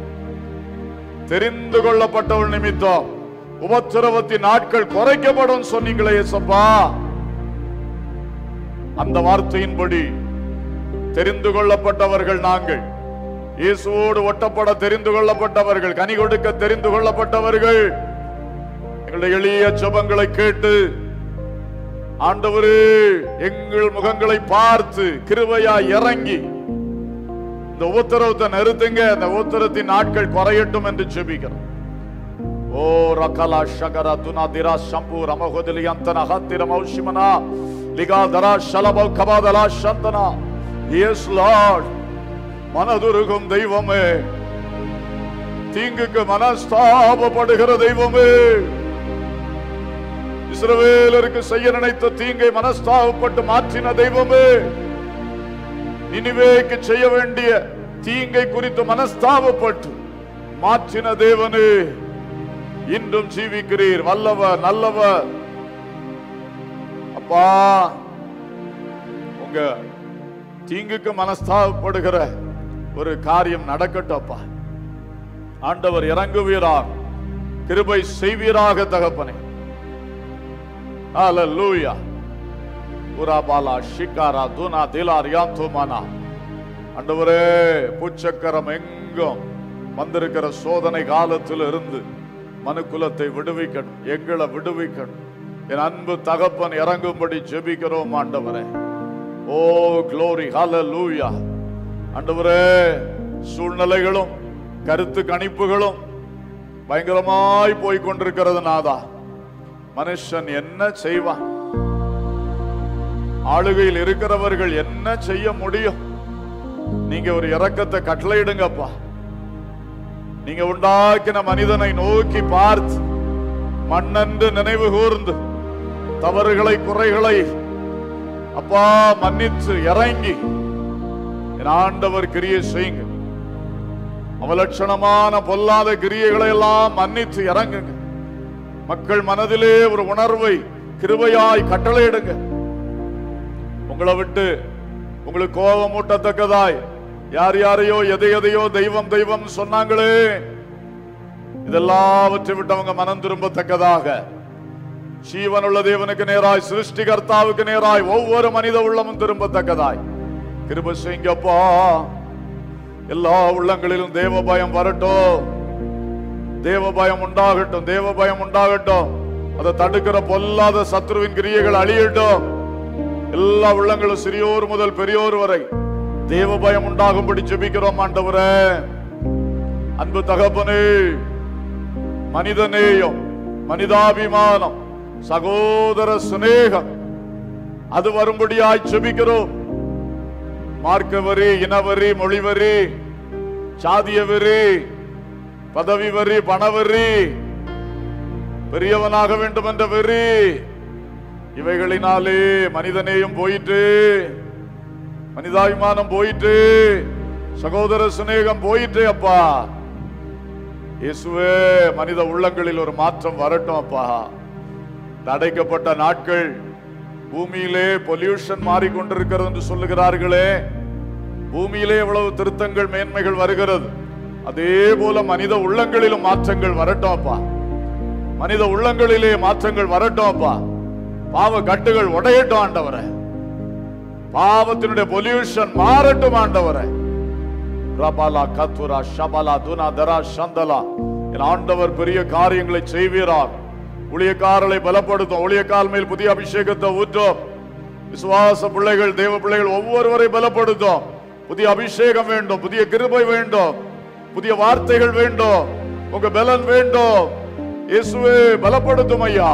தெரிந்து கொள்ளப்பட்டவள் நிமித்தம் உபத்திரவத்தின் நாட்கள் குறைக்கப்படும் சொன்னீங்களே இயேசப்பா. அந்த வார்த்தையின்படி தெரிந்து கொள்ளப்பட்டவர்கள் நாங்கள், இயேசுவோடு ஒட்டப்பட தெரிந்து கொள்ளப்பட்டவர்கள், கனி கொடுக்க தெரிந்து கொள்ளப்பட்டவர்கள். எங்களுடைய எளிய ஜெபங்களை கேட்டு ஆண்டவரே எங்கள் முகங்களை பார்த்து கிருபையா இறங்கி இந்த உத்தரவத்தை நிறுத்துங்க. இந்த உத்தரத்தின் நாட்கள் குறையட்டும் என்று ஜெபிக்கிறோம். ஓ ரகலா ஷகரா துனா திரா ஷம்பு ரமஹோதலி அந்தனா ஹத்திர மௌஷிமனா லிகா தரா ஷலபௌ கபாதலா ஷந்தனா. எஸ் லார்ட், மனதுருகும் தெய்வமே, தீங்குக்கு மனஸ்தாபப்படுகிற தெய்வமே, இஸ்ரவேலருக்கு செய்ய நினைத்த தீங்கை மனஸ்தாபப்பட்டு மாற்றின தெய்வமே, நினிவேக்கு செய்ய வேண்டிய தீங்கை குறித்து மனஸ்தாபப்பட்டு மாற்றின தேவனே, இன்றும் ஜீவிக்கிறீர். வல்லவர், நல்லவர். அப்பா, உங்க தீங்குக்கு மனஸ்தாபப்படுகிற ஒரு காரியம் நடக்கட்டும் அப்பா. ஆண்டவர் இறங்குவீராக, கிருபை செய்வீராக தகப்பனே. ஹல்லேலூயா. உராபாலா ஷிகாரா துனா திலார் யாந்துமானா. ஆண்டவரே, புச்சக்கரம் எங்கும் வந்திருக்கிற சோதனை காலத்தில் இருந்து மனுக்குலத்தை விடுவிக்கணும், எங்களை விடுவிக்கணும். என் அன்பு தகப்பன் இறங்கும்படி ஜெபிக்கிறோம் ஆண்டவரே. ஓ க்ளோரி, ஹல்லேலூயா. ஆண்டவரே, சூழ்நிலைகளும் கருத்து கணிப்புகளும் பயங்கரமாய் போய் கொண்டிருக்கிறது நாதா. மனுஷன் என்ன செய்வான்? ஆளுகையில் இருக்கிறவர்கள் என்ன செய்ய முடியும்? நீங்க ஒரு இரக்கத்தை கட்டளையிடுங்கப்பா. நீங்க உண்டாக்கின மனிதனை நோக்கி பார்த்து மண்ணென்று நினைவு கூர்ந்து தவறுகளை குறைகளை அப்பா மன்னித்து இறங்கி என் ஆண்டவர் கிரியை செய்யுங்க. அவலட்சணமான பொல்லாத கிரியைகளை எல்லாம் மன்னித்து இறங்குங்க. மக்கள் மனதிலே ஒரு உணர்வை கிருபையாய் கட்டளையிடுங்க. உங்களை விட்டு உங்களுக்கு கோபம் ஊட்டத்தக்கதாய் யார் யாரையோ எதை எதையோ தெய்வம் தெய்வம் சொன்னாங்களே, இதெல்லாவற்றை விட்டு அவங்க மனம் திரும்பத்தக்கதாக ஜீவனுள்ள தேவனுக்கு நேராய், சிருஷ்டிகர்த்தாவுக்கு நேராய் ஒவ்வொரு மனித உள்ளமும் திரும்பத்தக்கதாய் கிருபை செய்யுங்கப்பா. எல்லா உள்ளங்களிலும் தேவ பயம் வரட்டும், தேவ பயம் உண்டாகட்டும், தேவ பயம் உண்டாகட்டும். அதை தடுக்கிற பொல்லாத சத்ருவின் கிரியைகள் அழியட்டும். எல்லா உள்ளங்களும் சிறியோர் முதல் பெரியோர் வரை தேவ பயம் உண்டாகும்படி ஜெபிக்கிறோம் ஆண்டவரே. அன்பு தகப்பனே, மனிதநேயம், மனிதாபிமானம், சகோதர சிநேகம் அது வரும்படியாய் ஜெபிக்கிறோம். மார்க்க வரி, இனவரி, மொழிவரி, சாதிய வரி, பதவி வரி, பணவரி, பெரியவனாக வேண்டும் என்ற வெறி, இவைகளினாலே மனிதநேயம் போயிட்டு, மனிதாபிமானம் போயிட்டு, சகோதர சிநேகம் போயிட்டு. அப்பா இயேசுவே, மனித உள்ளங்களில் ஒரு மாற்றம் வரட்டும் அப்பா. தடைக்கப்பட்ட நாட்கள், பூமியிலே பொல்யூஷன் மாறிக்கொண்டிருக்கிறது என்று சொல்லுகிறார்களே, பூமியிலே எவ்வளவு திருத்தங்கள் மேன்மைகள் வருகிறது, அதே போல மனித உள்ளங்களிலும் மாற்றங்கள் வரட்டும் அப்பா. மனித உள்ளங்களிலே மாற்றங்கள் வரட்டும் அப்பா. பாவ கட்டுகள் உடையட்டும் ஆண்டவரே. பாவத்தினுடைய பொல்யூஷன் மாறட்டும் ஆண்டவரே. ரபாலா கத்துரா ஷபலா துனா தரா சந்தலா. என் ஆண்டவர் பெரிய காரியங்களை செய்வீரார். ஊழியக்காரர்களை பலப்படுத்தும். ஊழியக்கால் மேல் புதிய அபிஷேகத்தை ஊற்றும். விசுவாச பிள்ளைகள், தேவ பிள்ளைகள் ஒவ்வொருவரை பலப்படுத்தும். புதிய அபிஷேகம் வேண்டும், புதிய கிருபை வேண்டும், புதிய வார்த்தைகள் வேண்டும், உங்க பலன் வேண்டும். இயேசுவே, பலப்படுத்தும் ஐயா.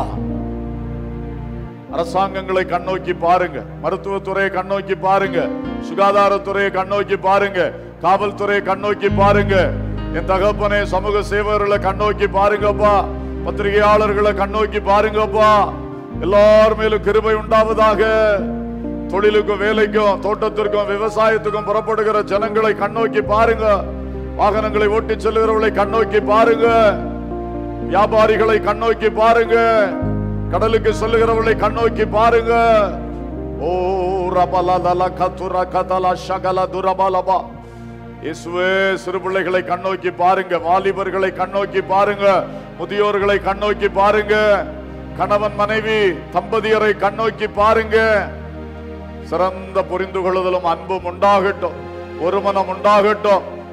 அரசாங்கங்களை கண்ணோக்கி பாருங்க, மருத்துவத்துறையை கண்ணோக்கி பாருங்க, சுகாதாரத்துறையை கண்ணோக்கி பாருங்க, காவல்துறையை கண்ணோக்கி பாருங்க. என் தகப்பனே, சமூக சேவகர்களை கண்ணோக்கி பாருங்கப்பா. பத்திரிகையாளர்களை கண்ணோக்கி பாருங்கப்பா. எல்லார் மேலும் கிருபை உண்டாவதாக. தொழிலுக்கும் வேலைக்கும் தோட்டத்திற்கும் விவசாயத்துக்கும் புறப்படுகிற ஜனங்களை கண்ணோக்கி பாருங்க. வாகனங்களை ஓட்டி செல்கிறவர்களை கண்ணோக்கி பாருங்க. வியாபாரிகளை கண்ணோக்கி பாருங்க. கடலுக்கு செல்லுகிறவர்களை கண்ணோக்கி பாருங்க. ஓ ரபலதல கதுர கதல ஷகல துரபலபா. இயேசுவே, சிறு பிள்ளைகளை கண்ணோக்கி பாருங்க, வாலிபர்களை கண்ணோக்கி பாருங்க, முதியோர்களை கண்ணோக்கி பாருங்க, கணவன் மனைவி தம்பதியரை கண்ணோக்கி பாருங்க. சிறந்த புரிந்து கொள்ளுதலும் அன்பும் உண்டாகட்டும், ஒரு மனம் உண்டாகட்டும்.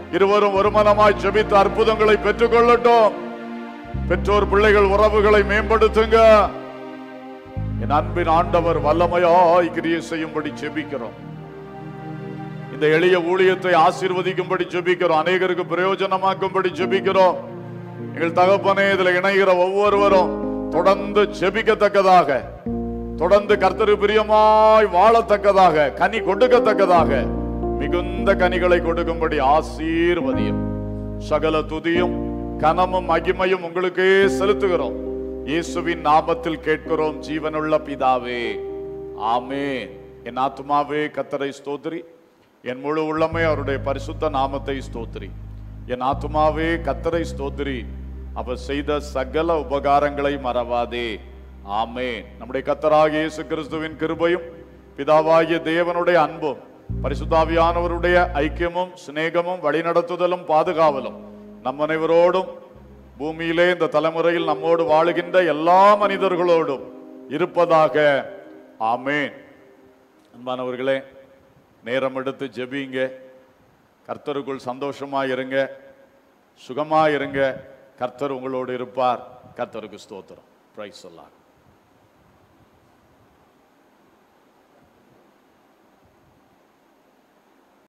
இருவரும் ஒருமனமாய் ஜெபித்து அற்புதங்களை பெற்றுக் கொள்ளட்டும். பெற்றோர் பிள்ளைகள் உறவுகளை மேம்படுத்துங்க. என் அன்பின் ஆண்டவர் வல்லமையாய் கிரியை செய்யும்படி ஜெபிக்கிறோம். இந்த எளிய ஊழியத்தை ஆசீர்வதிக்கும்படி ஜெபிக்கிறோம். அநேகருக்கு பிரயோஜனமாக்கும்படி ஜெபிக்கிறோம். எங்கள் தகப்பனே, இதில் இணைகிற ஒவ்வொருவரும் தொடர்ந்து ஜெபிக்கத்தக்கதாக, தொடர்ந்து கர்த்தருக்கு பிரியமாய் வாழத்தக்கதாக, கனி கொடுக்கத்தக்கதாக மிகுந்த கனிகளை கொடுக்கும்படி ஆசீர்வதியும். சகல துதியும் கனமும் மகிமையும் உங்களுக்கே செலுத்துகிறோம். இயேசுவின் நாமத்தில் கேட்கிறோம் ஜீவனுள்ள பிதாவே, ஆமென். என் ஆத்துமாவே கர்த்தரை ஸ்தோத்திரி, என் முழு உள்ளமே அவருடைய பரிசுத்த நாமத்தை ஸ்தோத்திரி. என் ஆத்துமாவே கர்த்தரை ஸ்தோத்திரி, அவர் செய்த சகல உபகாரங்களை மறவாதே. ஆமென். நம்முடைய கர்த்தராகிய இயேசு கிறிஸ்துவின் கிருபையும் பிதாவாகிய தேவனுடைய அன்பும் பரிசுத்தாவியானவருடைய ஐக்கியமும் சிநேகமும் வழிநடத்துதலும் பாதுகாவலும் நம் அனைவரோடும் பூமியிலே இந்த தலைமுறையில் நம்மோடு வாழுகின்ற எல்லா மனிதர்களோடும் இருப்பதாக. ஆமென். அன்பானவர்களே, நேரம் எடுத்து ஜெபிங்க. கர்த்தருக்குள் சந்தோஷமாயிருங்க, சுகமாயிருங்க. கர்த்தர் உங்களோடு இருப்பார். கர்த்தருக்கு ஸ்தோத்திரம். Praise the Lord.